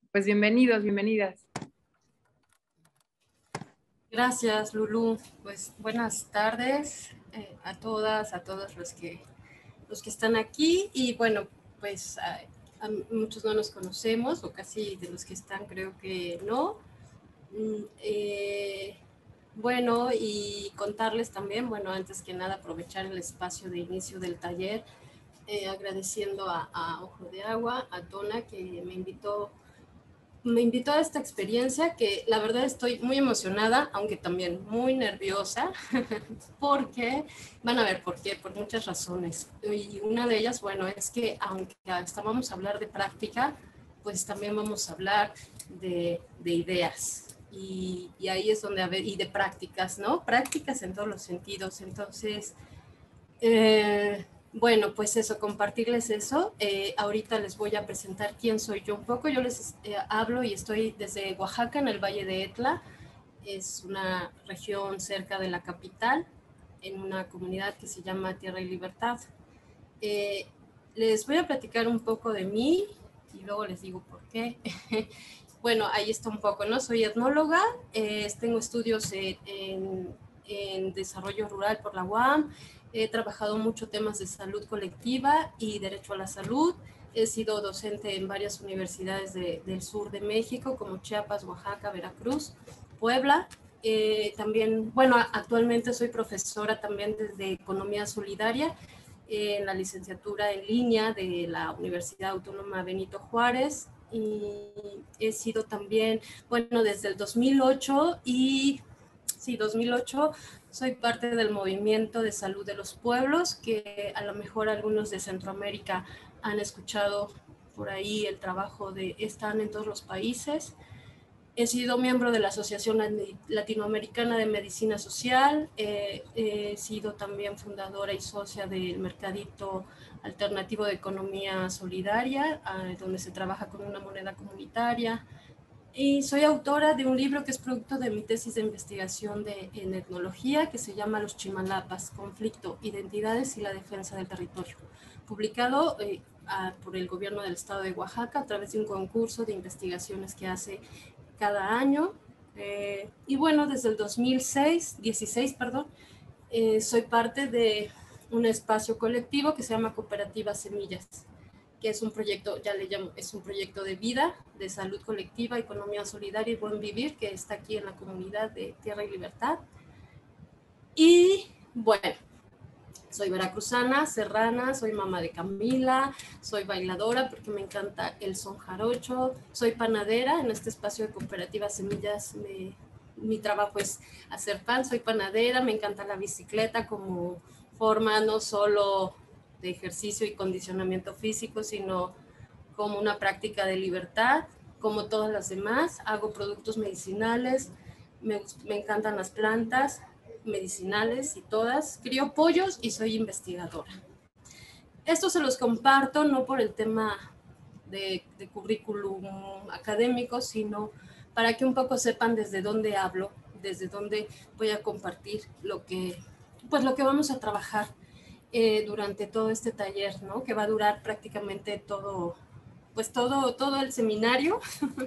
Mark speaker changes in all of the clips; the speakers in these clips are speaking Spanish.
Speaker 1: Pues bienvenidos, bienvenidas.
Speaker 2: Gracias, Lulú. Pues buenas tardes a todas, a todos los que están aquí. Y bueno, pues a muchos no nos conocemos, o casi de los que están creo que no. Bueno, y contarles también, bueno, antes que nada aprovechar el espacio de inicio del taller, agradeciendo a Ojo de Agua, a Tona, que me invitó a esta experiencia, que la verdad estoy muy emocionada, aunque también muy nerviosa, porque van a ver por qué, por muchas razones. Y una de ellas, bueno, es que aunque hasta vamos a hablar de práctica, pues también vamos a hablar de ideas. Y ahí es donde, y de prácticas, ¿no? Prácticas en todos los sentidos. Entonces, bueno, pues eso, compartirles eso. Ahorita les voy a presentar quién soy yo un poco. Yo les hablo y estoy desde Oaxaca, en el Valle de Etla. Es una región cerca de la capital, en una comunidad que se llama Tierra y Libertad. Les voy a platicar un poco de mí y luego les digo por qué. Bueno, ahí está un poco, ¿no? Soy etnóloga, tengo estudios en desarrollo rural por la UAM, he trabajado mucho temas de salud colectiva y derecho a la salud, he sido docente en varias universidades del sur de México, como Chiapas, Oaxaca, Veracruz, Puebla. También, bueno, actualmente soy profesora también de Economía Solidaria en la licenciatura en línea de la Universidad Autónoma Benito Juárez, y he sido también, bueno, desde el 2008 sí, 2008, soy parte del movimiento de salud de los pueblos, que a lo mejor algunos de Centroamérica han escuchado por ahí el trabajo están en todos los países. He sido miembro de la Asociación Latinoamericana de Medicina Social, he sido también fundadora y socia del Mercadito Alternativo de Economía Solidaria, donde se trabaja con una moneda comunitaria. Y soy autora de un libro que es producto de mi tesis de investigación en etnología, que se llama Los Chimalapas, Conflicto, Identidades y la Defensa del Territorio, publicado por el gobierno del estado de Oaxaca a través de un concurso de investigaciones que hace cada año. Y bueno, desde el 16, soy parte de un espacio colectivo que se llama Cooperativa Semillas, que es un proyecto, ya le llamo, es un proyecto de vida, de salud colectiva, economía solidaria y buen vivir, que está aquí en la comunidad de Tierra y Libertad. Y bueno, soy veracruzana, serrana, soy mamá de Camila, soy bailadora porque me encanta el son jarocho, soy panadera. En este espacio de Cooperativa Semillas mi trabajo es hacer pan, soy panadera, me encanta la bicicleta como forma no solo de ejercicio y condicionamiento físico, sino como una práctica de libertad, como todas las demás. Hago productos medicinales, me encantan las plantas medicinales y todas. Crío pollos y soy investigadora. Esto se los comparto no por el tema de currículum académico, sino para que un poco sepan desde dónde hablo, desde dónde voy a compartir lo que vamos a trabajar durante todo este taller, ¿no? Que va a durar prácticamente todo el seminario.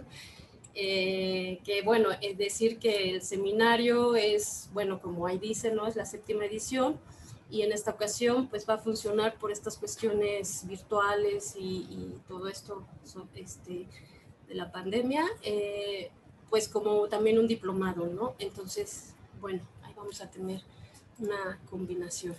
Speaker 2: Que bueno, es decir que el seminario es, bueno, como ahí dice, ¿no? Es la 7ª edición, y en esta ocasión pues va a funcionar por estas cuestiones virtuales y todo esto de la pandemia, pues como también un diplomado, ¿no? Entonces, bueno, ahí vamos a tener una combinación.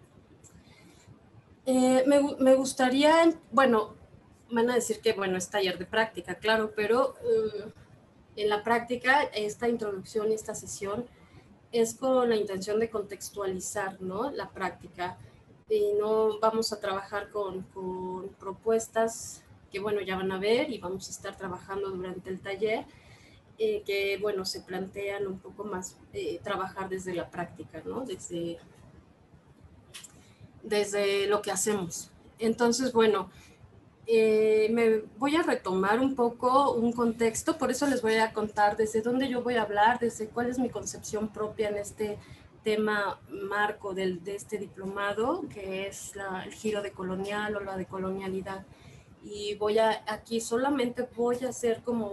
Speaker 2: Me gustaría, bueno, van a decir que, bueno, es taller de práctica, claro, pero en la práctica, esta introducción y esta sesión es con la intención de contextualizar, ¿no? La práctica. Y no vamos a trabajar con propuestas que, bueno, ya van a ver y vamos a estar trabajando durante el taller, que, bueno, se plantean un poco más trabajar desde la práctica, ¿no? Desde lo que hacemos. Entonces, bueno, me voy a retomar un poco un contexto, por eso les voy a contar desde dónde yo voy a hablar, desde cuál es mi concepción propia en este tema marco de este diplomado, que es el giro decolonial o la decolonialidad. y aquí solamente voy a hacer como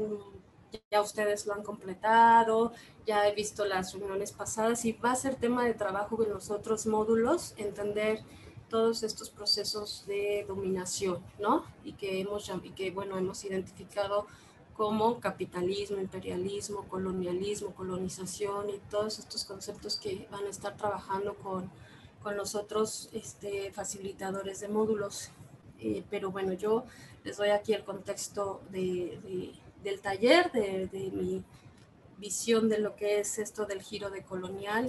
Speaker 2: ya ustedes lo han completado, ya he visto las reuniones pasadas y va a ser tema de trabajo en los otros módulos, entender todos estos procesos de dominación, ¿no? Y que bueno, hemos identificado como capitalismo, imperialismo, colonialismo, colonización y todos estos conceptos que van a estar trabajando con los otros facilitadores de módulos. Pero bueno, yo les doy aquí el contexto del taller, de mi visión de lo que es esto del giro decolonial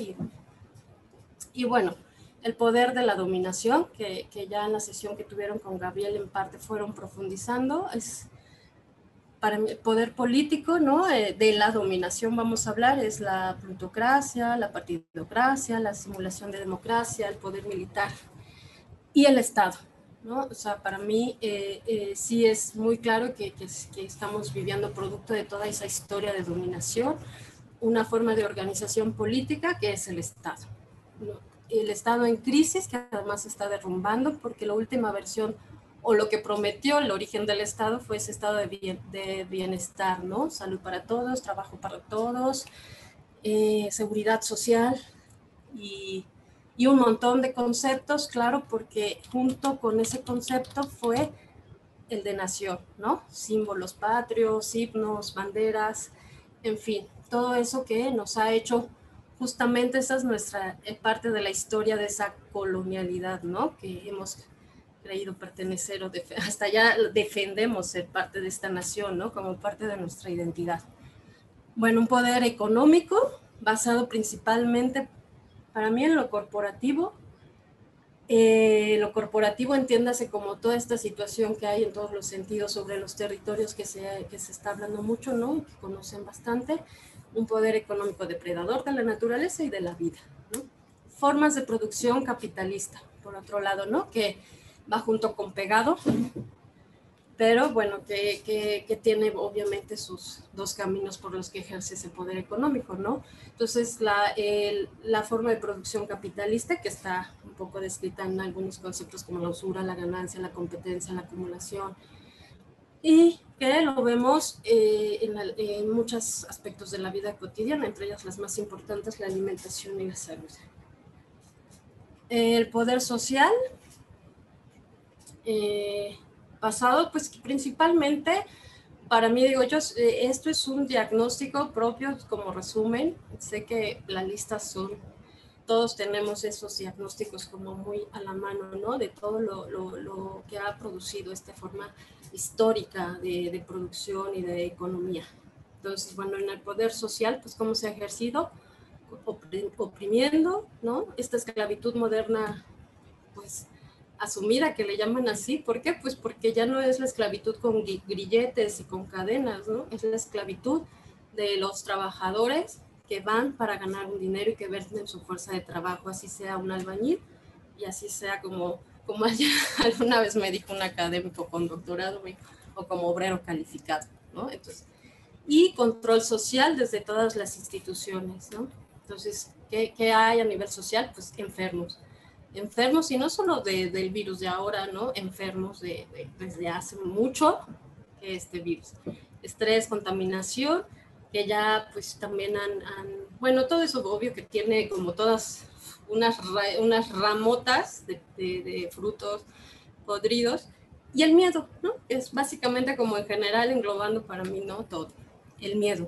Speaker 2: y bueno, el poder de la dominación, que ya en la sesión que tuvieron con Gabriel en parte fueron profundizando, es para mí el poder político, ¿no? De la dominación vamos a hablar, es la plutocracia, la partidocracia, la simulación de democracia, el poder militar y el Estado, ¿no? O sea, para mí sí es muy claro que estamos viviendo producto de toda esa historia de dominación, una forma de organización política que es el Estado, ¿no? El Estado en crisis, que además se está derrumbando, porque la última versión o lo que prometió el origen del Estado fue ese estado de bienestar, ¿no? Salud para todos, trabajo para todos, seguridad social y, y un montón de conceptos, claro, porque junto con ese concepto fue el de nación, ¿no? Símbolos patrios, himnos, banderas, en fin, todo eso que nos ha hecho, justamente esa es nuestra parte de la historia de esa colonialidad, ¿no? Que hemos creído pertenecer o hasta ya defendemos ser parte de esta nación, ¿no? Como parte de nuestra identidad. Bueno, un poder económico basado principalmente para mí en lo corporativo. Lo corporativo entiéndase como toda esta situación que hay en todos los sentidos sobre los territorios que se está hablando mucho, ¿no? Que conocen bastante. Un poder económico depredador de la naturaleza y de la vida, ¿no? Formas de producción capitalista, por otro lado, ¿no? Que va junto con pegado, pero bueno, que tiene obviamente sus dos caminos por los que ejerce ese poder económico, ¿no? Entonces, la forma de producción capitalista, que está un poco descrita en algunos conceptos como la usura, la ganancia, la competencia, la acumulación, y que lo vemos en muchos aspectos de la vida cotidiana, entre ellas las más importantes, la alimentación y la salud. El poder social, basado pues principalmente, para mí digo yo, esto es un diagnóstico propio como resumen, sé que la lista son, todos tenemos esos diagnósticos como muy a la mano, ¿no? De todo lo que ha producido esta forma histórica de producción y de economía. Entonces, bueno, en el poder social, pues cómo se ha ejercido, oprimiendo, ¿no? Esta esclavitud moderna, pues asumida, que le llaman así. ¿Por qué? Pues porque ya no es la esclavitud con grilletes y con cadenas, ¿no? Es la esclavitud de los trabajadores que van para ganar un dinero y que venden su fuerza de trabajo, así sea un albañil y así sea como alguna vez me dijo un académico con doctorado, o como obrero calificado, ¿no? Entonces, y control social desde todas las instituciones, ¿no? Entonces, ¿qué hay a nivel social? Pues enfermos y no solo del virus de ahora, ¿no? Enfermos desde hace mucho que este virus. Estrés, contaminación, que ya pues también bueno, todo eso obvio que tiene como todas unas ramotas de frutos podridos, y el miedo, ¿no? Es básicamente como en general englobando para mí, ¿no? Todo. El miedo,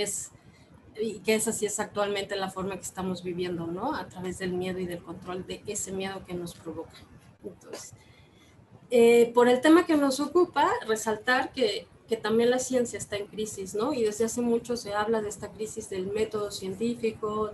Speaker 2: y que esa sí es actualmente la forma que estamos viviendo, ¿no? A través del miedo y del control de ese miedo que nos provoca. Entonces, por el tema que nos ocupa, resaltar que también la ciencia está en crisis, ¿no? Y desde hace mucho se habla de esta crisis del método científico,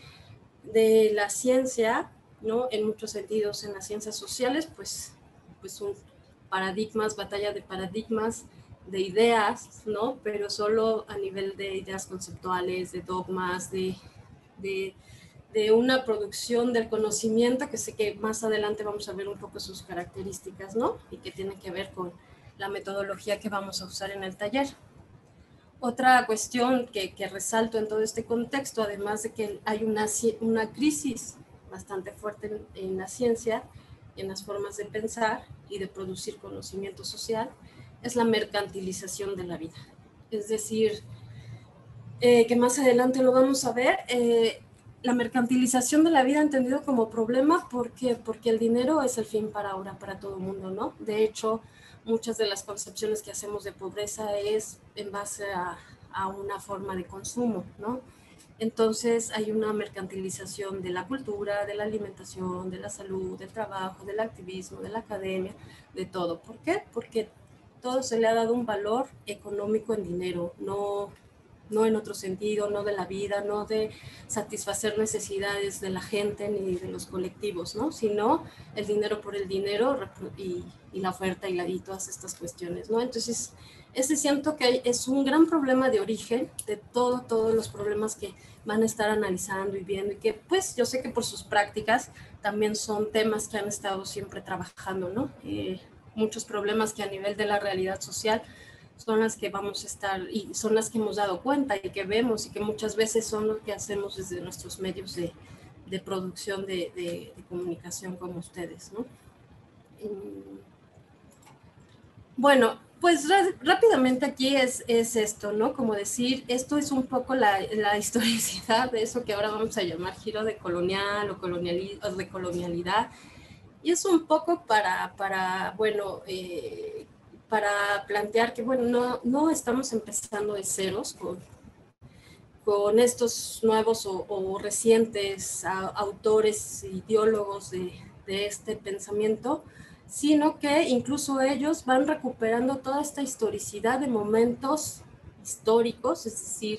Speaker 2: de la ciencia, ¿no? En muchos sentidos, en las ciencias sociales, pues un batalla de paradigmas, de ideas, ¿no? Pero solo a nivel de ideas conceptuales, de dogmas, de, de una producción del conocimiento, que sé que más adelante vamos a ver un poco sus características, ¿no? Y que tiene que ver con la metodología que vamos a usar en el taller. Otra cuestión que resalto en todo este contexto, además de que hay una crisis bastante fuerte en la ciencia, y en las formas de pensar y de producir conocimiento social es la mercantilización de la vida. Es decir, que más adelante lo vamos a ver, la mercantilización de la vida entendido como problema porque el dinero es el fin para ahora, para todo el mundo, ¿no? De hecho, muchas de las concepciones que hacemos de pobreza es en base a una forma de consumo, ¿no? Entonces hay una mercantilización de la cultura, de la alimentación, de la salud, del trabajo, del activismo, de la academia, de todo. ¿Por qué? Porque todo se le ha dado un valor económico en dinero, no en otro sentido, no de la vida, no de satisfacer necesidades de la gente ni de los colectivos, ¿no? Sino el dinero por el dinero y la oferta y todas estas cuestiones, ¿no? Entonces, ese siento que es un gran problema de origen de todos los problemas que van a estar analizando y viendo y que pues yo sé que por sus prácticas también son temas que han estado siempre trabajando, ¿no? Muchos problemas que a nivel de la realidad social son las que vamos a estar y son las que hemos dado cuenta y que vemos y que muchas veces son lo que hacemos desde nuestros medios de producción de comunicación como ustedes, ¿no? Bueno, pues rápidamente aquí es esto, ¿no? Como decir, esto es un poco la historicidad de eso que ahora vamos a llamar giro de colonial o de colonialidad. Y es un poco bueno, para plantear que, bueno, no estamos empezando de ceros con estos nuevos o recientes autores, ideólogos de este pensamiento, sino que incluso ellos van recuperando toda esta historicidad de momentos históricos, es decir,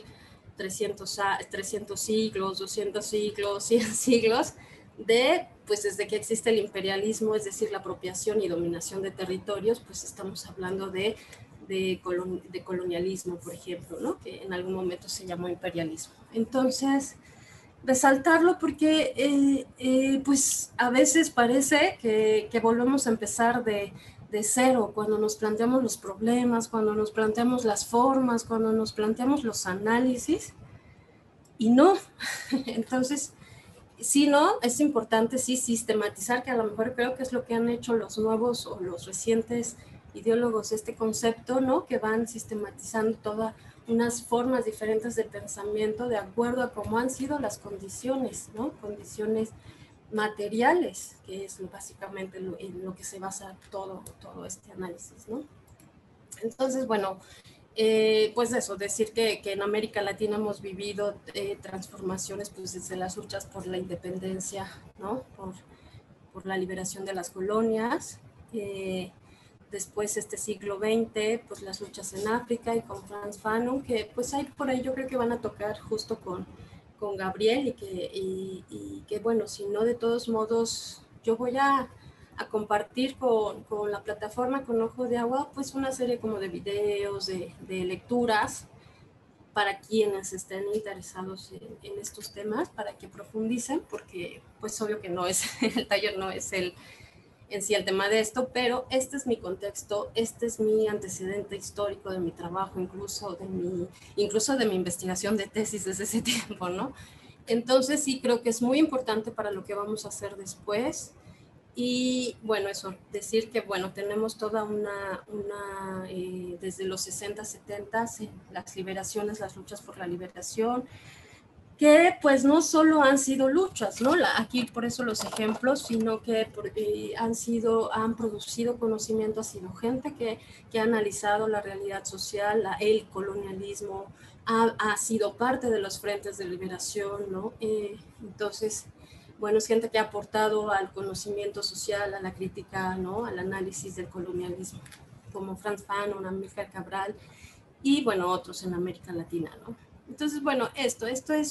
Speaker 2: 300 siglos, 200 siglos, 100 siglos, pues desde que existe el imperialismo, es decir, la apropiación y dominación de territorios, pues estamos hablando de colonialismo, por ejemplo, ¿no? Que en algún momento se llamó imperialismo. Entonces, resaltarlo porque pues a veces parece que volvemos a empezar de cero cuando nos planteamos los problemas, cuando nos planteamos las formas, cuando nos planteamos los análisis, y no. Entonces, sí, ¿no? Es importante, sí, sistematizar, que a lo mejor creo que es lo que han hecho los nuevos o los recientes ideólogos de este concepto, ¿no? Que van sistematizando todas unas formas diferentes de pensamiento de acuerdo a cómo han sido las condiciones, ¿no? Condiciones materiales, que es básicamente en lo que se basa todo este análisis, ¿no? Entonces, bueno, pues eso, decir que en América Latina hemos vivido transformaciones pues desde las luchas por la independencia, ¿no? Por la liberación de las colonias, después este siglo XX, pues las luchas en África y con Frantz Fanon, que pues hay por ahí yo creo que van a tocar justo con Gabriel y que bueno, si no de todos modos yo voy a compartir con la plataforma con Ojo de Agua pues una serie como de videos, de lecturas para quienes estén interesados en estos temas, para que profundicen, porque pues obvio que no es, el taller no es en sí el tema de esto, pero este es mi contexto, este es mi antecedente histórico de mi trabajo, incluso de mi investigación de tesis desde ese tiempo, ¿no? Entonces sí creo que es muy importante para lo que vamos a hacer después. Y bueno, eso, decir que bueno, tenemos toda desde los 60, 70, las liberaciones, las luchas por la liberación, que pues no solo han sido luchas, ¿no? Aquí por eso los ejemplos, sino que han producido conocimiento, ha sido gente que ha analizado la realidad social, el colonialismo, ha sido parte de los frentes de liberación, ¿no? Entonces, bueno, es gente que ha aportado al conocimiento social, a la crítica, ¿no? Al análisis del colonialismo, como Frantz Fanon, Amílcar Cabral, y bueno, otros en América Latina, ¿no? Entonces, bueno, esto es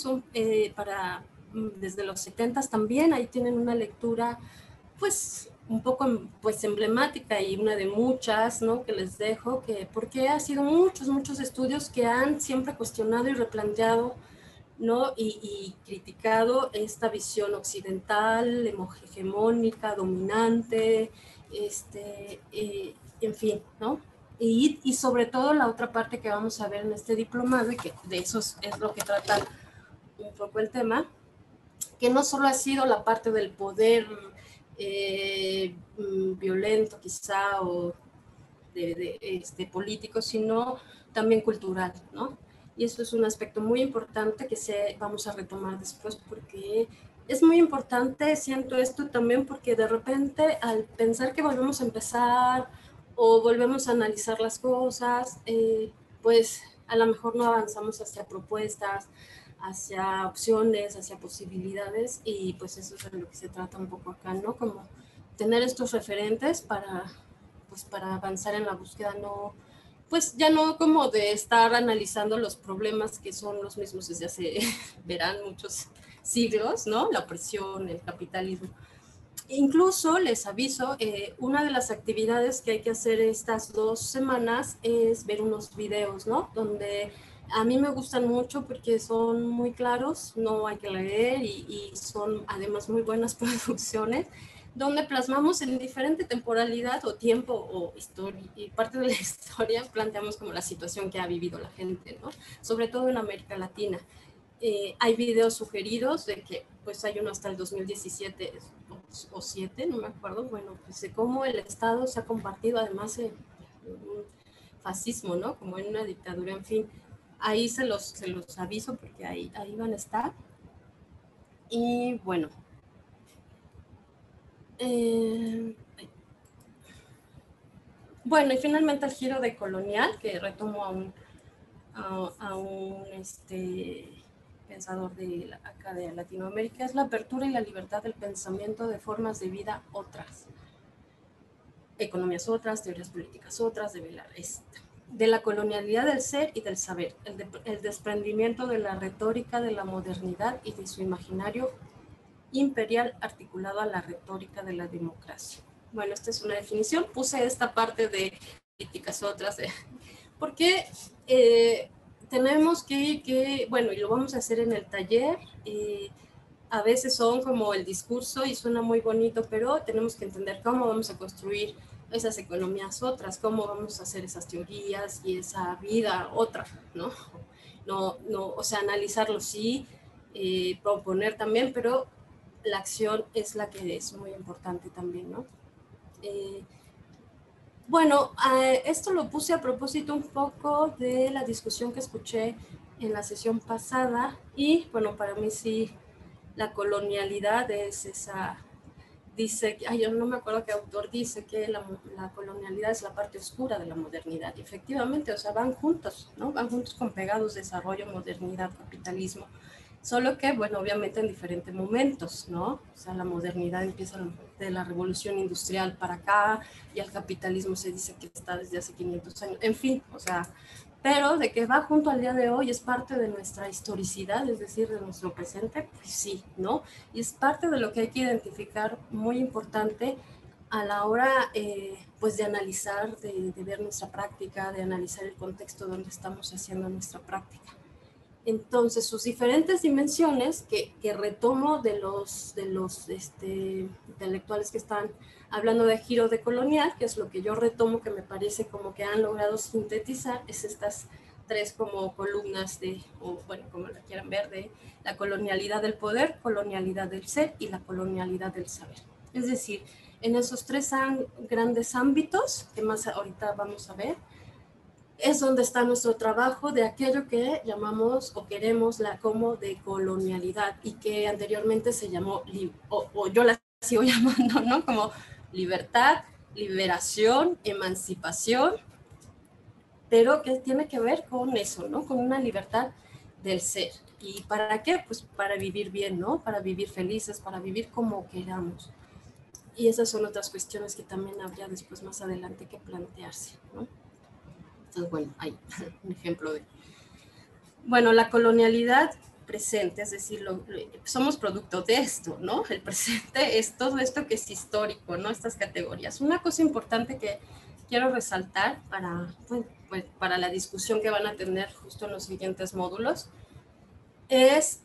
Speaker 2: desde los 70 también, ahí tienen una lectura, pues, un poco pues emblemática y una de muchas, ¿no? Que les dejo, porque ha sido muchos estudios que han siempre cuestionado y replanteado, ¿no? Y criticado esta visión occidental, hegemónica, dominante, en fin, ¿no? Y sobre todo la otra parte que vamos a ver en este diplomado, y que de eso es lo que trata un poco el tema, que no solo ha sido la parte del poder violento quizá o político, sino también cultural, ¿no? Y eso es un aspecto muy importante que vamos a retomar después porque es muy importante, siento esto también porque de repente al pensar que volvemos a empezar o volvemos a analizar las cosas, pues a lo mejor no avanzamos hacia propuestas, hacia opciones, hacia posibilidades y pues eso es de lo que se trata un poco acá, ¿no? Como tener estos referentes para avanzar en la búsqueda, no, pues ya no como de estar analizando los problemas que son los mismos desde hace, verán, muchos siglos, ¿no? La opresión, el capitalismo. Incluso les aviso, una de las actividades que hay que hacer estas 2 semanas es ver unos videos, ¿no? Donde a mí me gustan mucho porque son muy claros, no hay que leer y son además muy buenas producciones, donde plasmamos en diferente temporalidad o tiempo o historia, y parte de la historia planteamos como la situación que ha vivido la gente, ¿no? Sobre todo en América Latina. Hay videos sugeridos de que pues hay uno hasta el 2017 o 7, no me acuerdo, bueno, pues de cómo el Estado se ha compartido además en un fascismo, ¿no? Como en una dictadura, en fin. Ahí se los aviso porque ahí van a estar. Y bueno, bueno, y finalmente el giro de colonial, que retomo a un pensador acá de Latinoamérica, es la apertura y la libertad del pensamiento de formas de vida otras, economías otras, teorías políticas otras, de la colonialidad del ser y del saber, el desprendimiento de la retórica de la modernidad y de su imaginario imperial articulado a la retórica de la democracia. Bueno, esta es una definición. Puse esta parte de políticas otras, porque tenemos bueno, y lo vamos a hacer en el taller, a veces son como el discurso y suena muy bonito, pero tenemos que entender cómo vamos a construir esas economías otras, cómo vamos a hacer esas teorías y esa vida otra, ¿no? No, o sea, analizarlo sí, proponer también, pero la acción es la que es muy importante también, ¿no? Bueno, esto lo puse a propósito un poco de la discusión que escuché en la sesión pasada y bueno, para mí sí, la colonialidad es esa, dice, yo no me acuerdo qué autor dice que la colonialidad es la parte oscura de la modernidad y efectivamente, o sea, van juntos, ¿no? Van juntos con pegados desarrollo, modernidad, capitalismo. Solo que, bueno, obviamente en diferentes momentos, ¿no? O sea, la modernidad empieza de la revolución industrial para acá y el capitalismo se dice que está desde hace 500 años. En fin, o sea, pero de que va junto al día de hoy es parte de nuestra historicidad, es decir, de nuestro presente, pues sí, ¿no? Y es parte de lo que hay que identificar muy importante a la hora, pues, de analizar, de ver nuestra práctica, de analizar el contexto donde estamos haciendo nuestra práctica. Entonces, sus diferentes dimensiones que retomo de los intelectuales que están hablando de giro de colonial, que es lo que yo retomo, que me parece como que han logrado sintetizar, es estas 3 como columnas o bueno, como la quieran ver, de la colonialidad del poder, colonialidad del ser y la colonialidad del saber. Es decir, en esos 3 grandes ámbitos, que más ahorita vamos a ver, es donde está nuestro trabajo de aquello que llamamos o queremos como de colonialidad y que anteriormente se llamó, o yo la sigo llamando, ¿no? Como libertad, liberación, emancipación, pero que tiene que ver con eso, ¿no? Con una libertad del ser. ¿Y para qué? Pues para vivir bien, ¿no? Para vivir felices, para vivir como queramos. Y esas son otras cuestiones que también habría después más adelante que plantearse, ¿no? Entonces, bueno, hay un ejemplo de... Bueno, la colonialidad presente, es decir, somos producto de esto, ¿no? El presente es todo esto que es histórico, ¿no? Estas categorías. Una cosa importante que quiero resaltar para la discusión que van a tener justo en los siguientes módulos es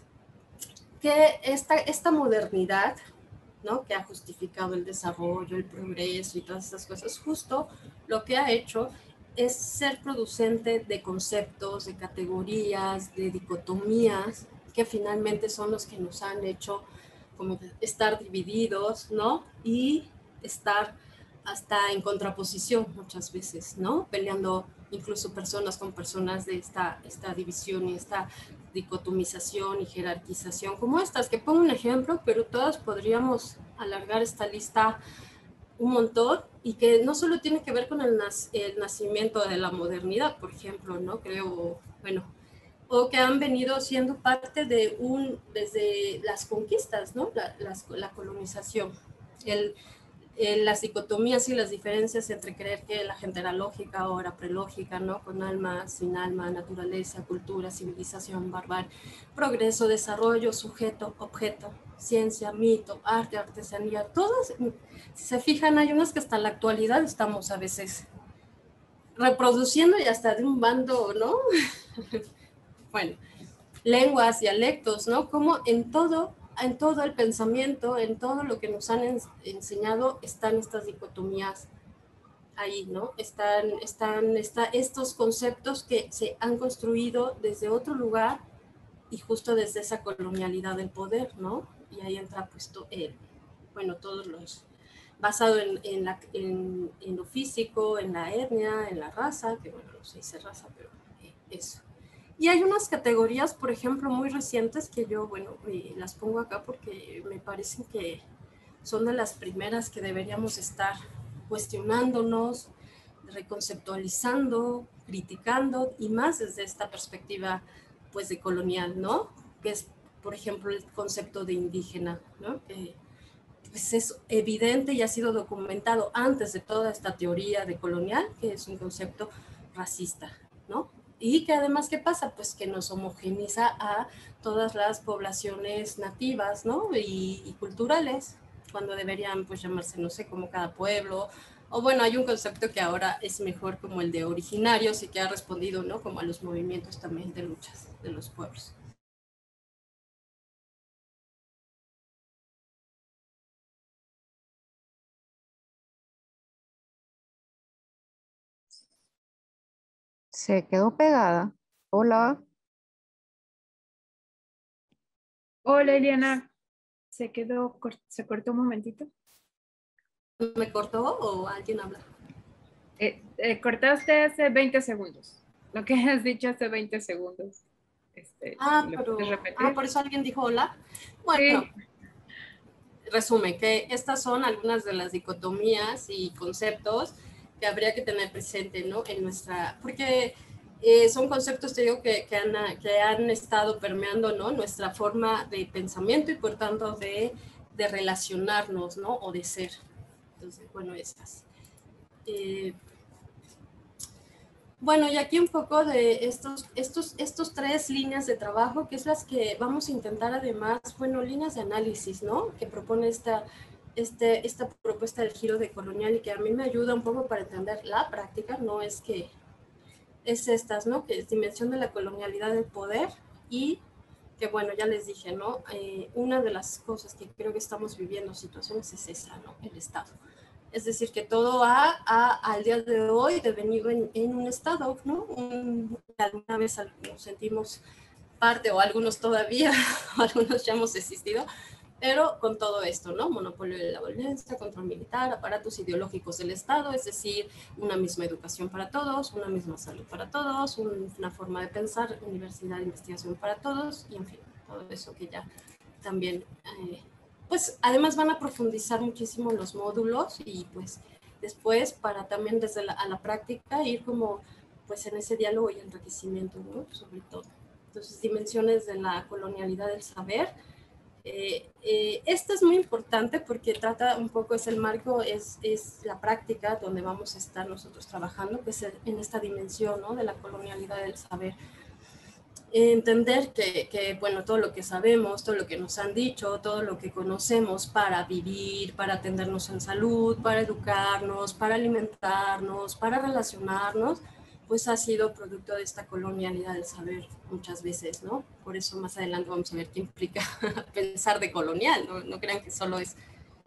Speaker 2: que esta modernidad, ¿no? Que ha justificado el desarrollo, el progreso y todas estas cosas, justo lo que ha hecho es ser producente de conceptos, de categorías, de dicotomías, que finalmente son los que nos han hecho como estar divididos, ¿no? Y estar hasta en contraposición muchas veces, ¿no? Peleando incluso personas con personas de esta división y esta dicotomización y jerarquización como estas, que pongo un ejemplo, pero todas podríamos alargar esta lista un montón y que no solo tiene que ver con el nacimiento de la modernidad, por ejemplo, ¿no? Creo, bueno, o que han venido siendo parte de desde las conquistas, ¿no? La colonización, el, las dicotomías y las diferencias entre creer que la gente era lógica o era prelógica, ¿no? Con alma, sin alma, naturaleza, cultura, civilización, barbarie, progreso, desarrollo, sujeto, objeto, ciencia, mito, arte, artesanía, todas, si se fijan, hay unas que hasta la actualidad estamos a veces reproduciendo y hasta de un bando, ¿no? Bueno, lenguas, dialectos, ¿no? Como en todo el pensamiento, en todo lo que nos han enseñado, están estas dicotomías ahí, ¿no? Están estos conceptos que se han construido desde otro lugar y justo desde esa colonialidad del poder, ¿no? Y ahí entra pues bueno, todos los basado en lo físico, en la etnia, en la raza, que bueno, no se dice raza, pero eso. Y hay unas categorías, por ejemplo, muy recientes que yo, bueno, las pongo acá porque me parecen que son de las primeras que deberíamos estar cuestionándonos, reconceptualizando, criticando, y más desde esta perspectiva, pues, de colonial, ¿no? Que es, por ejemplo, el concepto de indígena, ¿no? Pues es evidente y ha sido documentado antes de toda esta teoría de colonial, que es un concepto racista, ¿no? Y que además, ¿qué pasa? Pues que nos homogeniza a todas las poblaciones nativas, ¿no? Y culturales, cuando deberían, pues, llamarse, no sé, como cada pueblo. O bueno, hay un concepto que ahora es mejor como el de originarios y que ha respondido, ¿no? Como a los movimientos también de luchas de los pueblos.
Speaker 1: Se quedó pegada. Hola.
Speaker 3: Hola, Eliana. Se cortó un momentito.
Speaker 2: ¿Me cortó o alguien habla?
Speaker 3: Cortaste hace 20 segundos. Lo que has dicho hace 20 segundos. Si lo puedes
Speaker 2: Por
Speaker 3: repetir.
Speaker 2: eso alguien dijo hola. Bueno,
Speaker 3: Sí,
Speaker 2: resume que estas son algunas de las dicotomías y conceptos que habría que tener presente, ¿no? En nuestra, porque son conceptos, te digo, que han estado permeando, ¿no? Nuestra forma de pensamiento y por tanto de relacionarnos, ¿no? O de ser. Entonces, bueno, estas. Eh, Bueno, y aquí un poco de estos tres líneas de trabajo, que es las que vamos a intentar además, bueno, líneas de análisis, ¿no? Que propone esta propuesta del giro de colonial y que a mí me ayuda un poco para entender la práctica, no es que es estas, ¿no? Que es dimensión de la colonialidad del poder y que, bueno, ya les dije, ¿no? Una de las cosas que creo que estamos viviendo situaciones es esa, ¿no? El Estado. Es decir, que todo al día de hoy devenido en un estado, ¿no? Alguna vez nos sentimos parte, o algunos todavía, o algunos ya hemos existido, pero con todo esto, ¿no? Monopolio de la violencia, control militar, aparatos ideológicos del Estado, es decir, una misma educación para todos, una misma salud para todos, una forma de pensar, universidad de investigación para todos, y en fin, todo eso que ya también pues además van a profundizar muchísimo los módulos y pues después para también desde a la práctica ir como pues en ese diálogo y enriquecimiento, ¿no? Sobre todo. Entonces, dimensiones de la colonialidad del saber. Esta es muy importante porque trata un poco, es el marco, es la práctica donde vamos a estar nosotros trabajando, que es en esta dimensión, ¿no? De la colonialidad del saber. Entender bueno, todo lo que sabemos, todo lo que nos han dicho, todo lo que conocemos para vivir, para atendernos en salud, para educarnos, para alimentarnos, para relacionarnos, pues ha sido producto de esta colonialidad del saber muchas veces, ¿no? Por eso más adelante vamos a ver qué implica pensar de colonial, ¿no? No crean que solo es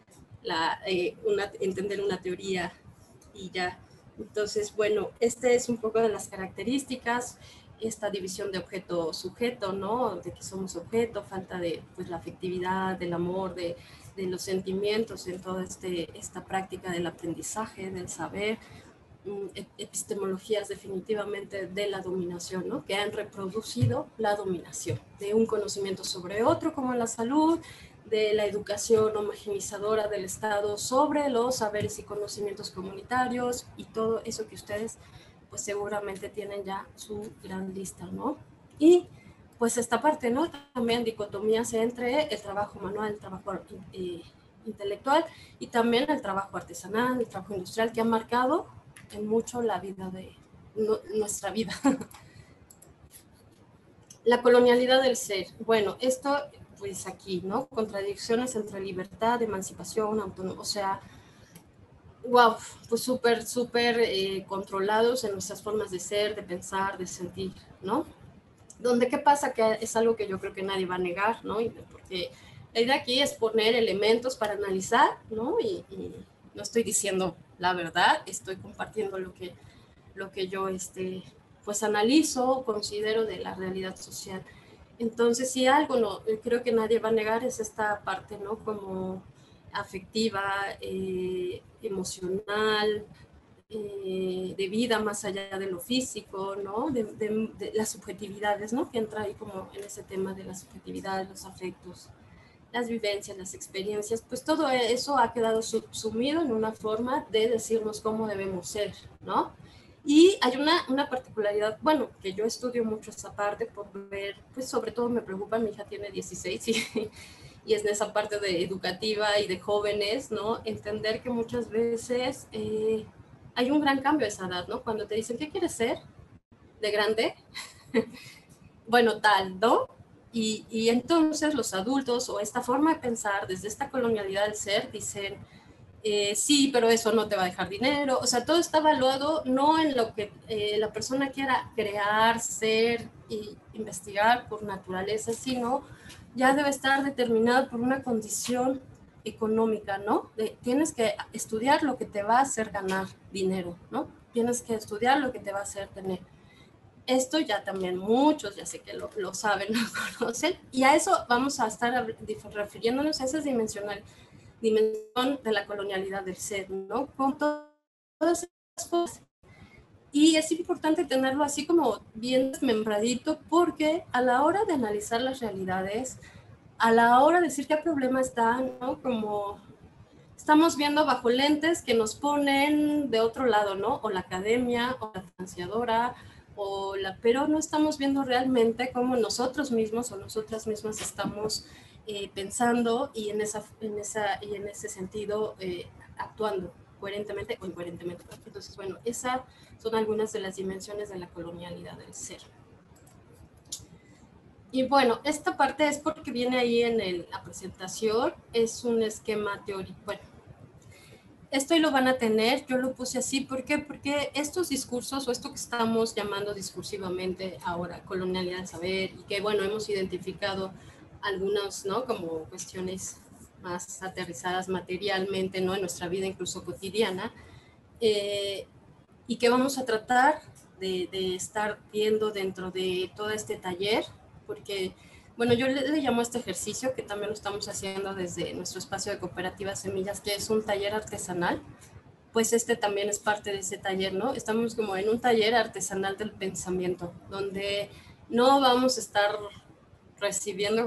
Speaker 2: entender una teoría y ya. Entonces, bueno, este es un poco de las características. esta división de objeto-sujeto, ¿no? De que somos objeto, falta de pues, la afectividad, del amor, de los sentimientos en toda esta práctica del aprendizaje, del saber, epistemologías definitivamente de la dominación, ¿no? Que han reproducido la dominación de un conocimiento sobre otro, como en la salud, de la educación homogenizadora del Estado sobre los saberes y conocimientos comunitarios y todo eso que ustedes pues seguramente tienen ya su gran lista, ¿no? Y pues esta parte, ¿no? También dicotomías entre el trabajo manual, el trabajo intelectual y también el trabajo artesanal, el trabajo industrial que ha marcado en mucho la vida de nuestra vida. La colonialidad del ser. Bueno, esto pues aquí, ¿no? Contradicciones entre libertad, emancipación, autonomía, o sea, wow, pues súper controlados en nuestras formas de ser, de pensar, de sentir, ¿no? Donde, ¿qué pasa? Que es algo que yo creo que nadie va a negar, ¿no? Porque la idea aquí es poner elementos para analizar, ¿no? Y no estoy diciendo la verdad, estoy compartiendo lo que yo, pues analizo, considero de la realidad social. Entonces, si algo no, creo que nadie va a negar es esta parte, ¿no? Como afectiva, emocional, de vida más allá de lo físico, ¿no? De las subjetividades, ¿no? Que entra ahí como en ese tema de las subjetividades, los afectos, las vivencias, las experiencias, pues todo eso ha quedado subsumido en una forma de decirnos cómo debemos ser, ¿no? Y hay una particularidad, bueno, que yo estudio mucho esa parte por ver, pues sobre todo me preocupa, mi hija tiene 16 y es en esa parte de educativa y de jóvenes, ¿no? Entender que muchas veces hay un gran cambio a esa edad, ¿no? Cuando te dicen, ¿qué quieres ser de grande? Bueno, tal, ¿no? Y entonces los adultos o esta forma de pensar desde esta colonialidad del ser dicen, sí, pero eso no te va a dejar dinero. O sea, todo está evaluado no en lo que la persona quiera crear, ser y investigar por naturaleza, sino ya debe estar determinado por una condición económica, ¿no? Tienes que estudiar lo que te va a hacer ganar dinero, ¿no? Tienes que estudiar lo que te va a hacer tener. Esto ya también muchos, ya sé que lo saben, lo conocen, y a eso vamos a estar refiriéndonos a esa dimensión de la colonialidad del ser, ¿no? Con todas esas cosas. Y es importante tenerlo así como bien desmembradito porque a la hora de analizar las realidades, a la hora de decir qué problema está, ¿no? Como estamos viendo bajo lentes que nos ponen de otro lado, ¿no? O la academia, o la financiadora, pero no estamos viendo realmente cómo nosotros mismos o nosotras mismas estamos pensando y en ese sentido actuando coherentemente o incoherentemente. Entonces, bueno, esas son algunas de las dimensiones de la colonialidad del ser. Y bueno, esta parte es porque viene ahí en la presentación, es un esquema teórico. Bueno, esto lo van a tener, yo lo puse así, ¿por qué? Porque estos discursos, o esto que estamos llamando discursivamente ahora colonialidad del saber, y que bueno, hemos identificado algunas, ¿no? Como cuestiones más aterrizadas materialmente, ¿no? En nuestra vida incluso cotidiana, y que vamos a tratar de estar viendo dentro de todo este taller, porque bueno, yo le llamo a este ejercicio, que también lo estamos haciendo desde nuestro espacio de Cooperativa Semillas, que es un taller artesanal, pues este también es parte de ese taller, ¿no? Estamos como en un taller artesanal del pensamiento, donde no vamos a estar recibiendo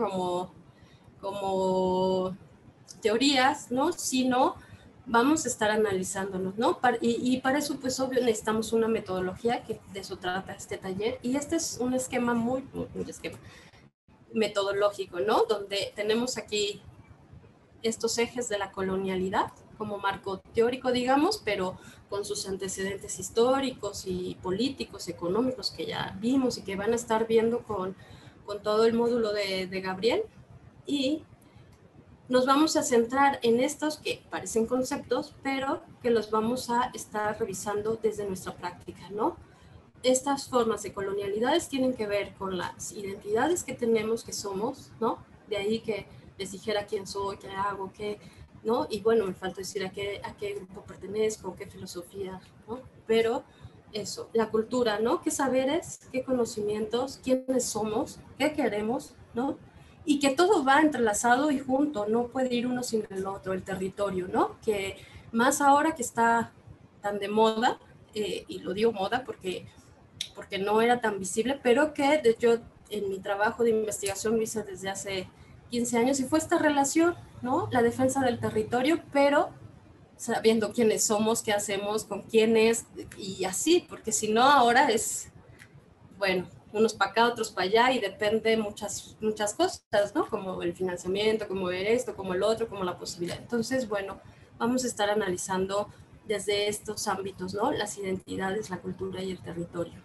Speaker 2: como teorías, ¿no? Sino vamos a estar analizándonos, ¿no? Y para eso, pues obvio, necesitamos una metodología, que de eso trata este taller, y este es un esquema muy esquema metodológico, ¿no? Donde tenemos aquí estos ejes de la colonialidad como marco teórico, digamos, pero con sus antecedentes históricos y políticos, económicos que ya vimos y que van a estar viendo con todo el módulo de Gabriel. Y nos vamos a centrar en estos que parecen conceptos, pero que los vamos a estar revisando desde nuestra práctica, ¿no? Estas formas de colonialidades tienen que ver con las identidades que tenemos, que somos, ¿no? De ahí que les dijera quién soy, qué hago, qué, ¿no? Y bueno, me falta decir a qué grupo pertenezco, qué filosofía, ¿no? Pero eso, la cultura, ¿no? ¿Qué saberes, qué conocimientos, quiénes somos, qué queremos, ¿no? Y que todo va entrelazado y junto, no puede ir uno sin el otro, el territorio, ¿no? Que más ahora que está tan de moda, y lo digo moda porque no era tan visible, pero que yo en mi trabajo de investigación lo hice desde hace 15 años y fue esta relación, ¿no? La defensa del territorio, pero sabiendo quiénes somos, qué hacemos, con quiénes y así, porque si no ahora es, bueno, unos para acá, otros para allá y depende muchas cosas, ¿no? Como el financiamiento, como ver esto, como el otro, como la posibilidad. Entonces, bueno, vamos a estar analizando desde estos ámbitos, ¿no? Las identidades, la cultura y el territorio.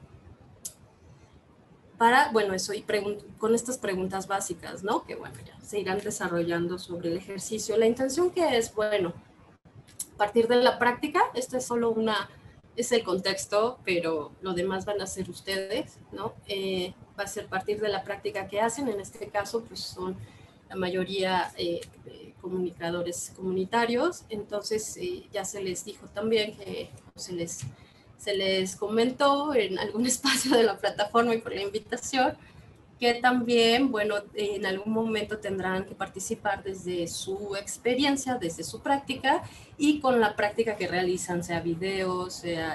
Speaker 2: Para, bueno, eso, y con estas preguntas básicas, ¿no? Que, bueno, ya se irán desarrollando sobre el ejercicio. La intención que es, bueno, a partir de la práctica, esto es solo es el contexto, pero lo demás van a ser ustedes, ¿no? Va a ser a partir de la práctica que hacen, en este caso, pues son la mayoría comunicadores comunitarios, entonces ya se les dijo también que se les comentó en algún espacio de la plataforma y por la invitación, que también, bueno, en algún momento tendrán que participar desde su experiencia, desde su práctica y con la práctica que realizan, sea video, sea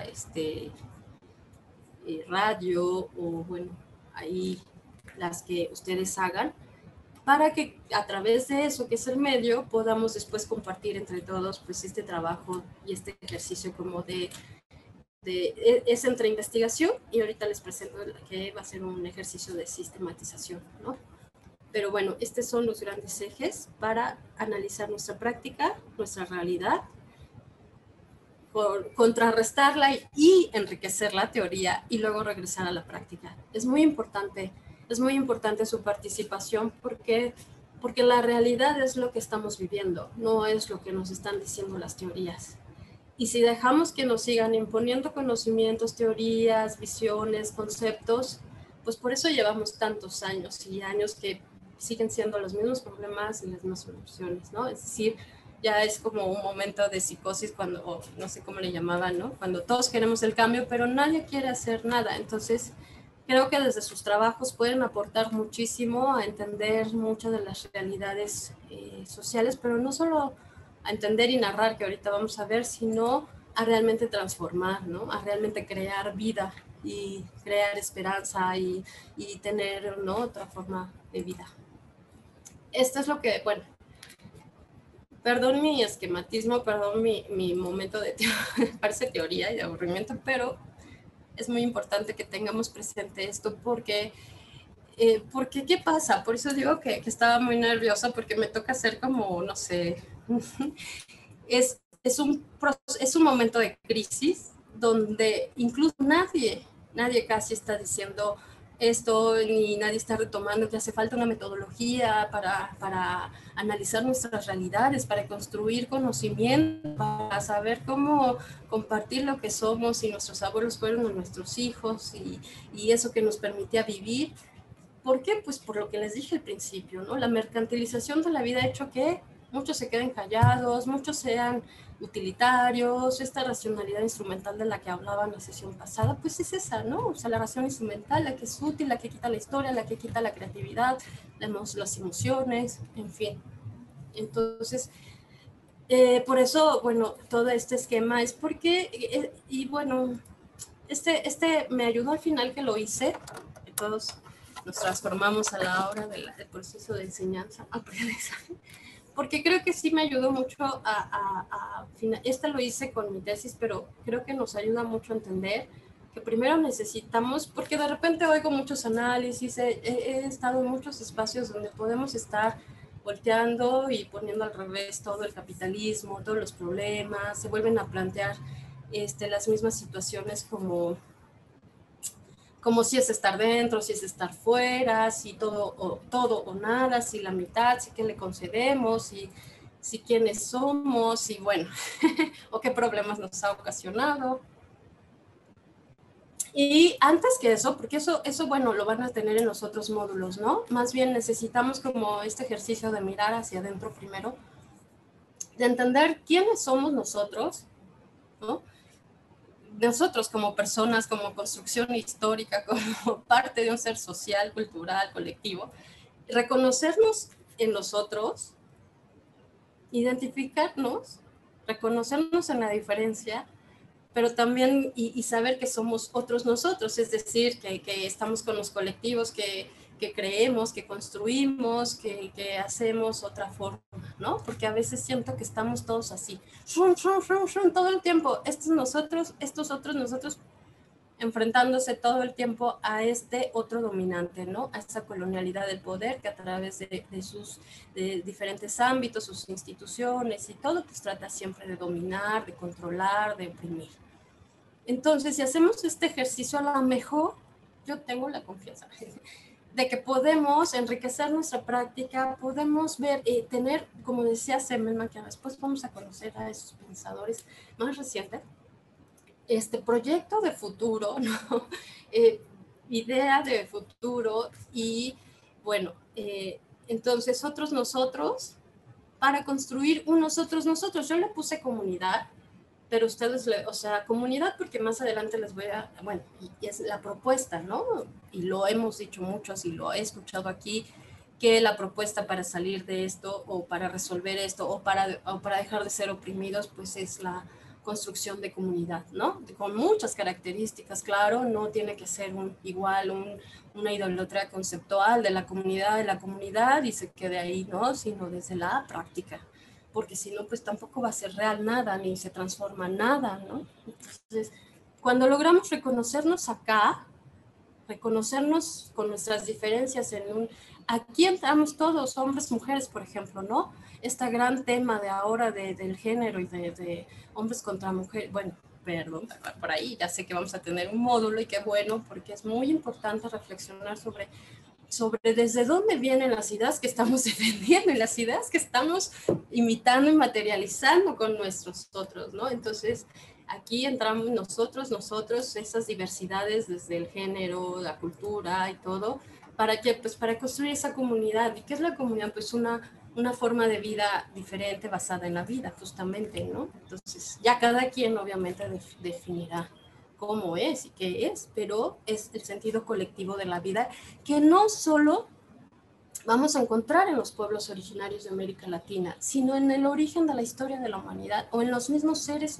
Speaker 2: radio o, bueno, ahí las que ustedes hagan, para que a través de eso, que es el medio, podamos después compartir entre todos pues este trabajo y este ejercicio como es entre investigación y ahorita les presento que va a ser un ejercicio de sistematización, ¿no? Pero bueno, estos son los grandes ejes para analizar nuestra práctica, nuestra realidad, contrarrestarla y enriquecer la teoría y luego regresar a la práctica. Es muy importante su participación porque la realidad es lo que estamos viviendo, no es lo que nos están diciendo las teorías. Y si dejamos que nos sigan imponiendo conocimientos, teorías, visiones, conceptos, pues por eso llevamos tantos años y años que siguen siendo los mismos problemas y las mismas soluciones, ¿no? Es decir, ya es como un momento de psicosis cuando, no sé cómo le llamaban, ¿no? Cuando todos queremos el cambio, pero nadie quiere hacer nada. Entonces, creo que desde sus trabajos pueden aportar muchísimo a entender muchas de las realidades sociales, pero no solo a entender y narrar, que ahorita vamos a ver, sino a realmente transformar, ¿no? A realmente crear vida y crear esperanza y tener, ¿no?, otra forma de vida. Esto es lo que, bueno, perdón mi esquematismo, perdón mi momento de parece teoría y de aburrimiento, pero es muy importante que tengamos presente esto porque ¿qué pasa? Por eso digo que estaba muy nerviosa porque me toca hacer como, no sé, es un momento de crisis donde incluso nadie casi está diciendo esto, ni nadie está retomando que hace falta una metodología para analizar nuestras realidades, para construir conocimiento, para saber cómo compartir lo que somos y nuestros abuelos fueron nuestros hijos y eso que nos permitía vivir. ¿Por qué? Pues por lo que les dije al principio, ¿no? La mercantilización de la vida ha hecho que muchos se queden callados, muchos sean utilitarios, esta racionalidad instrumental de la que hablaba en la sesión pasada, pues es esa, ¿no? O sea, la ración instrumental, la que es útil, la que quita la historia, la que quita la creatividad, las emociones, en fin. Entonces, por eso, bueno, todo este esquema es porque, y bueno, este me ayudó al final que lo hice, que todos nos transformamos a la hora del proceso de enseñanza-aprendizaje, porque creo que sí me ayudó mucho lo hice con mi tesis, pero creo que nos ayuda mucho a entender que primero necesitamos, porque de repente oigo muchos análisis, he estado en muchos espacios donde podemos estar volteando y poniendo al revés todo el capitalismo, todos los problemas, se vuelven a plantear las mismas situaciones como si es estar dentro, si es estar fuera, si todo o nada, si la mitad, si qué le concedemos, si quiénes somos, y bueno, o qué problemas nos ha ocasionado. Y antes que eso, porque eso, bueno, lo van a tener en los otros módulos, ¿no? Más bien necesitamos como este ejercicio de mirar hacia adentro primero, de entender quiénes somos nosotros, ¿no? nosotros como personas, como construcción histórica, como parte de un ser social, cultural, colectivo, reconocernos en los otros, identificarnos, reconocernos en la diferencia, pero también y saber que somos otros nosotros, es decir, que estamos con los colectivos, que creemos, que construimos, que hacemos otra forma, ¿no? Porque a veces siento que estamos todos así, todo el tiempo, estos otros nosotros, enfrentándose todo el tiempo a este otro dominante, ¿no? A esa colonialidad del poder que a través de sus de diferentes ámbitos, sus instituciones y todo, pues trata siempre de dominar, de controlar, de oprimir. Entonces, si hacemos este ejercicio, a lo mejor yo tengo la confianza de que podemos enriquecer nuestra práctica, podemos ver, tener, como decía Semmelman, que después vamos a conocer a esos pensadores más recientes, este proyecto de futuro, ¿no? Idea de futuro y, bueno, entonces otros nosotros, para construir un nosotros. Yo le puse comunidad, pero ustedes, o sea, comunidad porque más adelante les voy a, bueno, y es la propuesta, ¿no? Y lo hemos dicho muchos y lo he escuchado aquí, que la propuesta para salir de esto o para resolver esto o para dejar de ser oprimidos, pues es la construcción de comunidad, ¿no? Con muchas características, claro, no tiene que ser una idolatría conceptual de la comunidad y se quede ahí, ¿no? Sino desde la práctica, porque si no, pues tampoco va a ser real nada, ni se transforma nada, ¿no? Entonces, cuando logramos reconocernos acá, reconocernos con nuestras diferencias aquí entramos todos, hombres, mujeres, por ejemplo, ¿no? Este gran tema de ahora del género y de hombres contra mujeres, bueno, perdón, por ahí ya sé que vamos a tener un módulo y qué bueno, porque es muy importante reflexionar sobre desde dónde vienen las ideas que estamos defendiendo y las ideas que estamos imitando y materializando con nuestros otros, ¿no? Entonces, aquí entramos nosotros, esas diversidades desde el género, la cultura y todo, ¿para qué? Pues para construir esa comunidad. ¿Y qué es la comunidad? Pues una forma de vida diferente basada en la vida, justamente, ¿no? Entonces, ya cada quien obviamente definirá cómo es y qué es, pero es el sentido colectivo de la vida que no solo vamos a encontrar en los pueblos originarios de América Latina, sino en el origen de la historia de la humanidad o en los mismos seres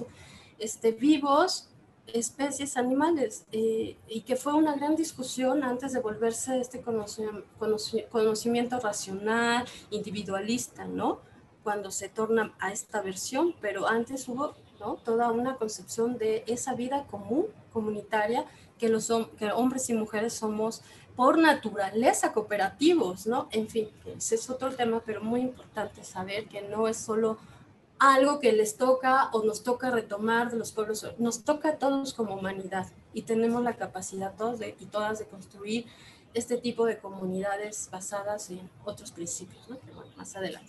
Speaker 2: vivos, especies animales, y que fue una gran discusión antes de volverse este conocimiento racional, individualista, ¿no? Cuando se torna a esta versión, pero antes hubo, ¿no?, toda una concepción de esa vida común, comunitaria, que que hombres y mujeres somos por naturaleza cooperativos, ¿no? En fin, ese es otro tema, pero muy importante saber que no es solo algo que les toca o nos toca retomar de los pueblos, nos toca a todos como humanidad y tenemos la capacidad todos y todas de construir este tipo de comunidades basadas en otros principios, ¿no? Pero bueno, más adelante.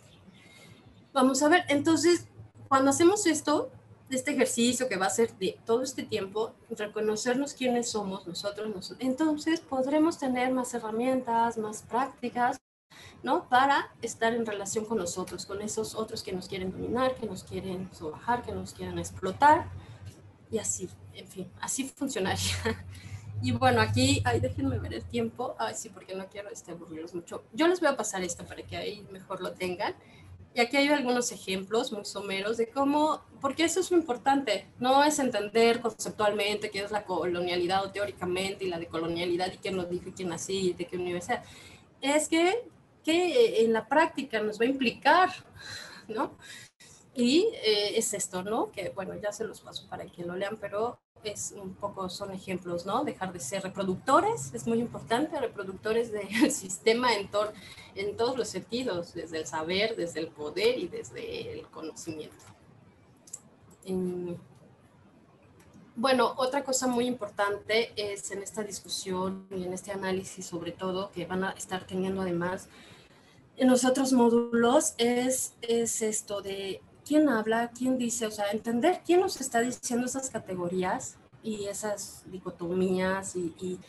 Speaker 2: Vamos a ver, entonces, cuando hacemos esto, este ejercicio que va a ser de todo este tiempo, reconocernos quiénes somos nosotros, entonces podremos tener más herramientas, más prácticas, ¿no? Para estar en relación con nosotros, con esos otros que nos quieren dominar, que nos quieren sobajar, que nos quieren explotar, y así, en fin, así funcionaría. Y bueno, aquí, déjenme ver el tiempo, sí, porque no quiero aburrirlos mucho. Yo les voy a pasar esto para que ahí mejor lo tengan. Y aquí hay algunos ejemplos muy someros de cómo, porque eso es lo importante, no es entender conceptualmente qué es la colonialidad o teóricamente y la decolonialidad y quién lo dijo y quién así, de qué universidad. Es que en la práctica nos va a implicar, ¿no? Y es esto, ¿no? Que bueno, ya se los paso para que lo lean, pero es un poco, son ejemplos, ¿no? Dejar de ser reproductores, es muy importante, reproductores del sistema en todos los sentidos, desde el saber, desde el poder y desde el conocimiento. Bueno, otra cosa muy importante es en esta discusión y en este análisis, sobre todo, que van a estar teniendo además en los otros módulos, es esto de quién habla, quién dice, o sea, entender quién nos está diciendo esas categorías y esas dicotomías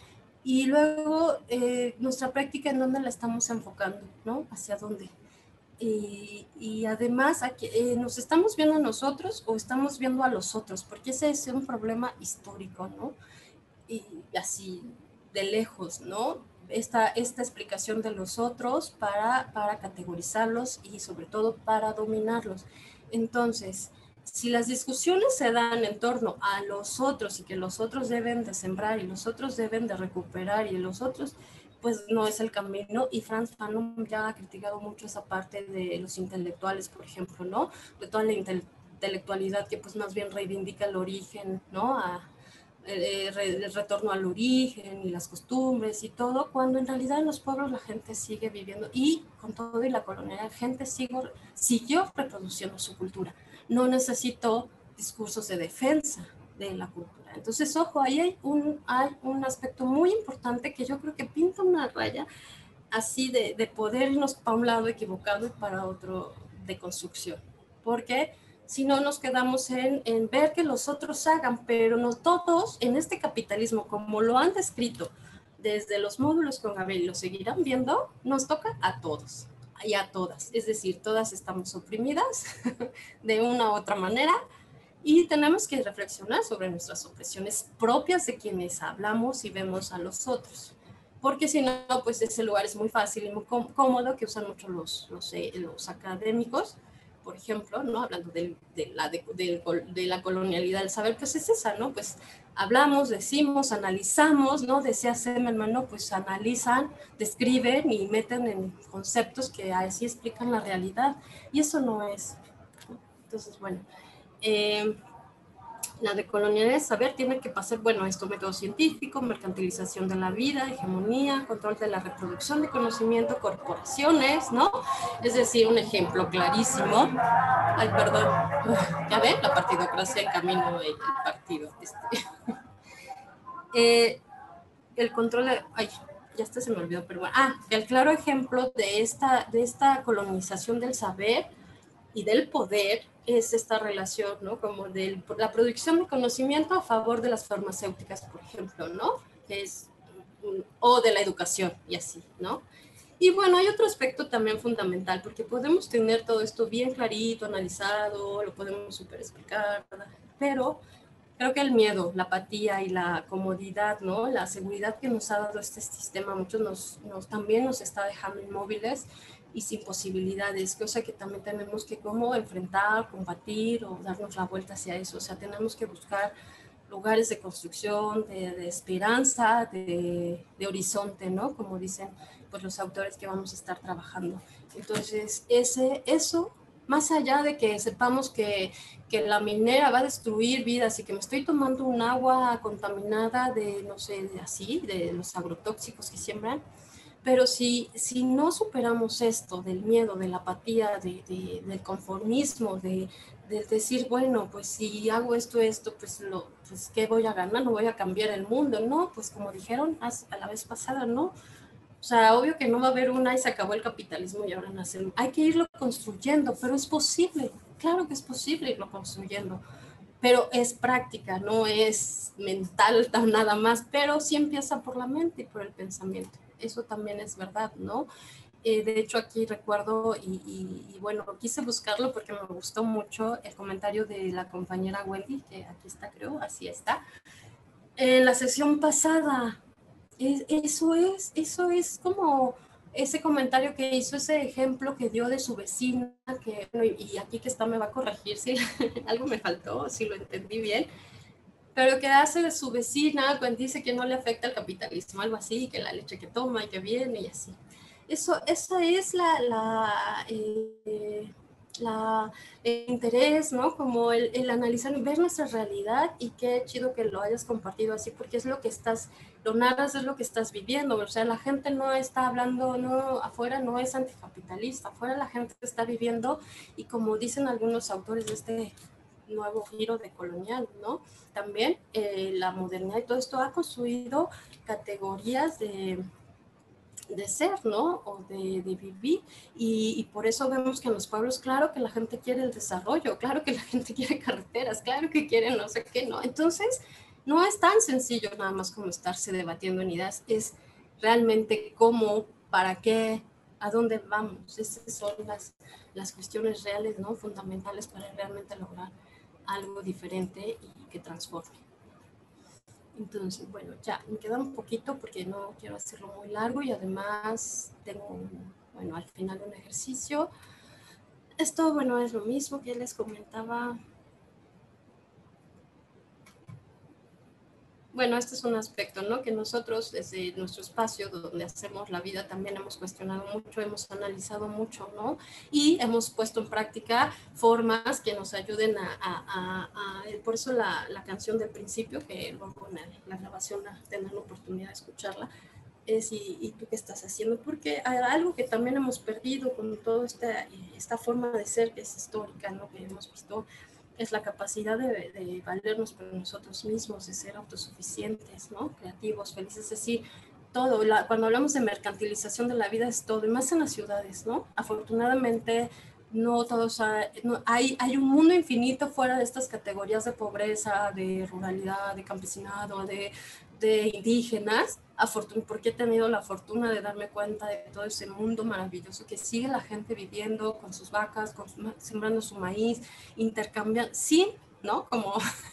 Speaker 2: y luego nuestra práctica en dónde la estamos enfocando, ¿no? Hacia dónde. y además aquí, nos estamos viendo a nosotros o estamos viendo a los otros, porque ese es un problema histórico, ¿no? Y así de lejos, ¿no? Esta explicación de los otros para categorizarlos y sobre todo para dominarlos. Entonces, si las discusiones se dan en torno a los otros y que los otros deben de sembrar y los otros deben de recuperar y los otros, pues no es el camino. Y Frantz Fanon ya ha criticado mucho esa parte de los intelectuales, por ejemplo, ¿no? De toda la intelectualidad que pues más bien reivindica el origen, ¿no? El retorno al origen y las costumbres y todo, cuando en realidad en los pueblos la gente sigue viviendo y con todo y la colonialidad, la gente siguió reproduciendo su cultura. No necesitó discursos de defensa de la cultura. Entonces, ojo, ahí hay un aspecto muy importante que yo creo que pinta una raya así de poder irnos para un lado equivocado y para otro de construcción. Porque si no nos quedamos en ver que los otros hagan, pero no todos en este capitalismo, como lo han descrito desde los módulos con Gabriel, lo seguirán viendo, nos toca a todos y a todas. Es decir, todas estamos oprimidas de una u otra manera y tenemos que reflexionar sobre nuestras opresiones propias de quienes hablamos y vemos a los otros. Porque si no, pues ese lugar es muy fácil y muy cómodo que usan mucho los académicos, por ejemplo, ¿no? Hablando de la colonialidad del saber, pues es esa, ¿no? Pues hablamos, decimos, analizamos, ¿no? Decía Semelman, ¿no? Pues analizan, describen y meten en conceptos que así explican la realidad. Y eso no es, ¿no? Entonces, bueno, la decolonialidad del saber tiene que pasar, bueno, esto, método científico, mercantilización de la vida, hegemonía, control de la reproducción de conocimiento, corporaciones, ¿no? Es decir, un ejemplo clarísimo. Ay, perdón. Ya ven, la partidocracia, el camino del partido. El control de... Ay, ya hasta se me olvidó, pero bueno. El claro ejemplo de esta colonización del saber y del poder es esta relación, ¿no? Como de la producción de conocimiento a favor de las farmacéuticas, por ejemplo, ¿no? O de la educación y así, ¿no? Y bueno, hay otro aspecto también fundamental, porque podemos tener todo esto bien clarito, analizado, lo podemos súper explicar, ¿verdad? Pero creo que el miedo, la apatía y la comodidad, ¿no? La seguridad que nos ha dado este sistema, muchos también nos está dejando inmóviles y sin posibilidades, cosa que también tenemos que como enfrentar, combatir o darnos la vuelta hacia eso. O sea, tenemos que buscar lugares de construcción, de esperanza, de horizonte, ¿no? Como dicen pues, los autores que vamos a estar trabajando. Entonces, eso, más allá de que sepamos que la minera va a destruir vidas y que me estoy tomando un agua contaminada de, no sé, de los agrotóxicos que siembran, pero si no superamos esto del miedo, de la apatía, del conformismo, de decir, bueno, pues si hago esto, pues ¿qué voy a ganar? No voy a cambiar el mundo, ¿no? Pues como dijeron a la vez pasada, ¿no? O sea, obvio que no va a haber y se acabó el capitalismo y ahora nace. Hay que irlo construyendo, pero es posible, claro que es posible irlo construyendo, pero es práctica, no es mental nada más, pero sí empieza por la mente y por el pensamiento. Eso también es verdad, ¿no? De hecho, aquí recuerdo, y bueno, quise buscarlo porque me gustó mucho el comentario de la compañera Wendy, que aquí está, creo, así está. En la sesión pasada, eso es como ese comentario que hizo, ese ejemplo que dio de su vecina, que, y aquí que está me va a corregir si algo me faltó, si lo entendí bien, pero que hace de su vecina cuando dice que no le afecta el capitalismo, algo así, que la leche que toma y que viene y así. Eso es el interés, ¿no? Como el analizar, ver nuestra realidad y qué chido que lo hayas compartido así, porque es lo que lo narras, es lo que estás viviendo. O sea, la gente no está hablando, no, afuera no es anticapitalista, afuera la gente está viviendo y como dicen algunos autores de este nuevo giro de colonial, ¿no? También la modernidad y todo esto ha construido categorías de ser, ¿no? O de vivir. Y por eso vemos que en los pueblos, claro que la gente quiere el desarrollo, claro que la gente quiere carreteras, claro que quiere no sé qué, ¿no? Entonces, no es tan sencillo nada más como estarse debatiendo en ideas, es realmente cómo, para qué, ¿A dónde vamos? Esas son las cuestiones reales, ¿no? Fundamentales para realmente lograr algo diferente y que transforme. Entonces, bueno, ya me queda un poquito porque no quiero hacerlo muy largo y además tengo, bueno, al final un ejercicio. Esto, bueno, es lo mismo que les comentaba. Bueno, este es un aspecto, ¿no? Que nosotros desde nuestro espacio donde hacemos la vida también hemos cuestionado mucho, hemos analizado mucho, ¿no? Y hemos puesto en práctica formas que nos ayuden por eso la canción del principio, que luego en la grabación tendrán la oportunidad de escucharla, es ¿y tú qué estás haciendo? Porque hay algo que también hemos perdido con toda esta forma de ser que es histórica, ¿no? Que hemos visto es la capacidad de valernos por nosotros mismos, de ser autosuficientes, ¿no? Creativos, felices, es decir, todo. Cuando hablamos de mercantilización de la vida es todo, y más en las ciudades, ¿no? Afortunadamente, no todos hay un mundo infinito fuera de estas categorías de pobreza, de ruralidad, de campesinado, de indígenas, porque he tenido la fortuna de darme cuenta de todo ese mundo maravilloso que sigue la gente viviendo con sus vacas, sembrando su maíz, intercambiando, sin, ¿no? Como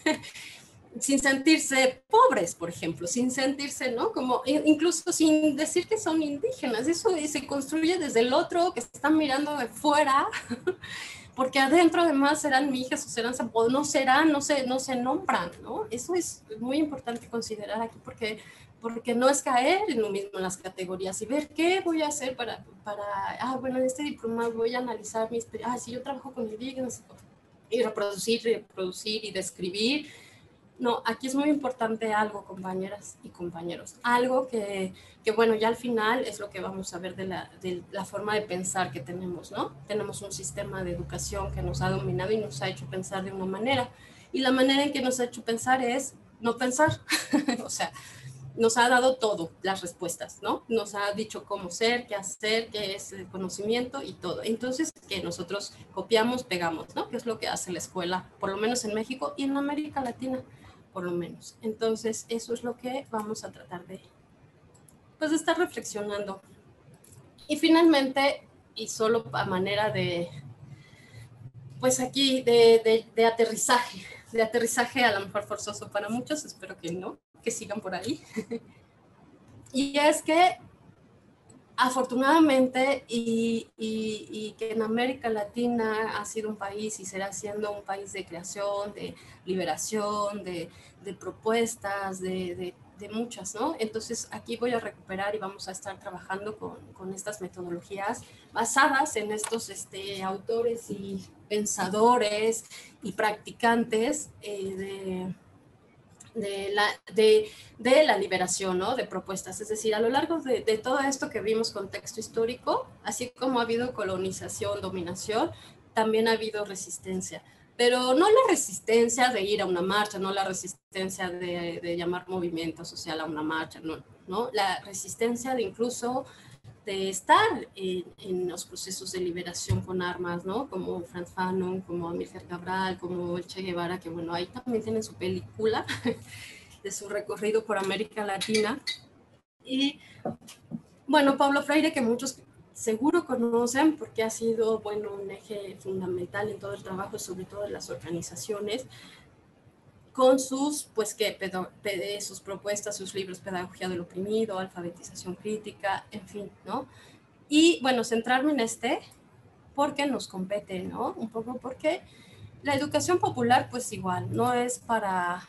Speaker 2: sin sentirse pobres, por ejemplo, sin sentirse, ¿no? Como incluso sin decir que son indígenas, eso se construye desde el otro que están mirando de fuera, porque adentro además serán mijas o serán, o no serán, no se nombran, ¿no? Eso es muy importante considerar aquí porque no es caer en lo mismo en las categorías y ver qué voy a hacer bueno, en este diploma voy a analizar mi experiencia, si yo trabajo con indígenas y reproducir y describir. No, aquí es muy importante algo, compañeras y compañeros, algo que bueno, ya al final es lo que vamos a ver de la forma de pensar que tenemos, ¿no? Tenemos un sistema de educación que nos ha dominado y nos ha hecho pensar de una manera, y la manera en que nos ha hecho pensar es no pensar, o sea, nos ha dado todo, las respuestas, ¿no? Nos ha dicho cómo ser, qué hacer, qué es el conocimiento y todo. Entonces, que nosotros copiamos, pegamos, ¿no? Que es lo que hace la escuela, por lo menos en México y en América Latina, por lo menos. Entonces, eso es lo que vamos a tratar de estar reflexionando. Y finalmente, y solo a manera de, pues aquí, de aterrizaje a lo mejor forzoso para muchos, espero que no, que sigan por ahí. Y es que afortunadamente, y que en América Latina ha sido un país y será siendo un país de creación, de liberación, de propuestas, de muchas, ¿no? Entonces aquí voy a recuperar y vamos a estar trabajando con estas metodologías basadas en estos autores y pensadores y practicantes de la liberación, ¿no? De propuestas. Es decir, a lo largo de todo esto que vimos contexto histórico, así como ha habido colonización, dominación, también ha habido resistencia. Pero no la resistencia de ir a una marcha, no la resistencia de llamar movimiento social a una marcha, no, la resistencia de incluso de estar en los procesos de liberación con armas, ¿no? Como Franz Fanon, como Amílcar Cabral, como el Che Guevara, que bueno, ahí también tienen su película de su recorrido por América Latina. Y bueno, Paulo Freire, que muchos seguro conocen porque ha sido, bueno, un eje fundamental en todo el trabajo, sobre todo en las organizaciones, con sus, pues, sus propuestas, sus libros, Pedagogía del Oprimido, Alfabetización Crítica, en fin, ¿no? Y bueno, centrarme en porque nos compete, ¿no? Un poco porque la educación popular, pues igual, no es para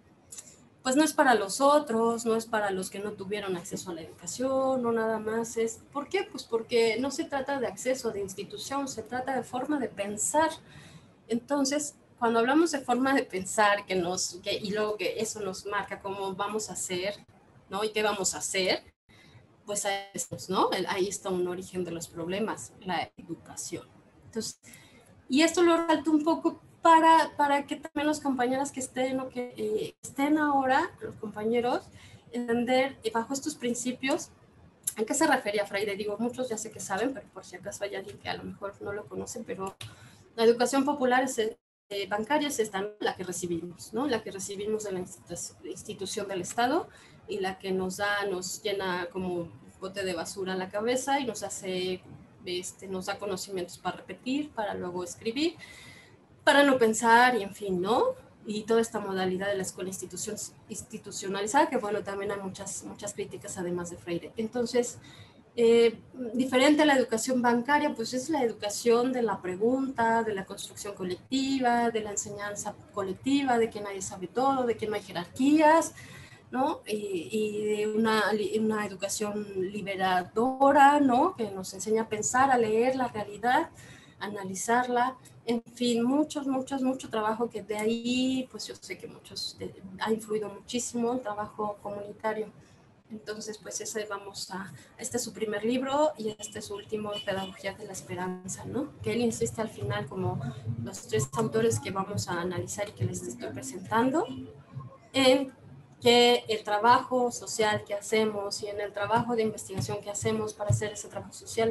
Speaker 2: los otros, no es para los que no tuvieron acceso a la educación, no nada más es. ¿Por qué? Pues porque no se trata de acceso, de institución, se trata de forma de pensar. Entonces, cuando hablamos de forma de pensar, y luego que eso nos marca cómo vamos a hacer, ¿no? Y qué vamos a hacer, pues ¿no? Ahí está un origen de los problemas, la educación. Entonces, y esto lo resalto un poco para que también los compañeros que estén o que estén ahora, los compañeros, entender bajo estos principios a qué se refería Freire. Digo, muchos ya sé que saben, pero por si acaso hay alguien que a lo mejor no lo conoce, pero la educación popular bancaria es esta, la que recibimos, ¿no? La que recibimos de la institución del Estado y la que nos llena como bote de basura a la cabeza y nos da conocimientos para repetir, para luego escribir, para no pensar y en fin, ¿no? Y toda esta modalidad de la escuela institucionalizada, que bueno, también hay muchas críticas además de Freire. Entonces, diferente a la educación bancaria, pues es la educación de la pregunta, de la construcción colectiva, de la enseñanza colectiva, de que nadie sabe todo, de que no hay jerarquías, ¿no? Y de una educación liberadora, ¿no? Que nos enseña a pensar, a leer la realidad, a analizarla, en fin, mucho trabajo que de ahí, pues yo sé que ha influido muchísimo el trabajo comunitario. Entonces, pues este es su primer libro y este es su último, Pedagogía de la Esperanza, ¿no? Que él insiste al final, como los 3 autores que vamos a analizar y que les estoy presentando, en que el trabajo social que hacemos y en el trabajo de investigación que hacemos para hacer ese trabajo social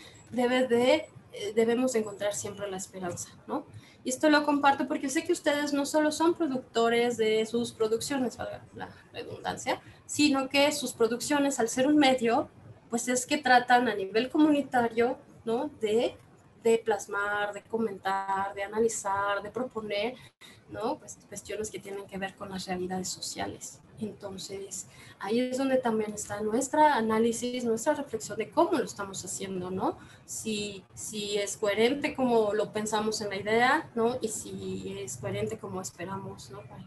Speaker 2: debemos encontrar siempre la esperanza, ¿no? Y esto lo comparto porque sé que ustedes no solo son productores de sus producciones, valga la redundancia, sino que sus producciones, al ser un medio, pues es que tratan a nivel comunitario, ¿no? De plasmar, de comentar, de analizar, de proponer, ¿no? Pues cuestiones que tienen que ver con las realidades sociales. Entonces, ahí es donde también está nuestro análisis, nuestra reflexión de cómo lo estamos haciendo, ¿no? Si es coherente como lo pensamos en la idea, ¿no? Y si es coherente como esperamos, ¿no? Para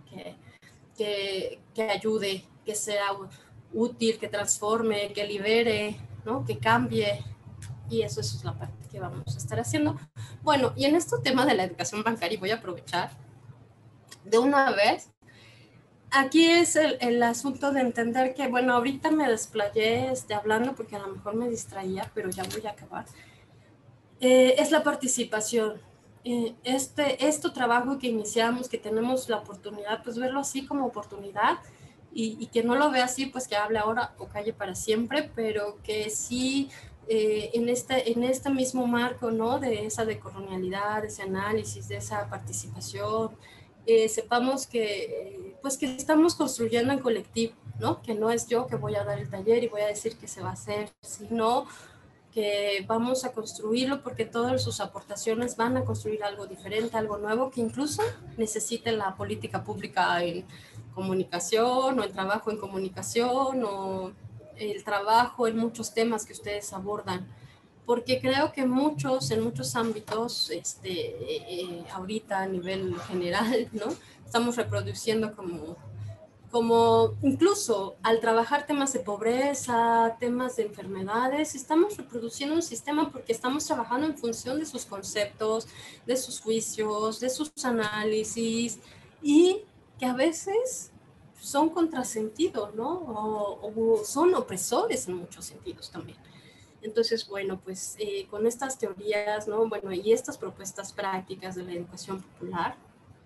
Speaker 2: que ayude, que sea útil, que transforme, que libere, ¿no? Que cambie. Y eso es la parte que vamos a estar haciendo. Bueno, y en este tema de la educación bancaria voy a aprovechar de una vez. Aquí es el asunto de entender que, bueno, ahorita me desplayé hablando porque a lo mejor me distraía, pero ya voy a acabar. Es la participación. Este trabajo que iniciamos, que tenemos la oportunidad, pues verlo así como oportunidad y que no lo vea así, pues que hable ahora o calle para siempre, pero que sí en este mismo marco, ¿no? De esa decolonialidad, de ese análisis, de esa participación, sepamos que, pues que estamos construyendo en colectivo, ¿no? Que no es yo que voy a dar el taller y voy a decir que se va a hacer, sino que vamos a construirlo porque todas sus aportaciones van a construir algo diferente, algo nuevo, que incluso necesite la política pública en comunicación o el trabajo en comunicación o el trabajo en muchos temas que ustedes abordan. Porque creo que en muchos ámbitos, ahorita a nivel general, ¿no? Estamos reproduciendo como incluso al trabajar temas de pobreza, temas de enfermedades, estamos reproduciendo un sistema porque estamos trabajando en función de sus conceptos, de sus juicios, de sus análisis y que a veces son contrasentidos, ¿no? O son opresores en muchos sentidos también. Entonces, bueno, pues con estas teorías, ¿no? Bueno, y estas propuestas prácticas de la educación popular,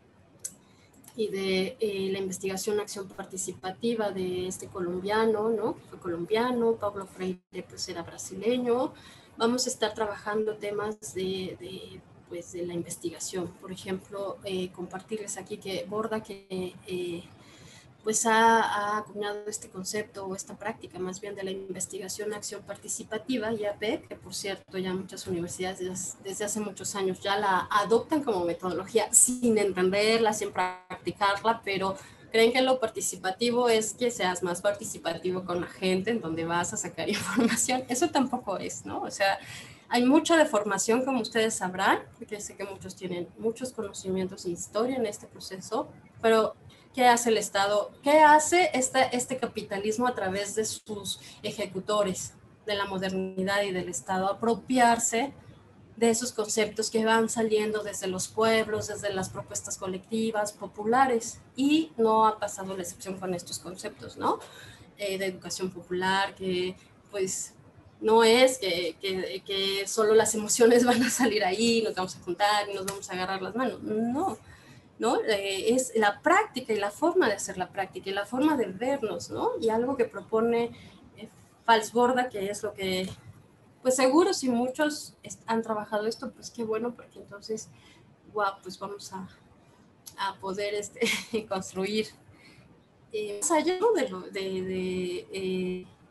Speaker 2: y de la investigación acción participativa de este colombiano, ¿no? Fue colombiano, Pablo Freire pues era brasileño. Vamos a estar trabajando temas pues, de la investigación. Por ejemplo, compartirles aquí que Borda, que pues ha acuñado este concepto o esta práctica más bien de la investigación acción participativa, IAP, que por cierto ya muchas universidades desde hace muchos años ya la adoptan como metodología sin entenderla, sin practicarla, pero creen que lo participativo es que seas más participativo con la gente en donde vas a sacar información. Eso tampoco es, ¿no? O sea, hay mucha deformación, como ustedes sabrán, porque sé que muchos tienen muchos conocimientos e historia en este proceso, pero ¿qué hace el Estado? ¿Qué hace este capitalismo a través de sus ejecutores de la modernidad y del Estado? Apropiarse de esos conceptos que van saliendo desde los pueblos, desde las propuestas colectivas, populares, y no ha pasado la excepción con estos conceptos, ¿no? De educación popular, que pues no es que solo las emociones van a salir ahí, nos vamos a juntar y nos vamos a agarrar las manos, no. ¿No? Es la práctica y la forma de hacer la práctica y la forma de vernos, ¿no? Y algo que propone Falsborda, que es lo que, pues seguro si muchos han trabajado esto, pues qué bueno, porque entonces, wow, pues vamos a poder construir más allá de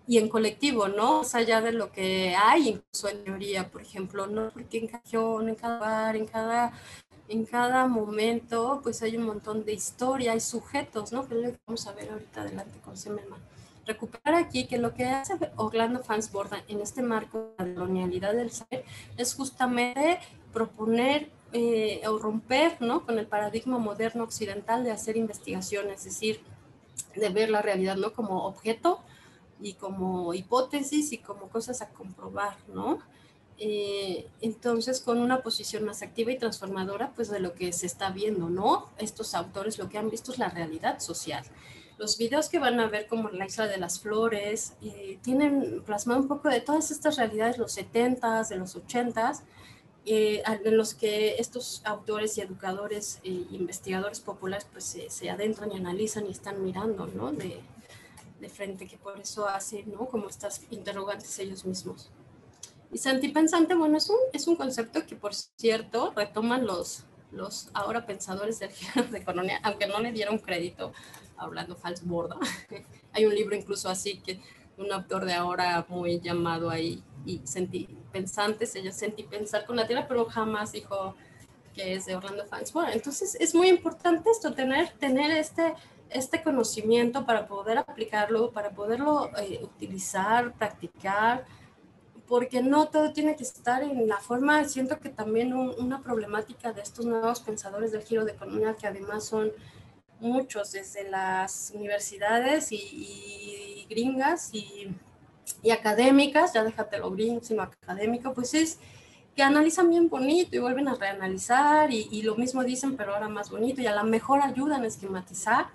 Speaker 2: y en colectivo, ¿no? Más allá de lo que hay incluso en teoría, por ejemplo, ¿no? Porque en cada lugar, en cada momento, pues hay un montón de historia y sujetos, ¿no? Que es lo que vamos a ver ahorita adelante con Semelman. Recuperar aquí que lo que hace Orlando Fans Board en este marco de la colonialidad del saber es justamente proponer o romper, ¿no? Con el paradigma moderno occidental de hacer investigación, es decir, de ver la realidad, ¿no? Como objeto y como hipótesis y como cosas a comprobar, ¿no? Entonces, con una posición más activa y transformadora, pues de lo que se está viendo, ¿no? Estos autores lo que han visto es la realidad social. Los videos que van a ver como La Isla de las Flores tienen plasmado un poco de todas estas realidades, los 70s, de los 80s, en los que estos autores y educadores e investigadores populares pues se adentran y analizan y están mirando, ¿no? De frente, que por eso hacen, ¿no? Como estas interrogantes ellos mismos. Y santipensante, bueno, es un concepto que, por cierto, retoman los ahora pensadores del género de economía, aunque no le dieron crédito a Orlando Fans Board. Hay un libro incluso así que un autor de ahora muy llamado ahí, y sentipensante, se llama Sentipensar con la Tierra, pero jamás dijo que es de Orlando Fans Board. Entonces es muy importante esto, tener este conocimiento para poder aplicarlo, para poderlo utilizar, practicar, porque no todo tiene que estar en la forma. Siento que también una problemática de estos nuevos pensadores del giro de economía, que además son muchos desde las universidades y gringas y académicas, ya déjate lo gringo, sino académico, pues es que analizan bien bonito y vuelven a reanalizar y lo mismo dicen, pero ahora más bonito, y a lo mejor ayudan a esquematizar.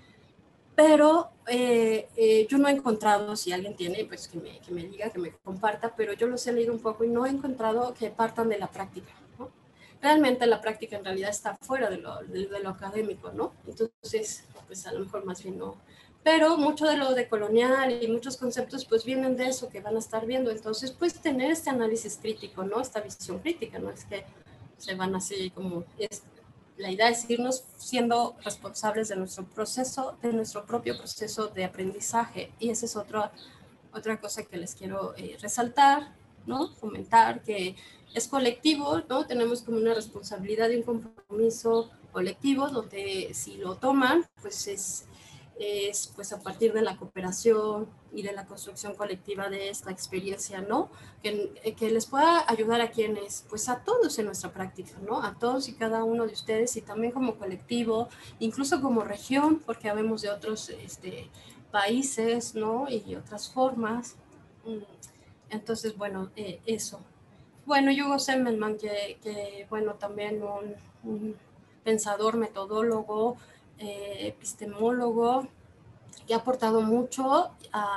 Speaker 2: Pero yo no he encontrado, si alguien tiene, pues que me diga, que me comparta, pero yo los he leído un poco y no he encontrado que partan de la práctica, ¿no? Realmente la práctica en realidad está fuera de lo académico, ¿no? Entonces, pues a lo mejor más bien no. Pero mucho de lo de colonial y muchos conceptos pues vienen de eso que van a estar viendo. Entonces, pues tener este análisis crítico, ¿no? Esta visión crítica, ¿no? Es que se van así como... La idea es irnos siendo responsables de nuestro proceso, de nuestro propio proceso de aprendizaje. Y esa es otra cosa que les quiero resaltar, ¿no? Fomentar, que es colectivo, ¿no? Tenemos como una responsabilidad y un compromiso colectivo, donde si lo toman, pues es pues a partir de la cooperación y de la construcción colectiva de esta experiencia, ¿no? Que les pueda ayudar a quienes, pues a todos en nuestra práctica, ¿no? A todos y cada uno de ustedes, y también como colectivo, incluso como región, porque habemos de otros países, ¿no? Y otras formas. Entonces, bueno, eso. Bueno, Hugo Semmelman, que bueno, también un pensador, metodólogo, epistemólogo, que ha aportado mucho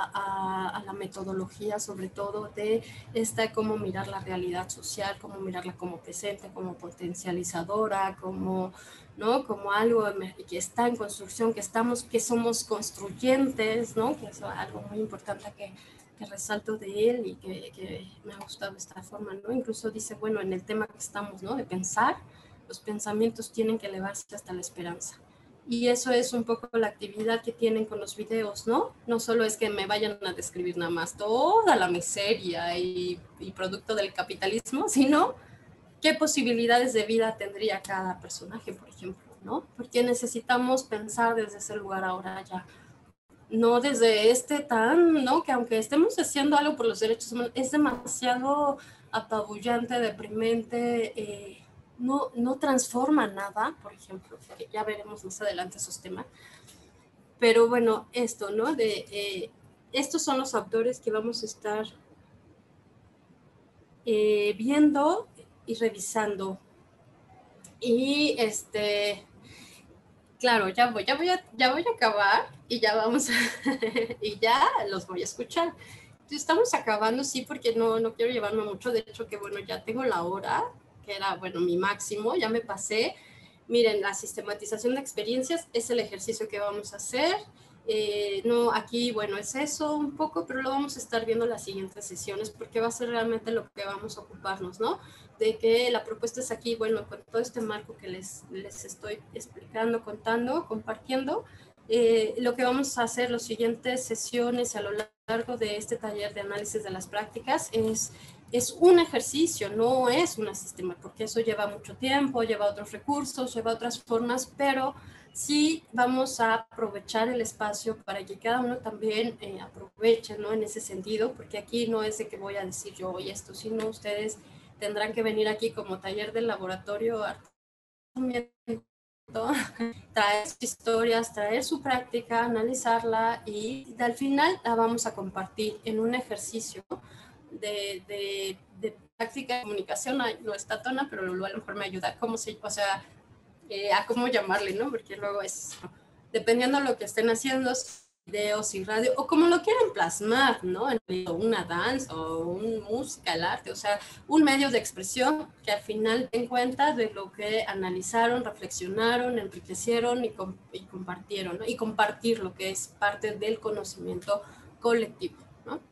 Speaker 2: a la metodología, sobre todo de cómo mirar la realidad social, cómo mirarla como presente, como potencializadora, como, ¿no? Como algo que está en construcción, que somos construyentes, ¿no? Que es algo muy importante que resalto de él y que me ha gustado esta forma, ¿no? Incluso dice, bueno, en el tema que estamos, ¿no? De pensar, los pensamientos tienen que elevarse hasta la esperanza. Y eso es un poco la actividad que tienen con los videos, ¿no? No solo es que me vayan a describir nada más toda la miseria y producto del capitalismo, sino qué posibilidades de vida tendría cada personaje, por ejemplo, ¿no? Porque necesitamos pensar desde ese lugar ahora ya. No desde ¿no? Que aunque estemos haciendo algo por los derechos humanos, es demasiado apabullante, deprimente, no transforma nada, por ejemplo, que ya veremos más adelante esos temas. Pero bueno, esto, ¿no? Estos son los autores que vamos a estar viendo y revisando. Y claro, ya voy a acabar y ya vamos y ya los voy a escuchar. Entonces, estamos acabando, sí, porque no quiero llevarme mucho. De hecho, que bueno, ya tengo la hora, que era, bueno, mi máximo, ya me pasé. Miren, la sistematización de experiencias es el ejercicio que vamos a hacer. No, aquí, bueno, es eso un poco, pero lo vamos a estar viendo en las siguientes sesiones, porque va a ser realmente lo que vamos a ocuparnos, ¿no? De que la propuesta es aquí, bueno, con todo este marco que les estoy explicando, contando, compartiendo, Lo que vamos a hacer las siguientes sesiones a lo largo de este taller de análisis de las prácticas es un ejercicio, no es un sistema, porque eso lleva mucho tiempo, lleva otros recursos, lleva otras formas, pero sí vamos a aprovechar el espacio para que cada uno también aproveche, ¿no? En ese sentido, porque aquí no es de que voy a decir yo hoy esto, sino ustedes tendrán que venir aquí como taller del laboratorio traer sus historias, traer su práctica, analizarla y al final la vamos a compartir en un ejercicio de práctica de comunicación. No está Tona, pero luego a lo mejor me ayuda a cómo llamarle, ¿no? Porque luego dependiendo de lo que estén haciendo, videos y radio, o como lo quieran plasmar, ¿no? Una danza o un música, el arte, o sea, un medio de expresión que al final den cuenta de lo que analizaron, reflexionaron, enriquecieron y compartieron, ¿no? Y compartir lo que es parte del conocimiento colectivo, ¿no?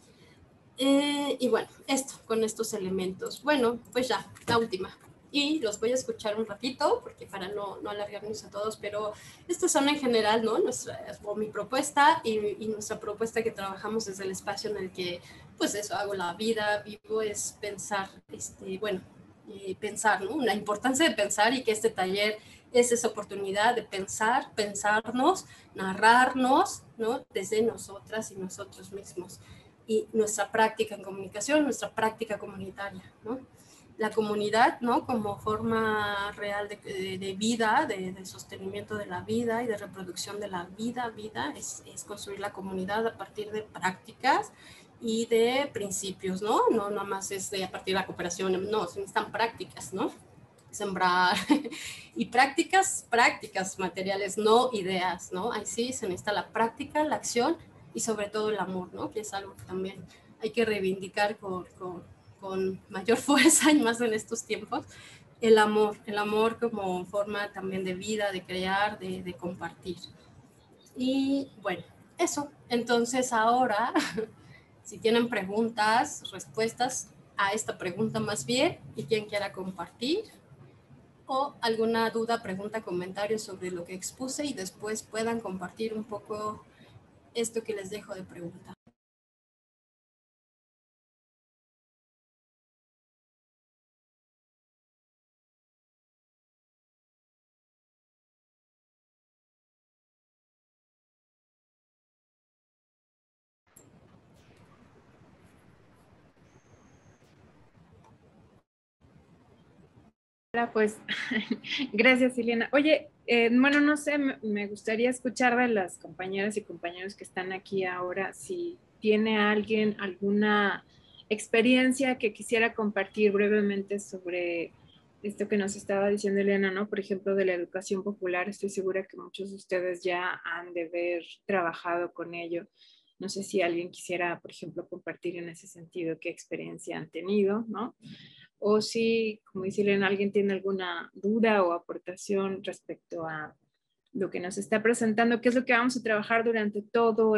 Speaker 2: Y bueno, con estos elementos. Bueno, pues ya, la última. Y los voy a escuchar un ratito, porque para no alargarnos a todos, pero estas son en general, ¿no? Mi propuesta y nuestra propuesta que trabajamos desde el espacio en el que, pues eso, hago la vida, vivo, es pensar, pensar, ¿no? La importancia de pensar y que este taller es esa oportunidad de pensar, pensarnos, narrarnos, ¿no? Desde nosotras y nosotros mismos. Y nuestra práctica en comunicación, nuestra práctica comunitaria, ¿no? La comunidad, ¿no? Como forma real de vida, de sostenimiento de la vida y de reproducción de la vida es construir la comunidad a partir de prácticas y de principios, ¿no? No nada más es a partir de la cooperación, no, se necesitan prácticas, ¿no? Sembrar y prácticas materiales, no ideas, ¿no? Ahí sí se necesita la práctica, la acción y sobre todo el amor, ¿no? Que es algo que también hay que reivindicar con mayor fuerza y más en estos tiempos. El amor como forma también de vida, de crear, de compartir. Y bueno, eso. Entonces ahora, si tienen preguntas, respuestas a esta pregunta más bien, y quien quiera compartir, o alguna duda, pregunta, comentario sobre lo que expuse y después puedan compartir un poco esto que les dejo de pregunta.
Speaker 3: Pues gracias, Ileana. Oye, bueno, no sé, me gustaría escuchar de las compañeras y compañeros que están aquí ahora, si tiene alguien alguna experiencia que quisiera compartir brevemente sobre esto que nos estaba diciendo Ileana, ¿no? Por ejemplo, de la educación popular. Estoy segura que muchos de ustedes ya han de haber trabajado con ello. No sé si alguien quisiera, por ejemplo, compartir en ese sentido qué experiencia han tenido, ¿no? O si, como dice Elena, alguien tiene alguna duda o aportación respecto a lo que nos está presentando, qué es lo que vamos a trabajar durante todo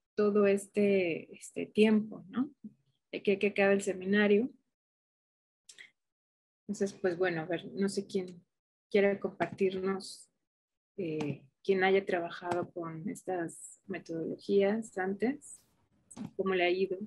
Speaker 3: este tiempo, ¿no? De que acaba el seminario. Entonces, pues bueno, a ver, no sé quién quiera compartirnos, quién haya trabajado con estas metodologías antes, cómo le ha ido.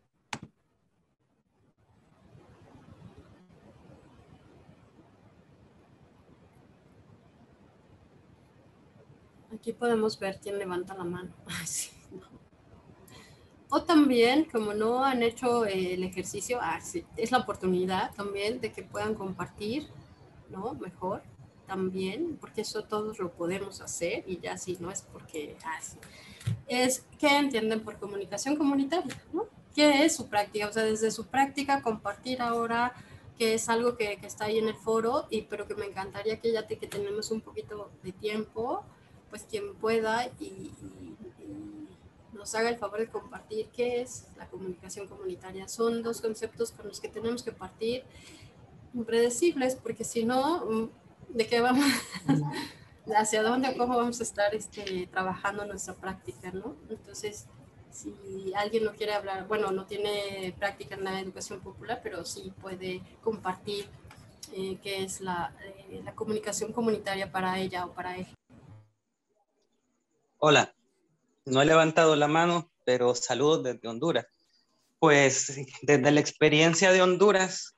Speaker 2: Aquí podemos ver quién levanta la mano. Sí, no. O también, como no han hecho el ejercicio, sí, es la oportunidad también de que puedan compartir, ¿no? Mejor también, porque eso todos lo podemos hacer y ya sí, no es porque, sí. Es qué entienden por comunicación comunitaria, ¿no? ¿Qué es su práctica? O sea, desde su práctica compartir ahora, que es algo que está ahí en el foro, pero que me encantaría que ya que tenemos un poquito de tiempo, pues quien pueda y nos haga el favor de compartir qué es la comunicación comunitaria. Son dos conceptos con los que tenemos que partir impredecibles, porque si no, ¿de qué vamos? ¿Hacia dónde o cómo vamos a estar trabajando nuestra práctica, ¿no? Entonces, si alguien no quiere hablar, bueno, no tiene práctica en la educación popular, pero sí puede compartir qué es la comunicación comunitaria para ella o para él.
Speaker 4: Hola, no he levantado la mano, pero saludos desde Honduras. Pues desde la experiencia de Honduras,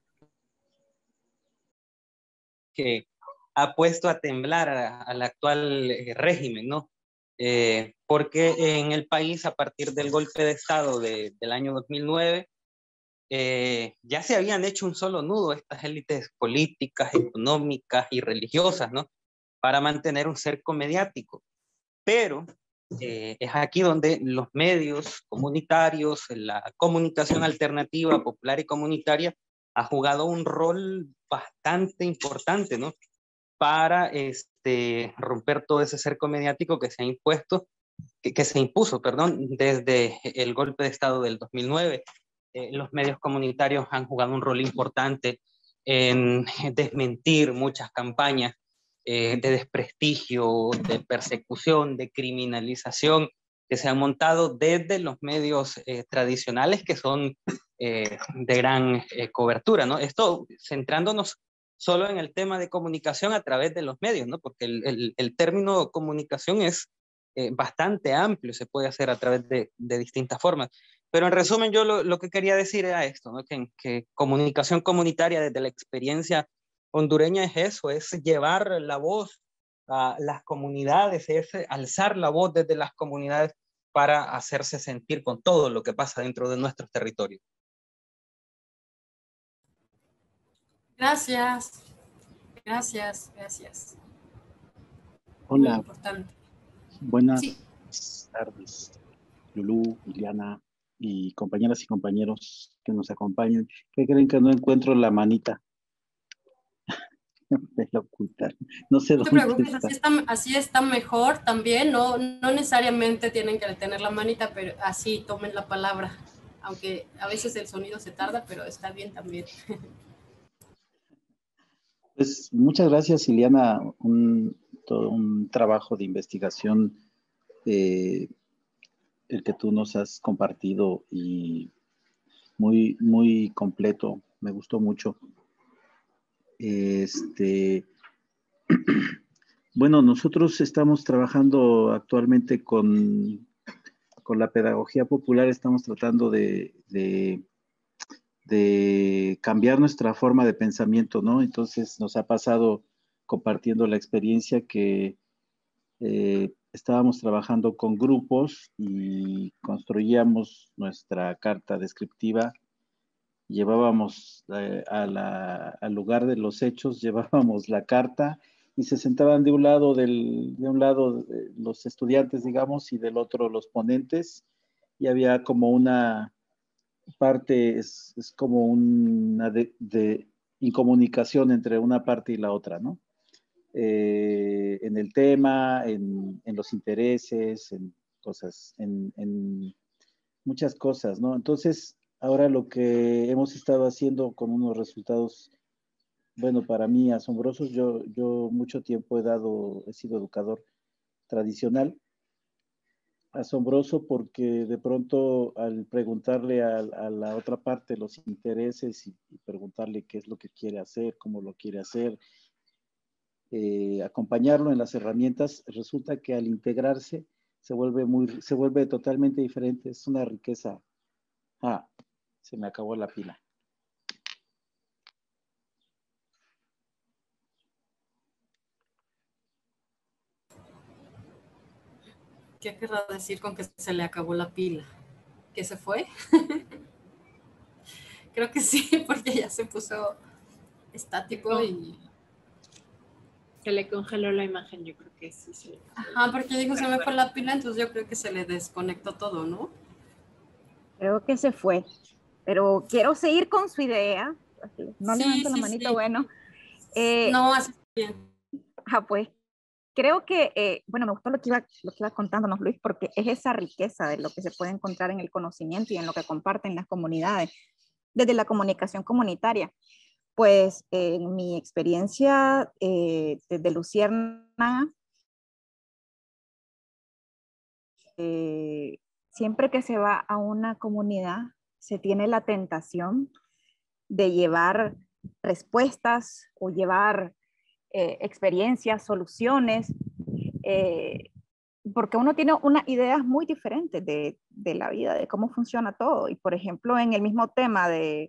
Speaker 4: que ha puesto a temblar al actual régimen, ¿no? Porque en el país, a partir del golpe de Estado del año 2009, ya se habían hecho un solo nudo estas élites políticas, económicas y religiosas, ¿no? Para mantener un cerco mediático. Pero es aquí donde los medios comunitarios, la comunicación alternativa, popular y comunitaria, ha jugado un rol bastante importante, ¿no? Para romper todo ese cerco mediático que se ha impuesto, que se impuso, perdón, desde el golpe de Estado del 2009. Los medios comunitarios han jugado un rol importante en desmentir muchas campañas de desprestigio, de persecución, de criminalización que se han montado desde los medios tradicionales que son de gran cobertura, ¿no? Esto centrándonos solo en el tema de comunicación a través de los medios, ¿no? Porque el término comunicación es bastante amplio, se puede hacer a través de distintas formas. Pero en resumen, yo lo que quería decir era esto, ¿no? Que comunicación comunitaria desde la experiencia hondureña es eso, es llevar la voz a las comunidades, es alzar la voz desde las comunidades para hacerse sentir con todo lo que pasa dentro de nuestros territorios.
Speaker 2: Gracias, gracias, gracias.
Speaker 5: Hola,
Speaker 2: muy importante.
Speaker 5: buenas
Speaker 2: Sí.
Speaker 5: tardes, Lulú, Liliana y compañeras y compañeros que nos acompañan. ¿Qué creen que no encuentro la manita? Me la ocultaron. No sé
Speaker 2: No te
Speaker 5: dónde
Speaker 2: preocupes,
Speaker 5: está.
Speaker 2: así está mejor también, no necesariamente tienen que tener la manita, pero así tomen la palabra, aunque a veces el sonido se tarda, pero está bien también.
Speaker 5: Pues muchas gracias, Liliana. Todo un trabajo de investigación el que tú nos has compartido y muy, muy completo. Me gustó mucho. Bueno, nosotros estamos trabajando actualmente con la pedagogía popular, estamos tratando de cambiar nuestra forma de pensamiento, ¿no? Entonces nos ha pasado compartiendo la experiencia que estábamos trabajando con grupos y construíamos nuestra carta descriptiva, llevábamos al lugar de los hechos, llevábamos la carta y se sentaban de un lado los estudiantes, digamos, y del otro los ponentes, y había como una parte, es como una de incomunicación entre una parte y la otra, ¿no? En el tema, en los intereses, en cosas, en muchas cosas, ¿no? Entonces, ahora lo que hemos estado haciendo con unos resultados, bueno, para mí asombrosos. Yo mucho tiempo he sido educador tradicional. Asombroso porque de pronto al preguntarle a la otra parte los intereses y preguntarle qué es lo que quiere hacer, cómo lo quiere hacer, acompañarlo en las herramientas, resulta que al integrarse se vuelve totalmente diferente. Es una riqueza. Se me acabó la pila.
Speaker 2: ¿Qué querrá decir con que se le acabó la pila? ¿Que se fue? Creo que sí, porque ya se puso estático y...
Speaker 3: Se le congeló la imagen, yo creo que sí.
Speaker 2: Ajá, porque dijo se me fue la pila, entonces yo creo que se le desconectó todo, ¿no?
Speaker 1: Creo que se fue, pero quiero seguir con su idea. No levanto la manito, bueno.
Speaker 2: No, así bien.
Speaker 1: Pues creo que, bueno, me gustó lo que iba contándonos Luis, porque es esa riqueza de lo que se puede encontrar en el conocimiento y en lo que comparten las comunidades, desde la comunicación comunitaria. Pues en mi experiencia desde Luciérnaga, siempre que se va a una comunidad, se tiene la tentación de llevar respuestas o llevar experiencias, soluciones, porque uno tiene unas ideas muy diferentes de la vida, de cómo funciona todo. Y por ejemplo, en el mismo tema de,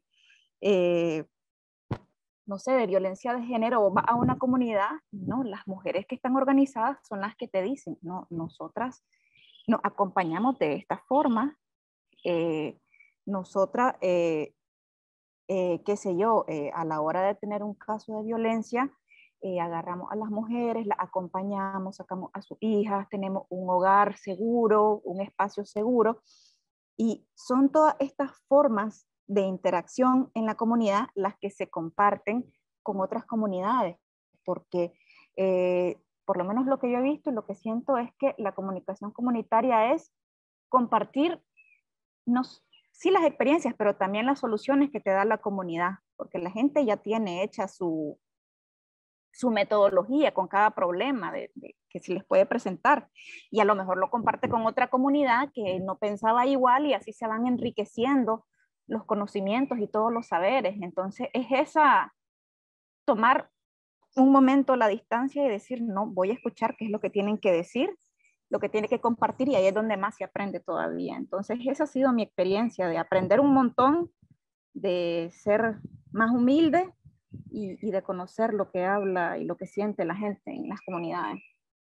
Speaker 1: no sé, de violencia de género, o vas a una comunidad, no, las mujeres que están organizadas son las que te dicen, no, nosotras nos acompañamos de esta forma, nosotras, qué sé yo, a la hora de tener un caso de violencia, agarramos a las mujeres, las acompañamos, sacamos a sus hijas, tenemos un hogar seguro, un espacio seguro, y son todas estas formas de interacción en la comunidad las que se comparten con otras comunidades, porque por lo menos lo que yo he visto y lo que siento es que la comunicación comunitaria es compartir no, sí las experiencias, pero también las soluciones que te da la comunidad, porque la gente ya tiene hecha su metodología con cada problema que se les puede presentar, y a lo mejor lo comparte con otra comunidad que no pensaba igual, y así se van enriqueciendo los conocimientos y todos los saberes. Entonces es esa, tomar un momento la distancia y decir, no, voy a escuchar qué es lo que tienen que decir, lo que tiene que compartir, y ahí es donde más se aprende todavía. Entonces esa ha sido mi experiencia, de aprender un montón, de ser más humilde y de conocer lo que habla y lo que siente la gente en las comunidades.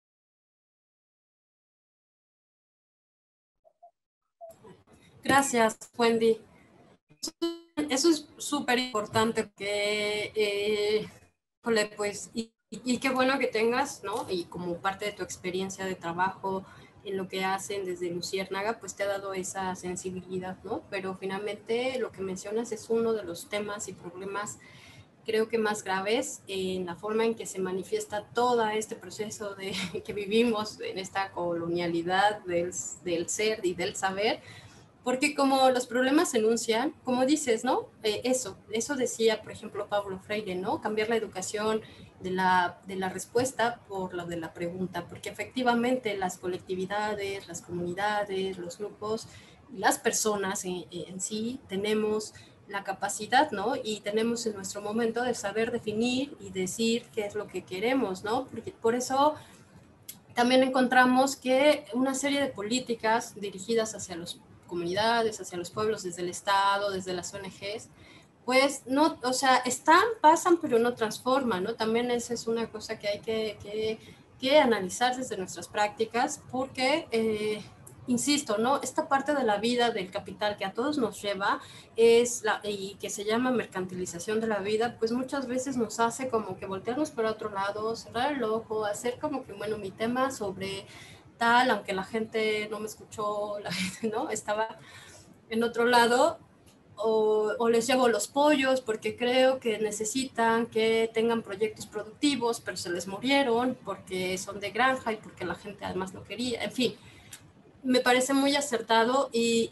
Speaker 2: Gracias, Wendy. Eso es súper importante que, pues, y qué bueno que tengas, ¿no? Y como parte de tu experiencia de trabajo en lo que hacen desde Luciérnaga, pues te ha dado esa sensibilidad, ¿no? Pero finalmente lo que mencionas es uno de los temas y problemas, creo que más graves, en la forma en que se manifiesta todo este proceso de que vivimos en esta colonialidad del ser y del saber, porque como los problemas se enuncian, como dices, ¿no? Eso decía, por ejemplo, Pablo Freire, ¿no? Cambiar la educación de la respuesta por la de la pregunta, porque efectivamente las colectividades, las comunidades, los grupos, las personas en sí tenemos la capacidad, ¿no? Y tenemos en nuestro momento de saber definir y decir qué es lo que queremos, ¿no? Porque por eso también encontramos que una serie de políticas dirigidas hacia las comunidades, hacia los pueblos, desde el Estado, desde las ONGs, pues no, o sea, están, pasan, pero no transforman, ¿no? También esa es una cosa que hay que analizar desde nuestras prácticas, porque insisto, ¿no? Esta parte de la vida del capital que a todos nos lleva y que se llama mercantilización de la vida, pues muchas veces nos hace como que voltearnos para otro lado, cerrar el ojo, hacer como que, bueno, mi tema sobre tal, aunque la gente no me escuchó, la gente, ¿no? Estaba en otro lado, o les llevo los pollos porque creo que necesitan que tengan proyectos productivos, pero se les murieron porque son de granja y porque la gente además no quería, en fin. Me parece muy acertado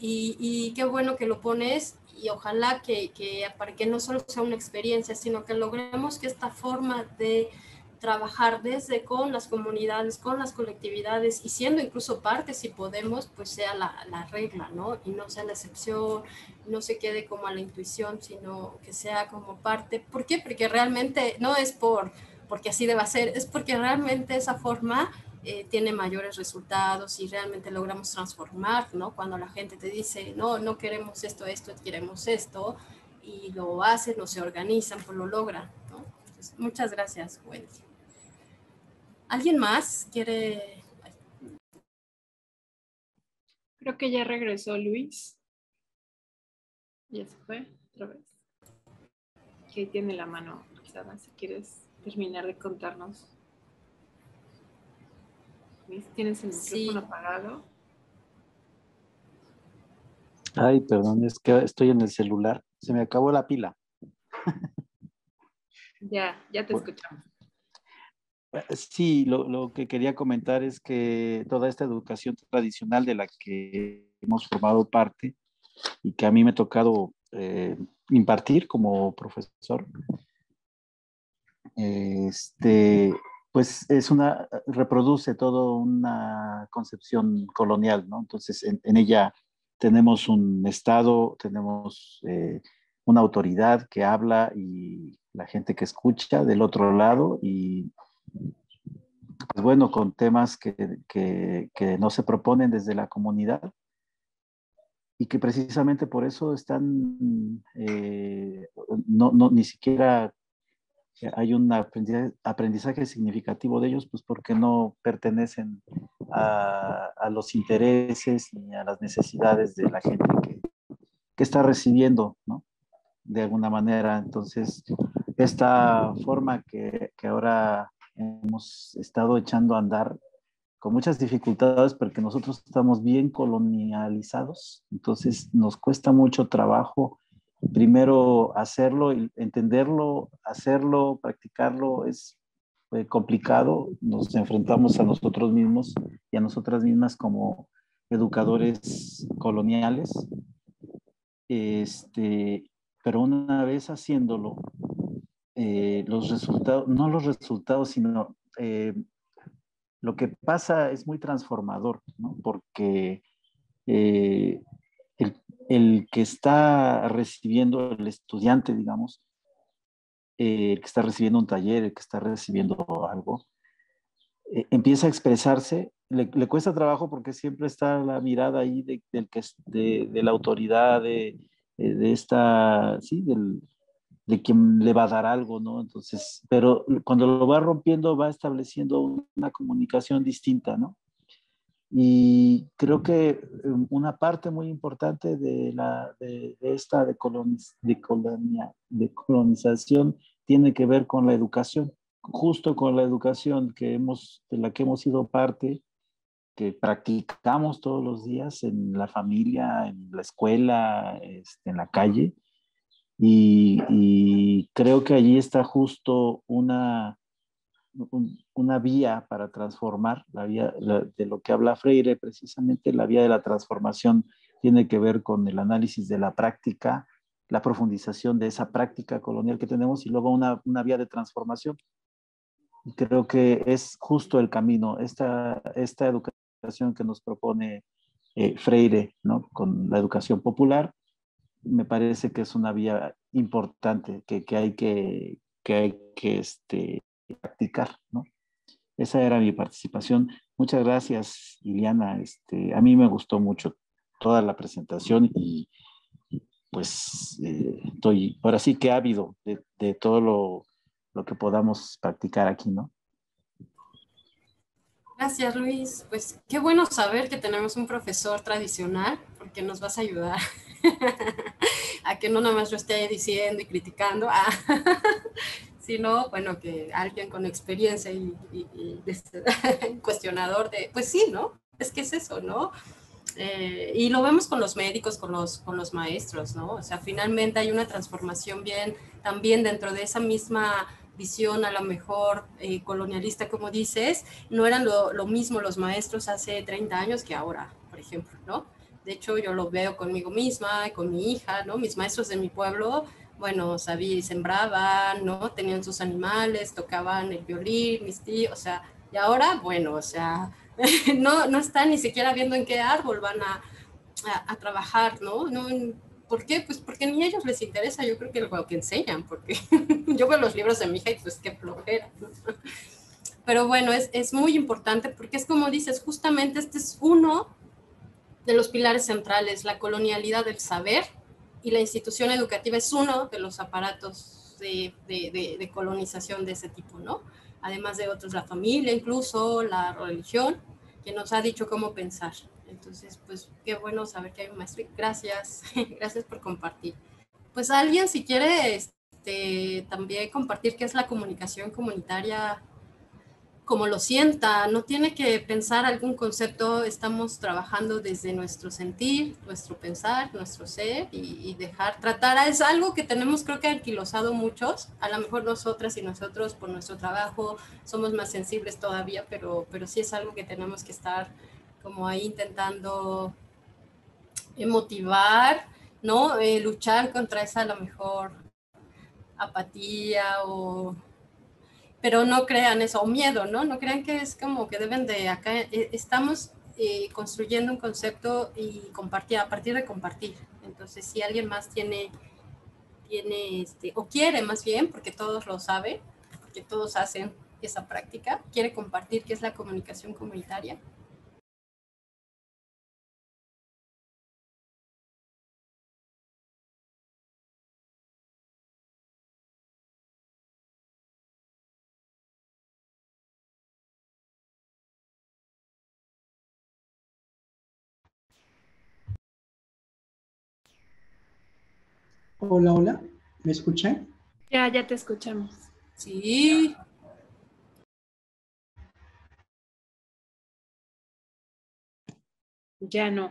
Speaker 2: y qué bueno que lo pones, y ojalá para que no solo sea una experiencia, sino que logremos que esta forma de trabajar desde con las comunidades, con las colectividades, y siendo incluso parte, si podemos, pues sea la regla, ¿no? Y no sea la excepción, no se quede como a la intuición, sino que sea como parte. ¿Por qué? Porque realmente no es porque así deba ser, es porque realmente esa forma tiene mayores resultados y realmente logramos transformar, ¿no? Cuando la gente te dice, no, no queremos esto, queremos esto, y lo hacen o se organizan, pues lo logran, ¿no? Entonces, muchas gracias, Wendy. ¿Alguien más quiere?
Speaker 3: Creo que ya regresó Luis. Ya se fue otra vez. Que tiene la mano alzada, si quieres terminar de contarnos. Luis, ¿tienes el micrófono apagado?
Speaker 5: Ay, perdón, es que estoy en el celular. Se me acabó la pila.
Speaker 3: Ya te escuchamos.
Speaker 5: Sí, lo que quería comentar es que toda esta educación tradicional de la que hemos formado parte y que a mí me ha tocado impartir como profesor, pues reproduce toda una concepción colonial, ¿no? Entonces, en ella tenemos un Estado, tenemos una autoridad que habla y la gente que escucha del otro lado, y pues bueno, con temas que no se proponen desde la comunidad y que precisamente por eso están, ni siquiera hay un aprendizaje significativo de ellos, pues porque no pertenecen a los intereses ni a las necesidades de la gente que está recibiendo, ¿no? De alguna manera. Entonces, esta forma que ahora hemos estado echando a andar con muchas dificultades porque nosotros estamos bien colonializados, entonces nos cuesta mucho trabajo primero hacerlo, entenderlo, hacerlo, practicarlo es complicado, nos enfrentamos a nosotros mismos y a nosotras mismas como educadores coloniales, pero una vez haciéndolo, los resultados, no los resultados, sino lo que pasa es muy transformador, ¿no? Porque eh, el que está recibiendo, el estudiante, digamos, el que está recibiendo un taller, el que está recibiendo algo, empieza a expresarse, le cuesta trabajo porque siempre está la mirada ahí de la autoridad, sí, de quien le va a dar algo, ¿no? Entonces, pero cuando lo va rompiendo, va estableciendo una comunicación distinta, ¿no? Y creo que una parte muy importante de esta decolonización tiene que ver con la educación, justo con la educación de la que hemos sido parte, que practicamos todos los días en la familia, en la escuela, en la calle. Y creo que allí está justo una vía para transformar, de lo que habla Freire, precisamente la vía de la transformación tiene que ver con el análisis de la práctica, la profundización de esa práctica colonial que tenemos y luego una vía de transformación. Y creo que es justo el camino, esta educación que nos propone Freire, ¿no? Con la educación popular, me parece que es una vía importante que hay que practicar, ¿no? Esa era mi participación. Muchas gracias, Iliana. A mí me gustó mucho toda la presentación y pues estoy ahora sí que ávido de todo lo que podamos practicar aquí, ¿no?
Speaker 2: Gracias, Luis. Pues qué bueno saber que tenemos un profesor tradicional, porque nos vas a ayudar a que no nada más lo esté diciendo y criticando, sino, bueno, que alguien con experiencia y cuestionador de, pues sí, ¿no? Es que es eso, ¿no? Y lo vemos con los médicos, con los maestros, ¿no? O sea, finalmente hay una transformación también dentro de esa misma visión a lo mejor colonialista, como dices, no eran lo mismo los maestros hace 30 años que ahora, por ejemplo, ¿no? De hecho, yo lo veo conmigo misma, con mi hija, ¿no? Mis maestros de mi pueblo, bueno, sabían, sembraban, ¿no? Tenían sus animales, tocaban el violín, mis tíos, o sea, y ahora, bueno, o sea, no están ni siquiera viendo en qué árbol van a trabajar, ¿no? ¿Por qué? Pues porque ni a ellos les interesa, yo creo que lo que enseñan, porque yo veo los libros de mi hija y pues qué flojera, ¿no? Pero bueno, es muy importante porque es como dices, justamente este es uno de los pilares centrales, la colonialidad del saber, y la institución educativa es uno de los aparatos de colonización de ese tipo, ¿no? Además de otros, la familia, incluso la religión, que nos ha dicho cómo pensar. Entonces, pues qué bueno saber que hay un maestro. Gracias, gracias por compartir. Pues alguien, si quiere también compartir qué es la comunicación comunitaria, como lo sienta, no tiene que pensar algún concepto, estamos trabajando desde nuestro sentir, nuestro pensar, nuestro ser y tratar, es algo que tenemos creo que anquilosado muchos, a lo mejor nosotras y nosotros por nuestro trabajo somos más sensibles todavía, pero sí es algo que tenemos que estar como ahí intentando motivar, ¿no? Luchar contra esa a lo mejor apatía pero no crean eso, o miedo, ¿no? No crean que es como que deben de acá, estamos construyendo un concepto y compartir, a partir de compartir. Entonces, si alguien más tiene o quiere más bien, porque todos lo saben, porque todos hacen esa práctica. ¿Quiere compartir qué es la comunicación comunitaria?
Speaker 6: Hola, hola, ¿me escuchan?
Speaker 3: Ya te escuchamos.
Speaker 2: Sí.
Speaker 3: Ya no.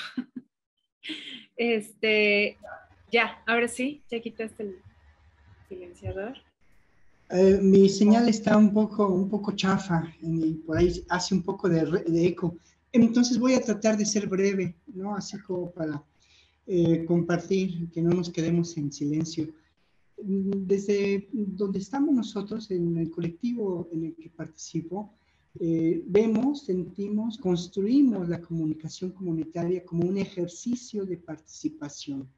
Speaker 3: Ya, ahora sí, ya quitaste el silenciador.
Speaker 6: Mi señal está un poco chafa y por ahí hace un poco de eco. Entonces voy a tratar de ser breve, ¿no? Así como para compartir, que no nos quedemos en silencio. Desde donde estamos nosotros, en el colectivo en el que participo, vemos, sentimos, construimos la comunicación comunitaria como un ejercicio de participación.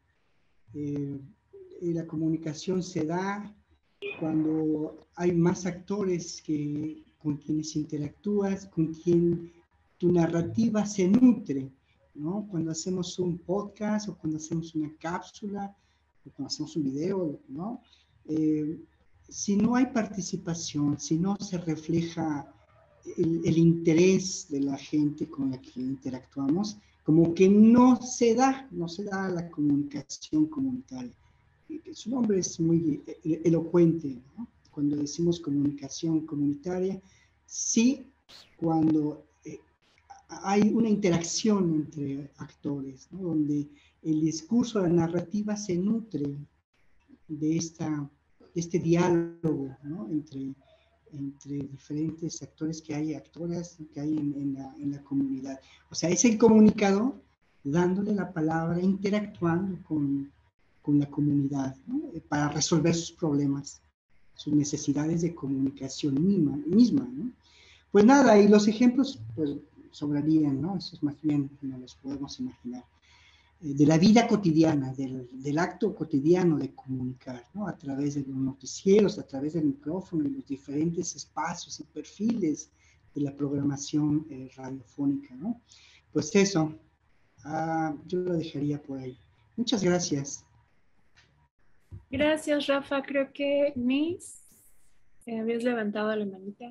Speaker 6: La comunicación se da cuando hay más actores con quienes interactúas, con quien tu narrativa se nutre, ¿no? Cuando hacemos un podcast o cuando hacemos una cápsula o cuando hacemos un video, ¿no? Si no hay participación, si no se refleja el interés de la gente con la que interactuamos, como que no se da la comunicación comunitaria. Su nombre es muy elocuente, ¿no? Cuando decimos comunicación comunitaria, sí, cuando hay una interacción entre actores, ¿no? Donde el discurso, la narrativa se nutre de este diálogo, ¿no? entre diferentes actores que hay, actoras que hay en la comunidad. O sea, es el comunicador dándole la palabra, interactuando con la comunidad, ¿no? Para resolver sus problemas, sus necesidades de comunicación misma, ¿no? Pues nada, y los ejemplos pues sobrarían, ¿no? Eso es más bien, no los podemos imaginar. De la vida cotidiana, del acto cotidiano de comunicar, ¿no? A través de los noticieros, a través del micrófono y los diferentes espacios y perfiles de la programación radiofónica, ¿no? Pues eso, yo lo dejaría por ahí. Muchas gracias.
Speaker 3: Gracias, Rafa. Creo que Miss, habías levantado la manita.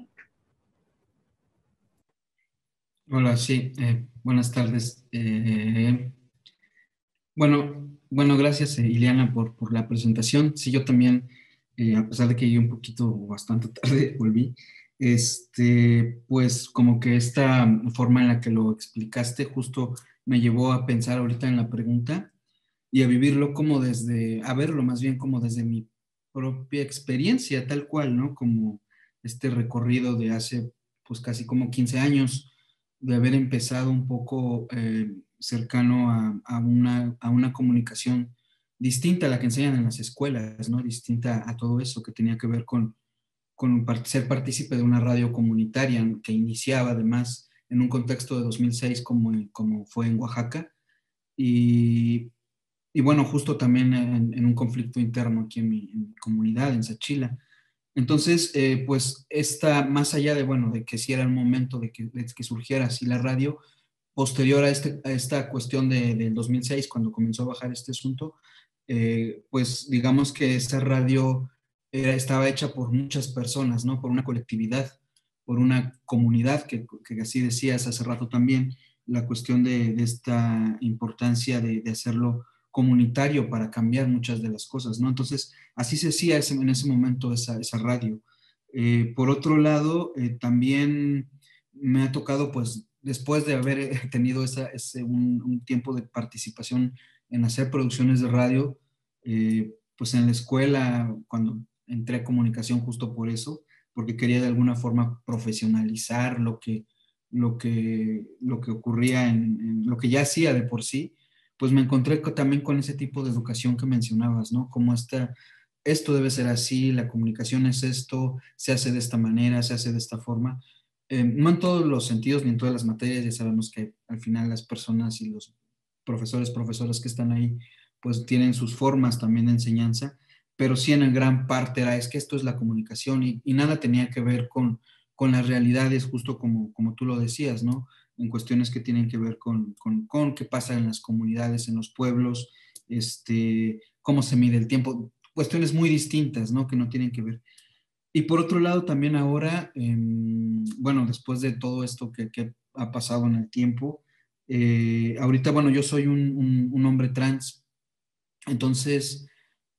Speaker 7: Hola, sí, buenas tardes. Bueno, gracias, Ileana, por la presentación. Sí, yo también, a pesar de que llegué un poquito, bastante tarde, volví. Pues como que esta forma en la que lo explicaste justo me llevó a pensar ahorita en la pregunta y a vivirlo como a verlo más bien como desde mi propia experiencia, tal cual, ¿no? Como este recorrido de hace, pues casi como 15 años, de haber empezado un poco cercano a una comunicación distinta a la que enseñan en las escuelas, ¿no? Distinta a todo eso que tenía que ver con ser partícipe de una radio comunitaria que iniciaba además en un contexto de 2006 como fue en Oaxaca. Y bueno, justo también en un conflicto interno aquí en mi comunidad, en Sachila. Entonces, pues más allá de, bueno, de que si era el momento de que surgiera así la radio, posterior a esta cuestión del 2006, cuando comenzó a bajar este asunto, pues digamos que esta radio estaba hecha por muchas personas, ¿no? Por una colectividad, por una comunidad, que así decías hace rato también, la cuestión de esta importancia de hacerlo comunitario para cambiar muchas de las cosas, ¿no? Entonces, así se hacía en ese momento esa radio. Por otro lado, también me ha tocado, pues, después de haber tenido un tiempo de participación en hacer producciones de radio, pues en la escuela, cuando entré a comunicación justo por eso, porque quería de alguna forma profesionalizar lo que ocurría en lo que ya hacía de por sí, pues me encontré también con ese tipo de educación que mencionabas, ¿no? Como esto debe ser así, la comunicación es esto, se hace de esta manera, se hace de esta forma. No en todos los sentidos ni en todas las materias, ya sabemos que al final las personas y los profesoras que están ahí, pues tienen sus formas también de enseñanza, pero sí en gran parte es que esto es la comunicación y nada tenía que ver con las realidades, justo como tú lo decías, ¿no? En cuestiones que tienen que ver con qué pasa en las comunidades, en los pueblos, cómo se mide el tiempo, cuestiones muy distintas, ¿no? Que no tienen que ver. Y por otro lado, también ahora, bueno, después de todo esto que ha pasado en el tiempo, ahorita, bueno, yo soy un hombre trans, entonces,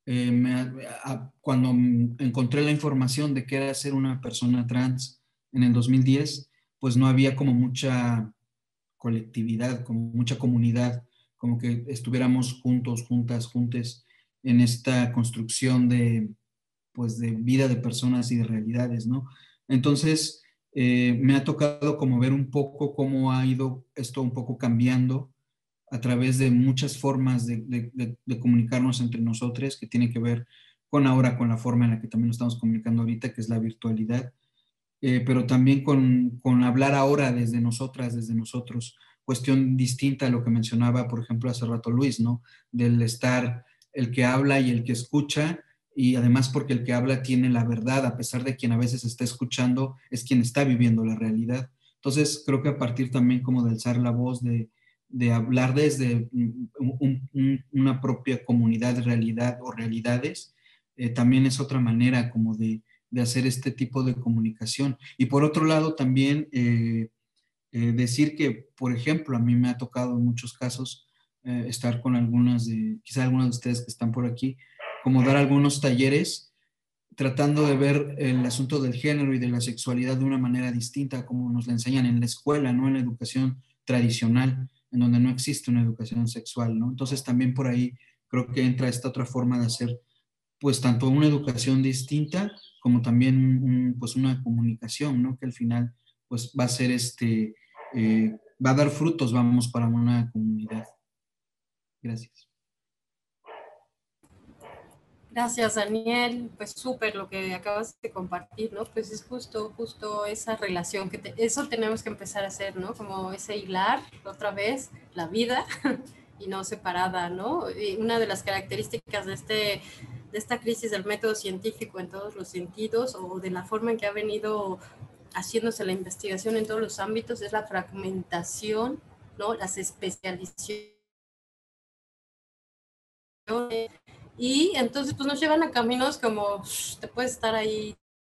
Speaker 7: cuando encontré la información de que era ser una persona trans en el 2010, pues no había como mucha colectividad, como mucha comunidad, como que estuviéramos juntos, juntas, juntes en esta construcción pues, de vida de personas y de realidades, ¿no? Entonces, me ha tocado como ver un poco cómo ha ido esto un poco cambiando a través de muchas formas de comunicarnos entre nosotros, que tiene que ver con ahora, con la forma en la que también nos estamos comunicando ahorita, que es la virtualidad, pero también con hablar ahora desde nosotras, desde nosotros, cuestión distinta a lo que mencionaba, por ejemplo, hace rato Luis, ¿no? Del estar el que habla y el que escucha, y además porque el que habla tiene la verdad, a pesar de quien a veces está escuchando, es quien está viviendo la realidad. Entonces, creo que a partir también como de alzar la voz, de hablar desde una propia comunidad, realidad o realidades, también es otra manera como de hacer este tipo de comunicación. Y por otro lado, también decir que, por ejemplo, a mí me ha tocado en muchos casos estar con quizá algunas de ustedes que están por aquí, como dar algunos talleres tratando de ver el asunto del género y de la sexualidad de una manera distinta, como nos la enseñan en la escuela, no en la educación tradicional, en donde no existe una educación sexual, ¿no? Entonces también por ahí creo que entra esta otra forma de hacer, pues tanto una educación distinta como también pues una comunicación, ¿no? Que al final pues va a ser va a dar frutos, vamos, para una comunidad. Gracias.
Speaker 2: Gracias, Daniel. Pues súper lo que acabas de compartir, ¿no? Pues es justo esa relación, eso tenemos que empezar a hacer, ¿no? Como ese hilar, otra vez, la vida y no separada, ¿no? Y una de las características de esta crisis del método científico en todos los sentidos o de la forma en que ha venido haciéndose la investigación en todos los ámbitos es la fragmentación, ¿no? Las especializaciones. Y entonces pues nos llevan a caminos como te puedes estar ahí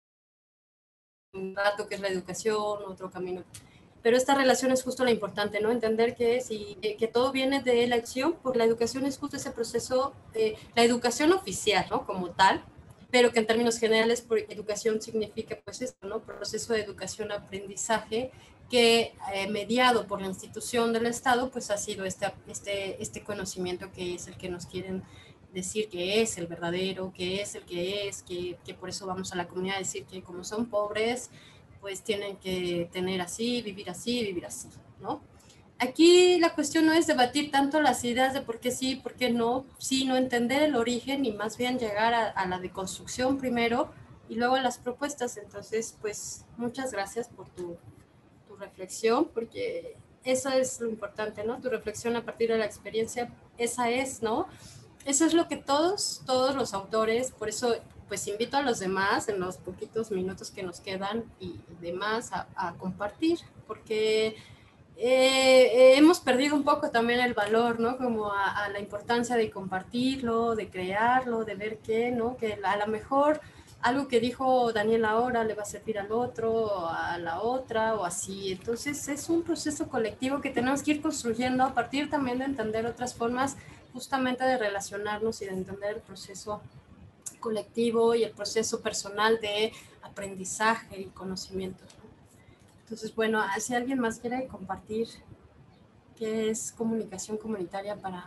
Speaker 2: un rato que es la educación, otro camino. Pero esta relación es justo la importante, ¿no? Entender que todo viene de la acción, porque la educación es justo ese proceso, la educación oficial, ¿no? Como tal, pero que en términos generales por educación significa pues esto, ¿no? Proceso de educación-aprendizaje que mediado por la institución del Estado pues ha sido este conocimiento que es el que nos quieren decir que es el verdadero, que es el que es, que por eso vamos a la comunidad a decir que como son pobres, pues tienen que tener así, vivir así, ¿no? Aquí la cuestión no es debatir tanto las ideas de por qué sí, por qué no, sino entender el origen y más bien llegar a la deconstrucción primero y luego a las propuestas. Entonces, pues muchas gracias por tu reflexión, porque eso es lo importante, ¿no? Tu reflexión a partir de la experiencia, esa es, ¿no? Eso es lo que todos los autores, por eso pues invito a los demás en los poquitos minutos que nos quedan y demás a compartir, porque hemos perdido un poco también el valor, ¿no? Como a la importancia de compartirlo, de crearlo, de ver qué, ¿no? Que a lo mejor algo que dijo Daniel ahora le va a servir al otro, a la otra o así. Entonces es un proceso colectivo que tenemos que ir construyendo a partir también de entender otras formas justamente de relacionarnos y de entender el proceso colectivo y el proceso personal de aprendizaje y conocimiento. Entonces, bueno, si alguien más quiere compartir qué es comunicación comunitaria para...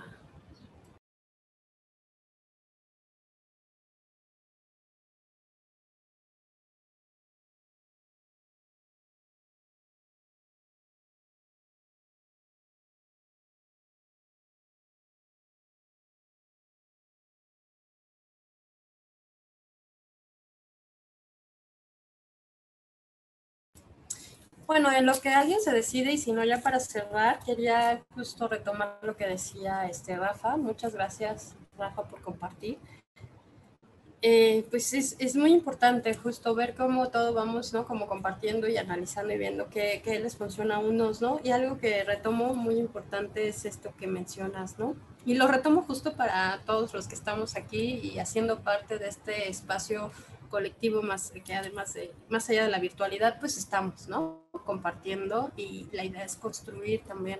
Speaker 2: Bueno, en lo que alguien se decide y si no ya para cerrar, quería justo retomar lo que decía Rafa. Muchas gracias, Rafa, por compartir. Pues es muy importante justo ver cómo todo vamos, ¿no? Como compartiendo y analizando y viendo qué les funciona a unos, ¿no? Y algo que retomo muy importante es esto que mencionas, ¿no? Y lo retomo justo para todos los que estamos aquí y haciendo parte de este espacio colectivo, más que además de, más allá de la virtualidad, pues estamos, ¿no? Compartiendo, y la idea es construir también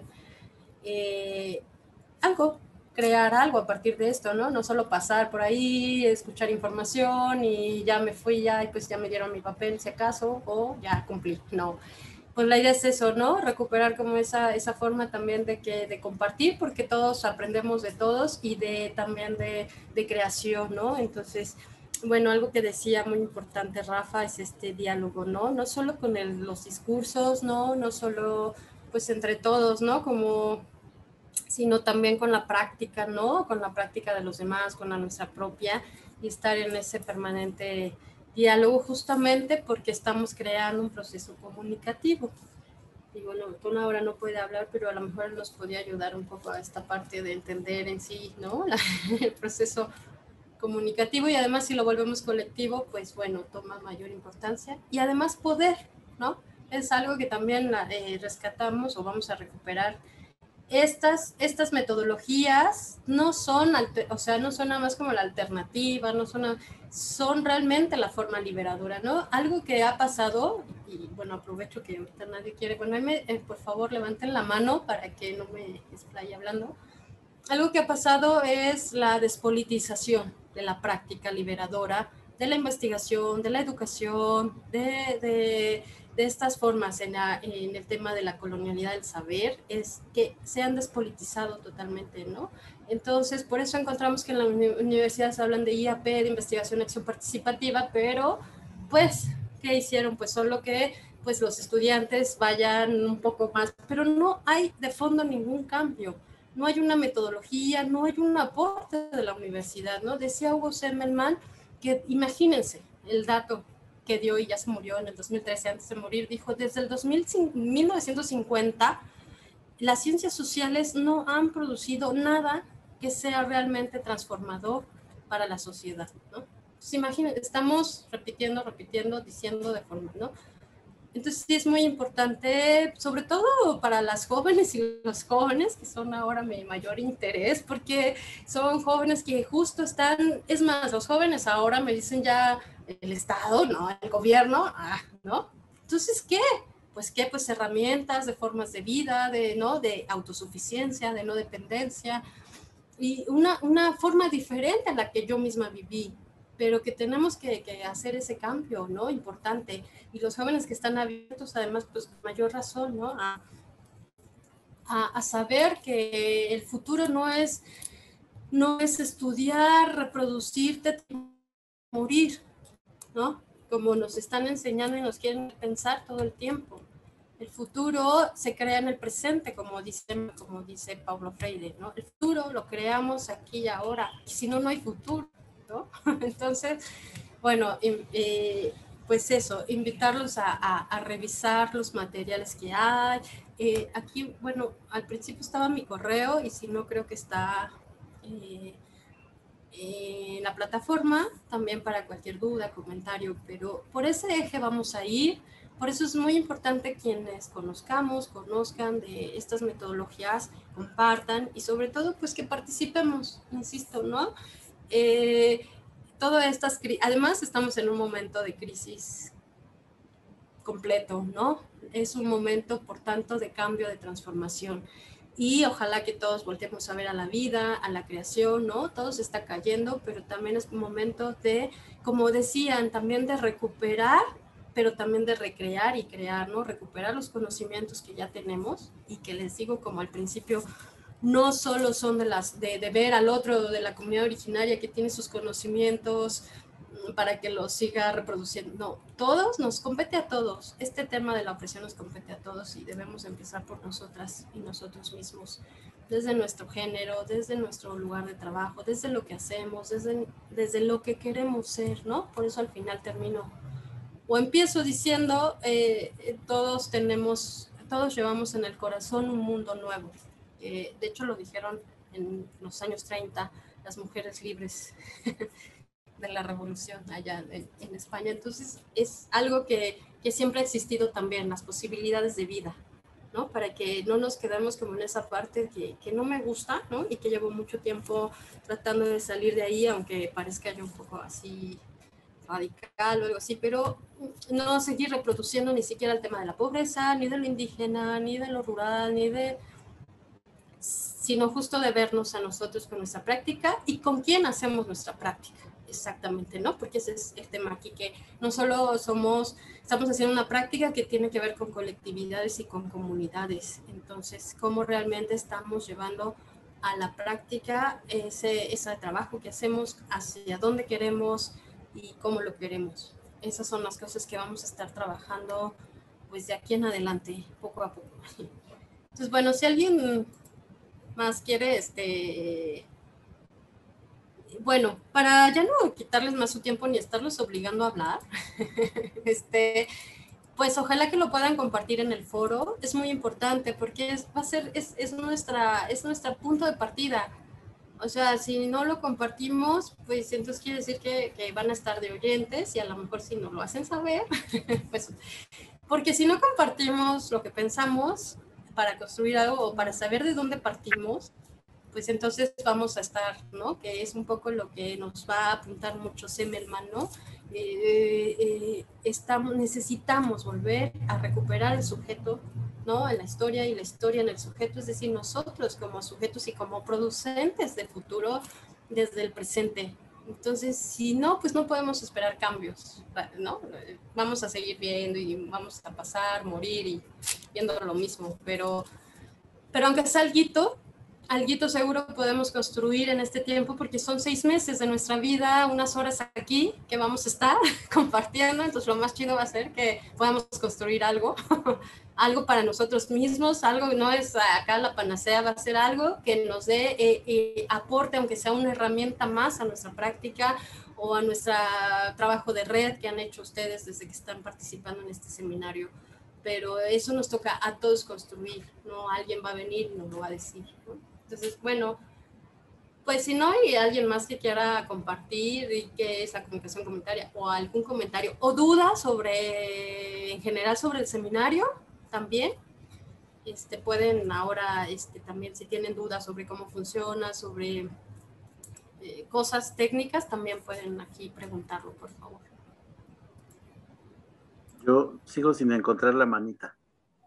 Speaker 2: algo, crear algo a partir de esto, ¿no? No solo pasar por ahí, escuchar información y ya me fui ya y pues ya me dieron mi papel si acaso, o ya cumplí, no. Pues la idea es eso, ¿no? Recuperar como esa forma también de compartir, porque todos aprendemos de todos, y también de creación, ¿no? Entonces, bueno, algo que decía muy importante Rafa es este diálogo, ¿no? No solo con los discursos, ¿no? No solo pues entre todos, ¿no? Como sino también con la práctica, ¿no? Con la práctica de los demás, con la nuestra propia, y estar en ese permanente diálogo, justamente porque estamos creando un proceso comunicativo. Y bueno, Tona ahora no puede hablar, pero a lo mejor nos podía ayudar un poco a esta parte de entender en sí, ¿no? El proceso comunicativo, y además si lo volvemos colectivo, pues bueno, toma mayor importancia. Y además poder, ¿no? Es algo que también rescatamos o vamos a recuperar. Estas metodologías no son, o sea, no son nada más como la alternativa, no son, son realmente la forma liberadora, ¿no? Algo que ha pasado, y bueno, aprovecho que ahorita nadie quiere, bueno, por favor levanten la mano para que no me explaye hablando. Algo que ha pasado es la despolitización de la práctica liberadora, de la investigación, de la educación, de estas formas en el tema de la colonialidad del saber, es que se han despolitizado totalmente, ¿no? Entonces, por eso encontramos que en la universidad se hablan de IAP, de investigación y acción participativa, pero, pues, ¿qué hicieron? Pues solo que pues los estudiantes vayan un poco más, pero no hay de fondo ningún cambio. No hay una metodología, no hay un aporte de la universidad, ¿no? Decía Hugo Semmelmann que, imagínense el dato que dio, y ya se murió en el 2013, antes de morir, dijo, desde el 1950, las ciencias sociales no han producido nada que sea realmente transformador para la sociedad, ¿no? Entonces, imagínense, estamos repitiendo, diciendo de forma, ¿no? Entonces sí es muy importante, sobre todo para las jóvenes y los jóvenes, que son ahora mi mayor interés, porque son jóvenes que justo están, es más, los jóvenes ahora me dicen ya el Estado, ¿no? El gobierno, ¿no? Entonces, ¿qué? Pues qué, pues herramientas de formas de vida, ¿no? De autosuficiencia, de no dependencia, y una forma diferente a la que yo misma viví, pero que tenemos que hacer ese cambio, ¿no? Importante. Y los jóvenes que están abiertos, además, pues con mayor razón, ¿no? A saber que el futuro no es estudiar, reproducirte, morir, ¿no? Como nos están enseñando y nos quieren pensar todo el tiempo. El futuro se crea en el presente, como dice Paulo Freire, ¿no? El futuro lo creamos aquí y ahora, y si no, no hay futuro, ¿no? Entonces, bueno, pues eso, invitarlos a revisar los materiales que hay. Aquí, bueno, al principio estaba mi correo, y si no, creo que está en la plataforma, también para cualquier duda, comentario, pero por ese eje vamos a ir. Por eso es muy importante quienes conozcan de estas metodologías, compartan, y sobre todo pues que participemos, insisto, ¿no? Además estamos en un momento de crisis completo, ¿no? Es un momento, por tanto, de cambio, de transformación. Y ojalá que todos volteemos a ver a la vida, a la creación, ¿no? Todo se está cayendo, pero también es un momento de, como decían, también de recuperar, pero también de recrear y crear, ¿no? Recuperar los conocimientos que ya tenemos, y que les digo, como al principio, no solo son de ver al otro de la comunidad originaria que tiene sus conocimientos para que los siga reproduciendo. No, nos compete a todos. Este tema de la opresión nos compete a todos, y debemos empezar por nosotras y nosotros mismos, desde nuestro género, desde nuestro lugar de trabajo, desde lo que hacemos, desde lo que queremos ser, ¿no? Por eso al final termino o empiezo diciendo, todos llevamos en el corazón un mundo nuevo. De hecho lo dijeron en los años 30 las mujeres libres. de la revolución allá en España. Entonces es algo que siempre ha existido también, las posibilidades de vida, ¿no? Para que no nos quedemos como en esa parte que no me gusta, ¿no? Y que llevo mucho tiempo tratando de salir de ahí, aunque parezca yo un poco así radical o algo así, pero no seguir reproduciendo ni siquiera el tema de la pobreza, ni de lo indígena, ni de lo rural, sino justo de vernos a nosotros con nuestra práctica y con quién hacemos nuestra práctica. Exactamente, ¿no? Porque ese es el tema aquí, que no solo estamos haciendo una práctica que tiene que ver con colectividades y con comunidades. Entonces, ¿cómo realmente estamos llevando a la práctica ese trabajo que hacemos, hacia dónde queremos y cómo lo queremos? Esas son las cosas que vamos a estar trabajando pues de aquí en adelante, poco a poco. Entonces, bueno, si alguien más quiere, bueno, para ya no quitarles más su tiempo ni estarlos obligando a hablar, pues ojalá que lo puedan compartir en el foro. Es muy importante porque es nuestra punto de partida. O sea, si no lo compartimos, pues entonces quiere decir que van a estar de oyentes, y a lo mejor si no lo hacen saber, pues, porque si no compartimos lo que pensamos para construir algo o para saber de dónde partimos, pues entonces vamos a estar, ¿no? Que es un poco lo que nos va a apuntar mucho Semmelman, ¿no? Necesitamos volver a recuperar el sujeto, ¿no? En la historia, y la historia en el sujeto, es decir, nosotros como sujetos y como producentes del futuro desde el presente. Entonces, si no, pues no podemos esperar cambios, ¿no? Vamos a seguir viendo y vamos a pasar, morir y viendo lo mismo, pero aunque sea alguito seguro podemos construir en este tiempo, porque son 6 meses de nuestra vida, unas horas aquí que vamos a estar compartiendo. Entonces lo más chido va a ser que podamos construir algo, algo para nosotros mismos, algo no es acá la panacea, va a ser algo que nos dé aporte, aunque sea una herramienta más a nuestra práctica o a nuestro trabajo de red que han hecho ustedes desde que están participando en este seminario. Pero eso nos toca a todos construir, no alguien va a venir y nos lo va a decir, ¿no? Entonces, bueno, pues si no hay alguien más que quiera compartir y qué es la comunicación comunitaria, o algún comentario o dudas en general sobre el seminario, también pueden ahora también, si tienen dudas sobre cómo funciona, sobre cosas técnicas, también pueden aquí preguntarlo, por favor.
Speaker 5: Yo sigo sin encontrar la manita.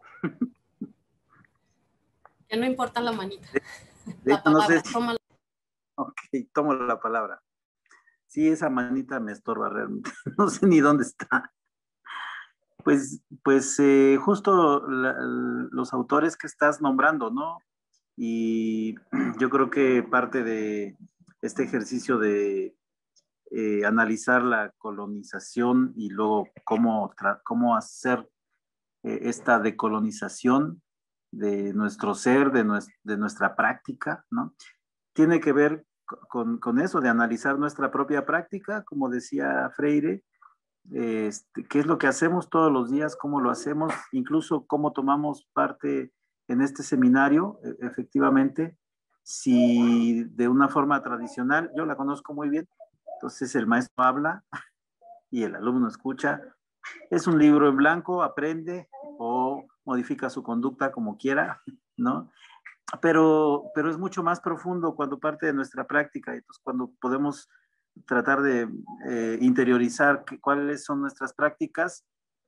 Speaker 2: Que no importa la manita.
Speaker 5: De
Speaker 2: La palabra,
Speaker 5: no sé
Speaker 2: tómala.
Speaker 5: Ok, tomo la palabra. Sí, esa manita me estorba realmente. No sé ni dónde está. Pues justo los autores que estás nombrando, ¿no? Y yo creo que parte de este ejercicio de analizar la colonización y luego cómo hacer esta decolonización de nuestro ser, de nuestra práctica, ¿no? Tiene que ver con eso, de analizar nuestra propia práctica, como decía Freire, qué es lo que hacemos todos los días, cómo lo hacemos, incluso cómo tomamos parte en este seminario, efectivamente, si de una forma tradicional, yo la conozco muy bien, entonces el maestro habla y el alumno escucha, es un libro en blanco, aprende o modifica su conducta como quiera, ¿no? Pero es mucho más profundo cuando parte de nuestra práctica, entonces cuando podemos tratar de interiorizar cuáles son nuestras prácticas,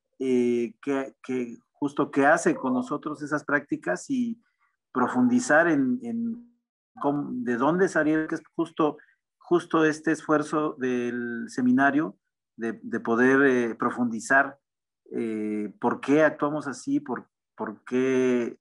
Speaker 5: justo qué hace con nosotros esas prácticas y profundizar en de dónde salieron, que es justo este esfuerzo del seminario de poder profundizar por qué actuamos así, por qué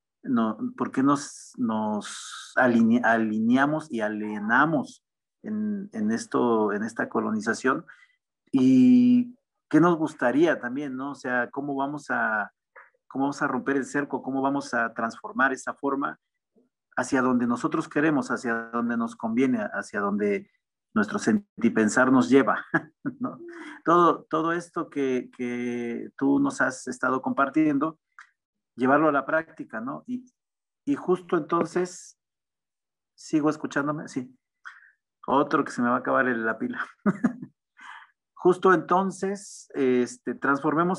Speaker 5: nos alineamos y alienamos en esta colonización, y qué nos gustaría también, ¿no? O sea, cómo vamos a romper el cerco, cómo vamos a transformar esa forma hacia donde nosotros queremos, hacia donde nos conviene, hacia donde nuestro sentipensar nos lleva, ¿no? Todo esto que tú nos has estado compartiendo, llevarlo a la práctica, ¿no? Y justo entonces, ¿sigo escuchándome? Sí. Otro que se me va a acabar la pila. Justo entonces, transformemos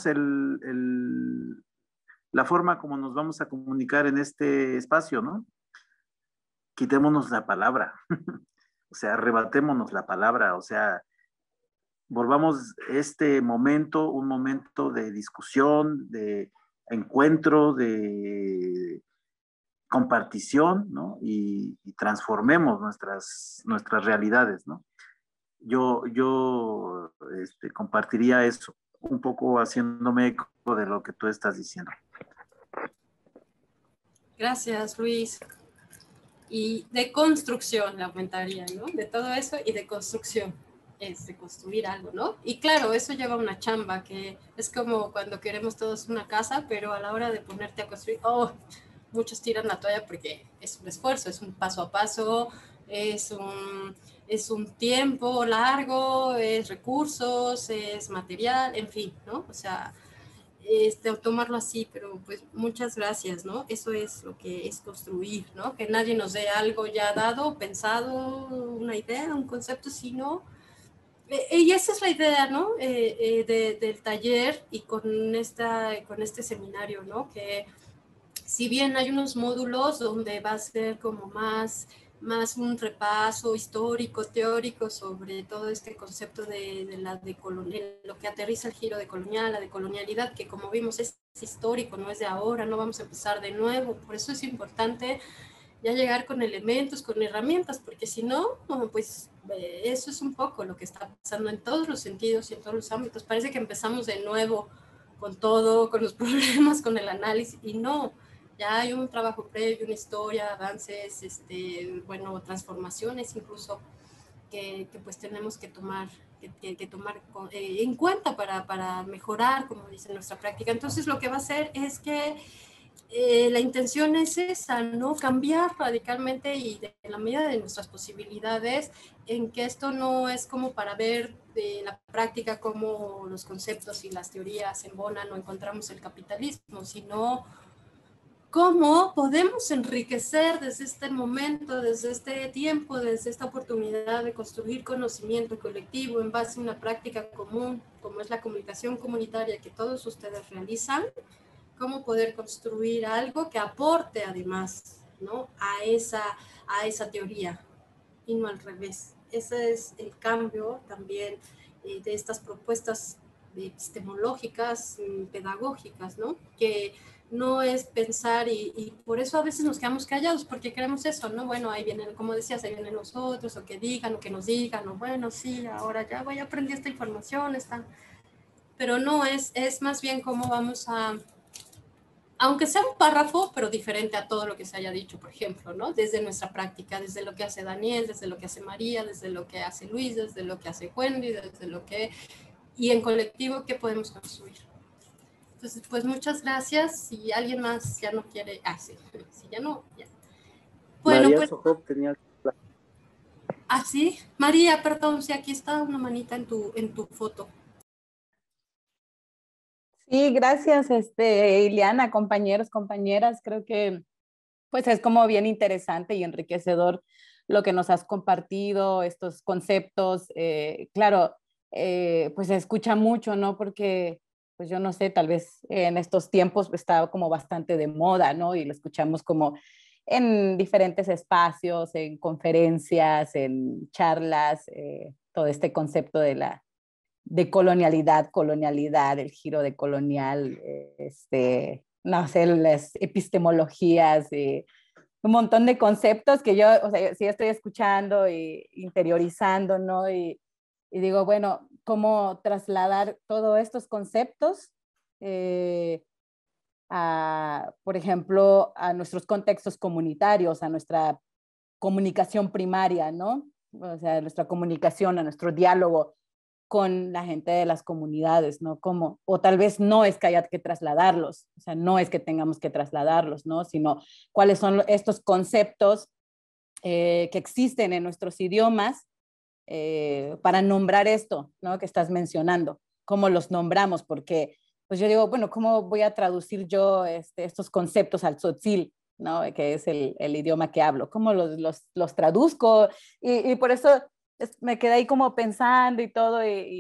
Speaker 5: la forma como nos vamos a comunicar en este espacio, ¿no? Quitémonos la palabra, o sea, arrebatémonos la palabra, o sea, volvamos este momento un momento de discusión, de encuentro, de compartición, ¿no? Y transformemos nuestras realidades, ¿no? Yo compartiría eso, un poco haciéndome eco de lo que tú estás diciendo.
Speaker 2: Gracias, Luis. Y de construcción le aumentaría, ¿no? De todo eso y de construcción, es de construir algo, ¿no? Y claro, eso lleva una chamba, que es como cuando queremos todos una casa, pero a la hora de ponerte a construir, muchos tiran la toalla porque es un esfuerzo, es un paso a paso, es un tiempo largo, es recursos, es material, en fin, ¿no? O sea, tomarlo así, pero pues muchas gracias, ¿no? Eso es lo que es construir, ¿no? Que nadie nos dé algo ya dado, pensado, una idea, un concepto, sino... y esa es la idea, ¿no? Del taller y con este seminario, ¿no? Que si bien hay unos módulos donde va a ser como más un repaso histórico, teórico sobre todo este concepto de lo que aterriza el giro decolonial, la decolonialidad, que como vimos es histórico, no es de ahora, no vamos a empezar de nuevo, por eso es importante ya llegar con elementos, con herramientas, porque si no, pues eso es un poco lo que está pasando en todos los sentidos y en todos los ámbitos. Parece que empezamos de nuevo con todo, con los problemas, con el análisis, y no, ya hay un trabajo previo, una historia, avances, transformaciones incluso, que pues tenemos que tomar en cuenta para mejorar, como dice nuestra práctica. Entonces lo que va a hacer es que la intención es esa, ¿no? Cambiar radicalmente y de la medida de nuestras posibilidades, en que esto no es como para ver de la práctica cómo los conceptos y las teorías embonan o encontramos el capitalismo, sino cómo podemos enriquecer desde este momento, desde este tiempo, desde esta oportunidad de construir conocimiento colectivo en base a una práctica común, como es la comunicación comunitaria que todos ustedes realizan, cómo poder construir algo que aporte además, ¿no? a esa teoría y no al revés. Ese es el cambio también de estas propuestas epistemológicas, pedagógicas, ¿no? Que no es pensar y por eso a veces nos quedamos callados porque creemos eso, ¿no? Bueno, ahí vienen, como decías, ahí vienen los otros, o que digan, o que nos digan, o bueno, sí, ahora ya voy a aprender esta información, pero no, es más bien cómo vamos a, aunque sea un párrafo, pero diferente a todo lo que se haya dicho, por ejemplo, ¿no? Desde nuestra práctica, desde lo que hace Daniel, desde lo que hace María, desde lo que hace Luis, desde lo que hace Wendy, desde lo que... Y en colectivo, ¿qué podemos construir? Entonces, pues muchas gracias. Si alguien más ya no quiere... sí. Si ya no... Ya. Bueno,
Speaker 8: María
Speaker 2: pues...
Speaker 8: Sojop tenía...
Speaker 2: sí. María, perdón, si aquí está una manita en tu foto.
Speaker 1: Sí, gracias, Ileana, compañeros, compañeras. Creo que pues es como bien interesante y enriquecedor lo que nos has compartido, estos conceptos. Claro, pues se escucha mucho, ¿no? Porque, pues yo no sé, tal vez en estos tiempos está como bastante de moda, ¿no? Y lo escuchamos como en diferentes espacios, en conferencias, en charlas, todo este concepto de colonialidad, el giro de colonial, no sé, las epistemologías, un montón de conceptos que yo, o sea, sí estoy escuchando e interiorizando, ¿no? Y digo, bueno, ¿cómo trasladar todos estos conceptos por ejemplo, a nuestros contextos comunitarios, a nuestra comunicación primaria, ¿no? O sea, nuestra comunicación, a nuestro diálogo con la gente de las comunidades, ¿no? Como, o tal vez no es que haya que trasladarlos, o sea, no es que tengamos que trasladarlos, ¿no? Sino cuáles son estos conceptos que existen en nuestros idiomas para nombrar esto, ¿no? Que estás mencionando, cómo los nombramos, porque pues yo digo, bueno, ¿cómo voy a traducir yo estos conceptos al tzotzil, ¿no? Que es el idioma que hablo? ¿Cómo los traduzco? Y por eso
Speaker 8: me quedé ahí como pensando y todo,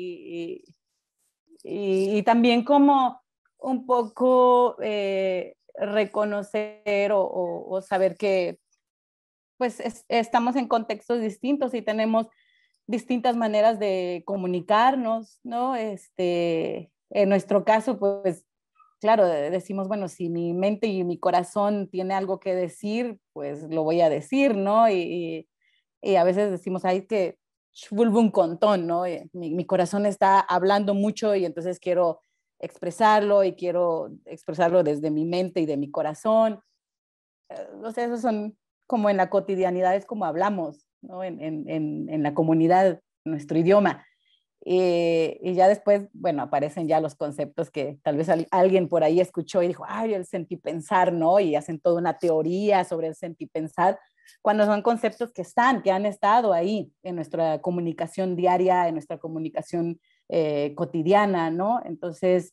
Speaker 8: y también como un poco reconocer o saber que pues estamos en contextos distintos y tenemos distintas maneras de comunicarnos, ¿no? En nuestro caso, pues claro, decimos, bueno, si mi mente y mi corazón tiene algo que decir, pues lo voy a decir, ¿no? Y a veces decimos, ay, que vuelvo un contón, ¿no? Mi corazón está hablando mucho y entonces quiero expresarlo y quiero expresarlo desde mi mente y de mi corazón. O sea, esos son como en la cotidianidad, es como hablamos, ¿no? En la comunidad, nuestro idioma. Y ya después, bueno, aparecen ya los conceptos que tal vez alguien por ahí escuchó y dijo, ay, el sentipensar, ¿no? Y hacen toda una teoría sobre el sentipensar, cuando son conceptos que han estado ahí en nuestra comunicación diaria, en nuestra comunicación cotidiana, ¿no? Entonces,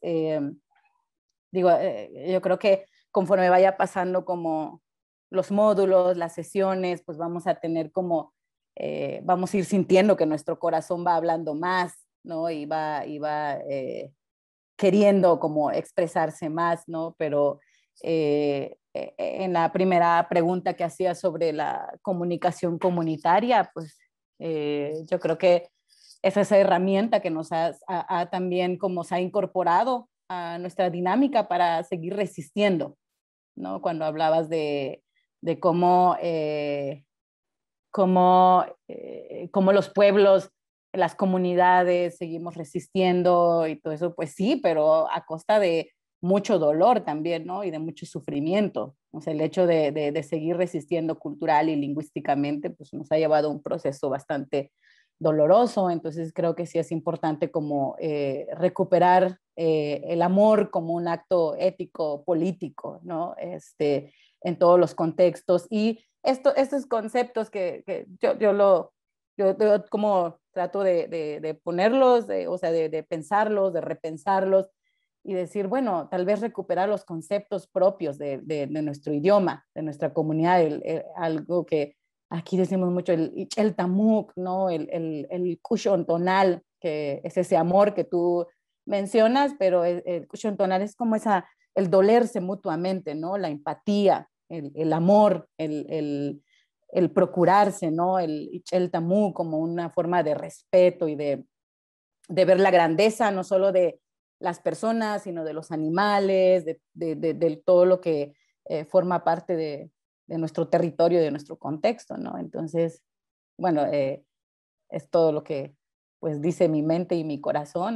Speaker 8: yo creo que conforme vaya pasando como los módulos, las sesiones, pues vamos a tener como, vamos a ir sintiendo que nuestro corazón va hablando más, ¿no? Y va queriendo como expresarse más, ¿no? Pero en la primera pregunta que hacía sobre la comunicación comunitaria, pues yo creo que es esa herramienta que nos ha también como se ha incorporado a nuestra dinámica para seguir resistiendo, ¿no? Cuando hablabas de cómo, cómo los pueblos, las comunidades seguimos resistiendo y todo eso, pues sí, pero a costa de mucho dolor también, ¿no? Y de mucho sufrimiento. O sea, el hecho de seguir resistiendo cultural y lingüísticamente, pues nos ha llevado a un proceso bastante doloroso. Entonces creo que sí es importante como recuperar el amor como un acto ético, político, ¿no? En todos los contextos. Y estos conceptos que yo como trato de ponerlos, o sea, de pensarlos, de repensarlos y decir, bueno, tal vez recuperar los conceptos propios de nuestro idioma, de nuestra comunidad, algo que aquí decimos mucho, el tamuk, ¿no? El cushon tonal, que es ese amor que tú mencionas, pero el cushon tonal es como el dolerse mutuamente, ¿no? La empatía, el amor, el procurarse, ¿no? El tamú como una forma de respeto y de ver la grandeza no solo de las personas, sino de los animales, de todo lo que forma parte de nuestro territorio, de nuestro contexto, ¿no? Entonces, bueno, es todo lo que pues dice mi mente y mi corazón.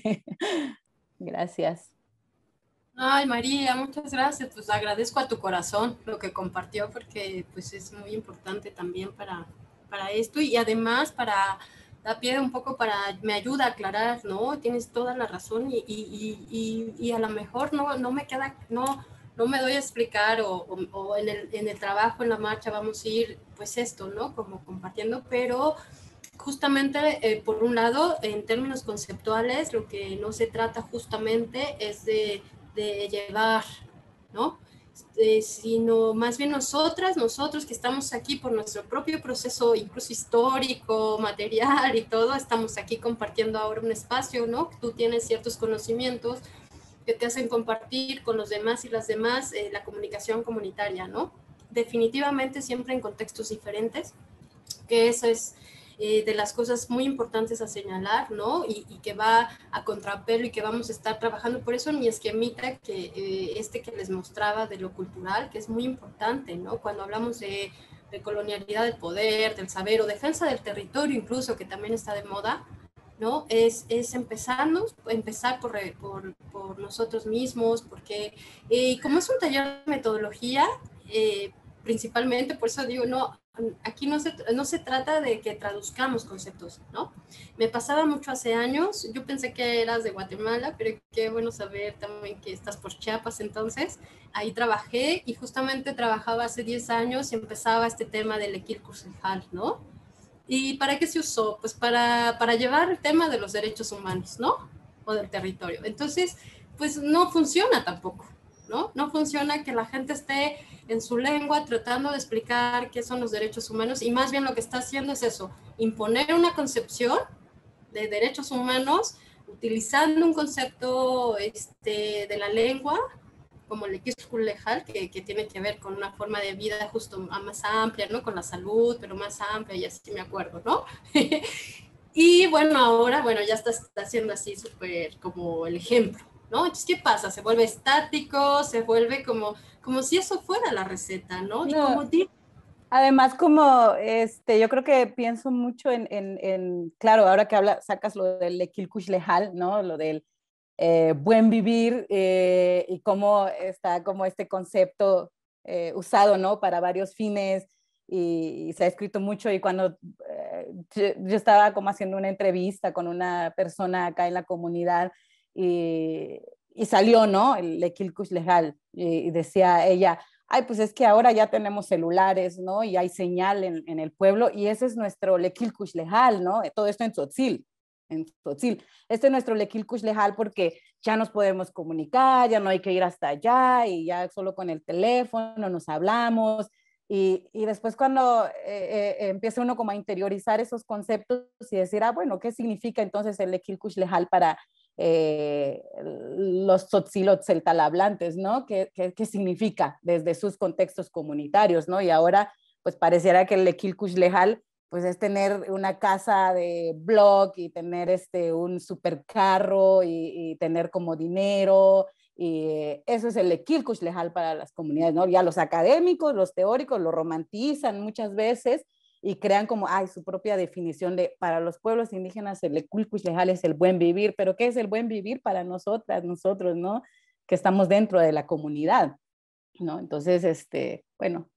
Speaker 8: Gracias.
Speaker 2: Ay, María, muchas gracias. Pues agradezco a tu corazón lo que compartió porque pues es muy importante también para esto y además da pie un poco me ayuda a aclarar, ¿no? Tienes toda la razón y a lo mejor no me queda, no me doy a explicar o en el trabajo, en la marcha vamos a ir pues esto, ¿no? Como compartiendo, pero justamente por un lado, en términos conceptuales, lo que no se trata justamente es de llevar, ¿no? Sino más bien nosotros que estamos aquí por nuestro propio proceso, incluso histórico, material y todo, estamos aquí compartiendo ahora un espacio, ¿no? Tú tienes ciertos conocimientos que te hacen compartir con los demás y las demás la comunicación comunitaria, ¿no? Definitivamente siempre en contextos diferentes, que eso es de las cosas muy importantes a señalar, ¿no? Y que va a contrapelo y que vamos a estar trabajando. Por eso mi esquemita, que les mostraba de lo cultural, que es muy importante, ¿no? Cuando hablamos de colonialidad del poder, del saber o defensa del territorio incluso, que también está de moda, ¿no? Es empezar por nosotros mismos, porque como es un taller de metodología, principalmente, por eso digo, aquí no se trata de que traduzcamos conceptos, ¿no? Me pasaba mucho hace años, yo pensé que eras de Guatemala, pero qué bueno saber también que estás por Chiapas, entonces, ahí trabajé y justamente trabajaba hace 10 años y empezaba este tema del Equil Cursijal, ¿no? ¿Y para qué se usó? Pues para llevar el tema de los derechos humanos, ¿no? O del territorio. Entonces, pues no funciona tampoco, ¿no? No funciona que la gente esté en su lengua tratando de explicar qué son los derechos humanos, y más bien lo que está haciendo es eso, imponer una concepción de derechos humanos utilizando un concepto de la lengua, como el Legal, que tiene que ver con una forma de vida justo más amplia, ¿no? Con la salud, pero más amplia, y así me acuerdo, ¿no? Y bueno, ahora, bueno, ya está haciendo así súper como el ejemplo, ¿no? Entonces, ¿qué pasa? Se vuelve estático, se vuelve como si eso fuera la receta, ¿no? Y como
Speaker 8: además, como yo creo que pienso mucho claro, ahora que sacas lo del Lequilcush Lejal, ¿no? Lo del buen vivir, y cómo está como este concepto usado, ¿no? Para varios fines, y se ha escrito mucho. Y cuando yo estaba como haciendo una entrevista con una persona acá en la comunidad, y salió, ¿no? El Lequilcush Lejal, y decía ella, ay, pues es que ahora ya tenemos celulares, ¿no? Y hay señal en el pueblo, y ese es nuestro Lequilcush Lejal, ¿no? Todo esto en Tzotzil. Este es nuestro Lequilcush Lejal, porque ya nos podemos comunicar, ya no hay que ir hasta allá, y ya solo con el teléfono nos hablamos. Y después cuando empieza uno como a interiorizar esos conceptos y decir, bueno, ¿qué significa entonces el Lequilcush Lejal para los tzotzilot celtalablantes, ¿no? ¿Qué significa desde sus contextos comunitarios, ¿no? Y ahora, pues pareciera que el Lequilcush Lejal, pues es tener una casa de blog, y tener un supercarro, y tener como dinero, y eso es el Lequilcush Lejal para las comunidades, ¿no? Ya los académicos, los teóricos lo romantizan muchas veces, y crean como, su propia definición para los pueblos indígenas el Lequilcush Lejal es el buen vivir. Pero ¿qué es el buen vivir para nosotras, nosotros, ¿no? Que estamos dentro de la comunidad, ¿no? Entonces, bueno.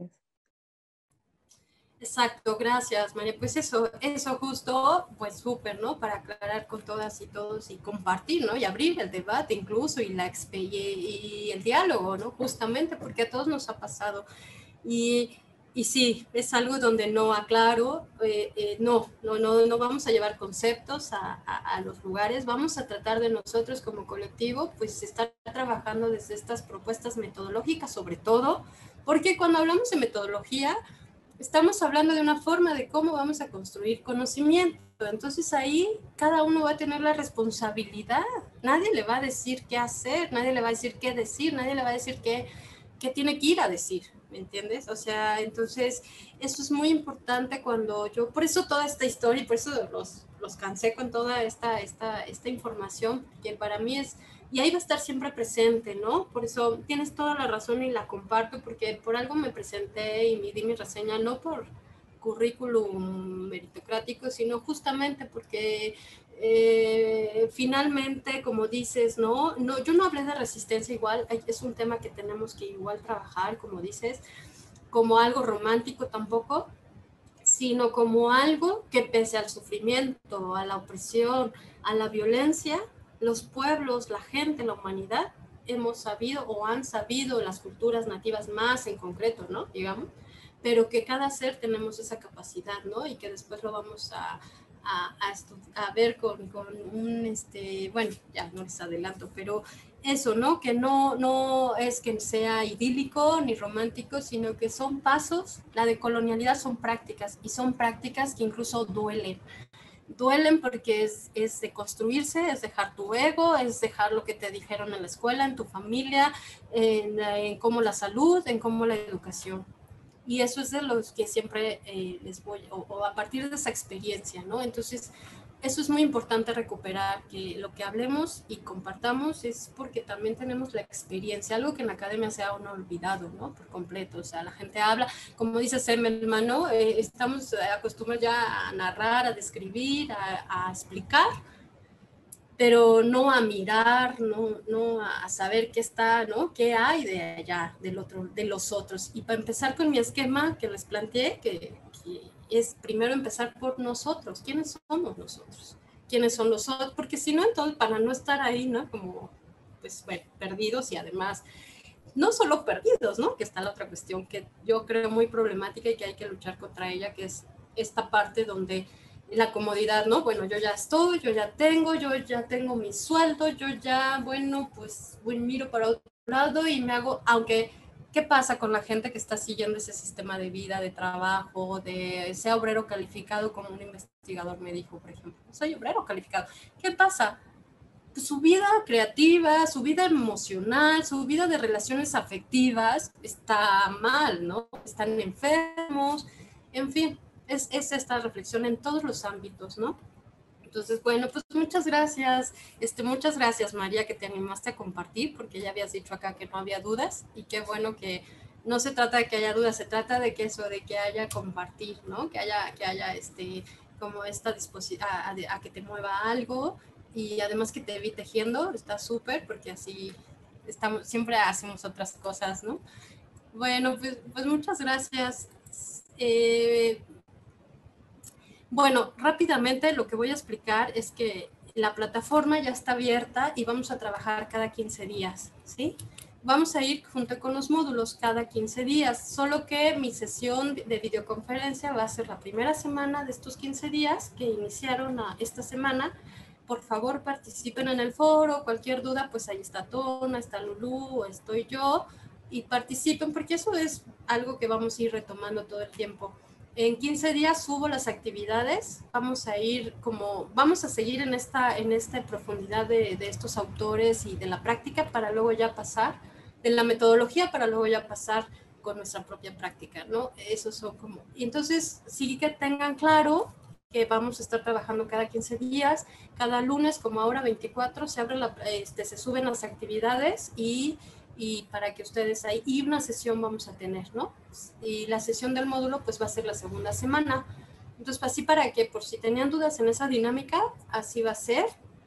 Speaker 2: Exacto, gracias, María. Pues eso justo, pues súper, ¿no? Para aclarar con todas y todos, y compartir, ¿no? Y abrir el debate incluso, y el diálogo, ¿no? Justamente porque a todos nos ha pasado. Y sí, es algo donde no aclaro, no vamos a llevar conceptos a los lugares, vamos a tratar de nosotros como colectivo, pues estar trabajando desde estas propuestas metodológicas, sobre todo, porque cuando hablamos de metodología, estamos hablando de una forma de cómo vamos a construir conocimiento. Entonces ahí cada uno va a tener la responsabilidad, nadie le va a decir qué hacer, nadie le va a decir qué decir, nadie le va a decir qué tiene que ir a decir, ¿me entiendes? O sea, entonces eso es muy importante por eso toda esta historia, y por eso los cansé con toda esta información, que para mí y ahí va a estar siempre presente, ¿no? Por eso tienes toda la razón y la comparto, porque por algo me presenté y di mi reseña, no por currículum meritocrático, sino justamente porque finalmente, como dices, no, yo no hablé de resistencia igual, es un tema que tenemos que igual trabajar, como dices, como algo romántico tampoco, sino como algo que pese al sufrimiento, a la opresión, a la violencia, los pueblos, la gente, la humanidad, hemos sabido o han sabido, las culturas nativas más en concreto, ¿no? Digamos, pero que cada ser tenemos esa capacidad, ¿no? Y que después lo vamos a ver con un, bueno, ya no les adelanto, pero eso, ¿no? Que no es que sea idílico ni romántico, sino que son pasos, la decolonialidad son prácticas, y son prácticas que incluso duelen porque es de construirse, es dejar tu ego, es dejar lo que te dijeron en la escuela, en tu familia, en cómo la salud, en cómo la educación. Y eso es de los que siempre les voy, o a partir de esa experiencia, ¿no? Entonces, eso es muy importante recuperar, que lo que hablemos y compartamos es porque también tenemos la experiencia, algo que en la academia se ha olvidado, ¿no? Por completo, o sea, la gente habla, como dice Semelman, ¿no? Estamos acostumbrados ya a narrar, a describir, a explicar, pero no a mirar, no a saber qué está, ¿no? ¿Qué hay de allá, de los otros? Y para empezar con mi esquema que les planteé, que es primero empezar por nosotros. ¿Quiénes somos nosotros? ¿Quiénes son los otros? Porque si no, entonces, para no estar ahí, ¿no? Como, pues, bueno, perdidos, y además, no solo perdidos, ¿no? Que está la otra cuestión que yo creo muy problemática y que hay que luchar contra ella, que es esta parte donde la comodidad, ¿no? Bueno, yo ya estoy, yo ya tengo mi sueldo, yo ya, bueno, pues miro para otro lado y me hago, aunque, ¿qué pasa con la gente que está siguiendo ese sistema de vida, de trabajo, de sea obrero calificado, como un investigador me dijo, por ejemplo? Soy obrero calificado. ¿Qué pasa? Pues su vida creativa, su vida emocional, su vida de relaciones afectivas está mal, ¿no? Están enfermos, en fin, es esta reflexión en todos los ámbitos, ¿no? Entonces, bueno, pues muchas gracias, María, que te animaste a compartir, porque ya habías dicho acá que no había dudas, y qué bueno que no se trata de que haya dudas, se trata de que eso, de que haya compartir, ¿no? Que haya como esta disposición a que te mueva algo, y además que te vi tejiendo, está súper, porque así siempre hacemos otras cosas, ¿no? Bueno, pues muchas gracias. Bueno, rápidamente lo que voy a explicar es que la plataforma ya está abierta y vamos a trabajar cada 15 días, ¿sí? Vamos a ir junto con los módulos cada 15 días, solo que mi sesión de videoconferencia va a ser la primera semana de estos 15 días que iniciaron esta semana. Por favor, participen en el foro, cualquier duda, pues ahí está Tona, está Lulú, estoy yo, y participen porque eso es algo que vamos a ir retomando todo el tiempo. En 15 días subo las actividades, vamos a seguir en esta profundidad de estos autores y de la práctica para luego ya pasar, de la metodología para luego ya pasar con nuestra propia práctica, ¿no? Esos son como, y entonces sí que tengan claro que vamos a estar trabajando cada 15 días, cada lunes como ahora 24 se suben las actividades y para que ustedes ahí, y una sesión vamos a tener, ¿no? Y la sesión del módulo pues va a ser la segunda semana. Entonces, así para que, por si tenían dudas en esa dinámica, así va a ser,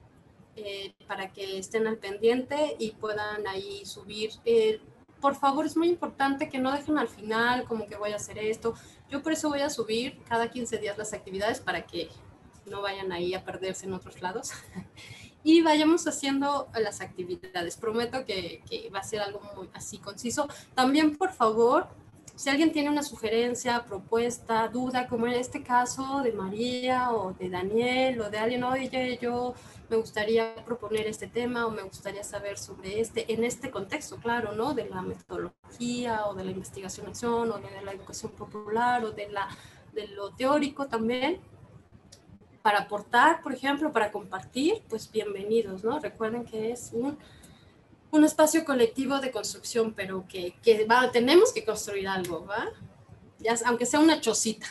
Speaker 2: para que estén al pendiente y puedan ahí subir. Por favor, es muy importante que no dejen al final como que voy a hacer esto. Yo por eso voy a subir cada 15 días las actividades para que no vayan ahí a perderse en otros lados. Y vayamos haciendo las actividades. Prometo que va a ser algo muy así conciso. También, por favor, si alguien tiene una sugerencia, propuesta, duda, como en este caso de María o de Daniel o de alguien, oye, yo me gustaría proponer este tema o me gustaría saber sobre en este contexto, claro, ¿no? De la metodología o de la investigación o de la educación popular o de lo teórico también. Para aportar, por ejemplo, para compartir, pues bienvenidos, ¿no? Recuerden que es un espacio colectivo de construcción, pero que tenemos que construir algo, ¿va? Ya, aunque sea una chocita.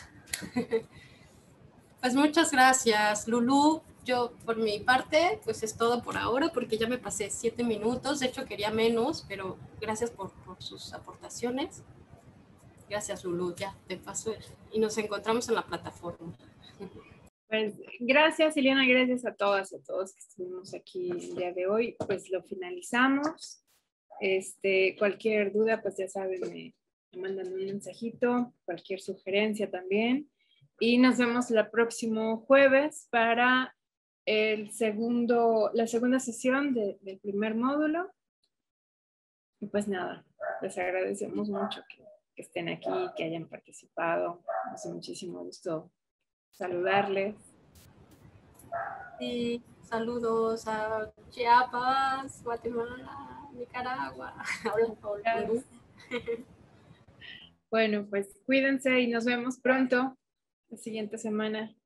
Speaker 2: Pues muchas gracias, Lulú. Yo, por mi parte, pues es todo por ahora, porque ya me pasé 7 minutos. De hecho, quería menos, pero gracias por sus aportaciones. Gracias, Lulú. Ya, te paso. Y nos encontramos en la plataforma.
Speaker 3: Pues gracias, Ileana, gracias a todas y a todos que estuvimos aquí el día de hoy. Pues lo finalizamos. Cualquier duda, pues ya saben, me mandan un mensajito, cualquier sugerencia también. Y nos vemos el próximo jueves para la segunda sesión del primer módulo. Y pues nada, les agradecemos mucho que estén aquí, que hayan participado. Nos hace muchísimo gusto saludarles.
Speaker 2: Sí, saludos a Chiapas, Guatemala, Nicaragua. Hola.
Speaker 3: Bueno, pues cuídense y nos vemos pronto la siguiente semana.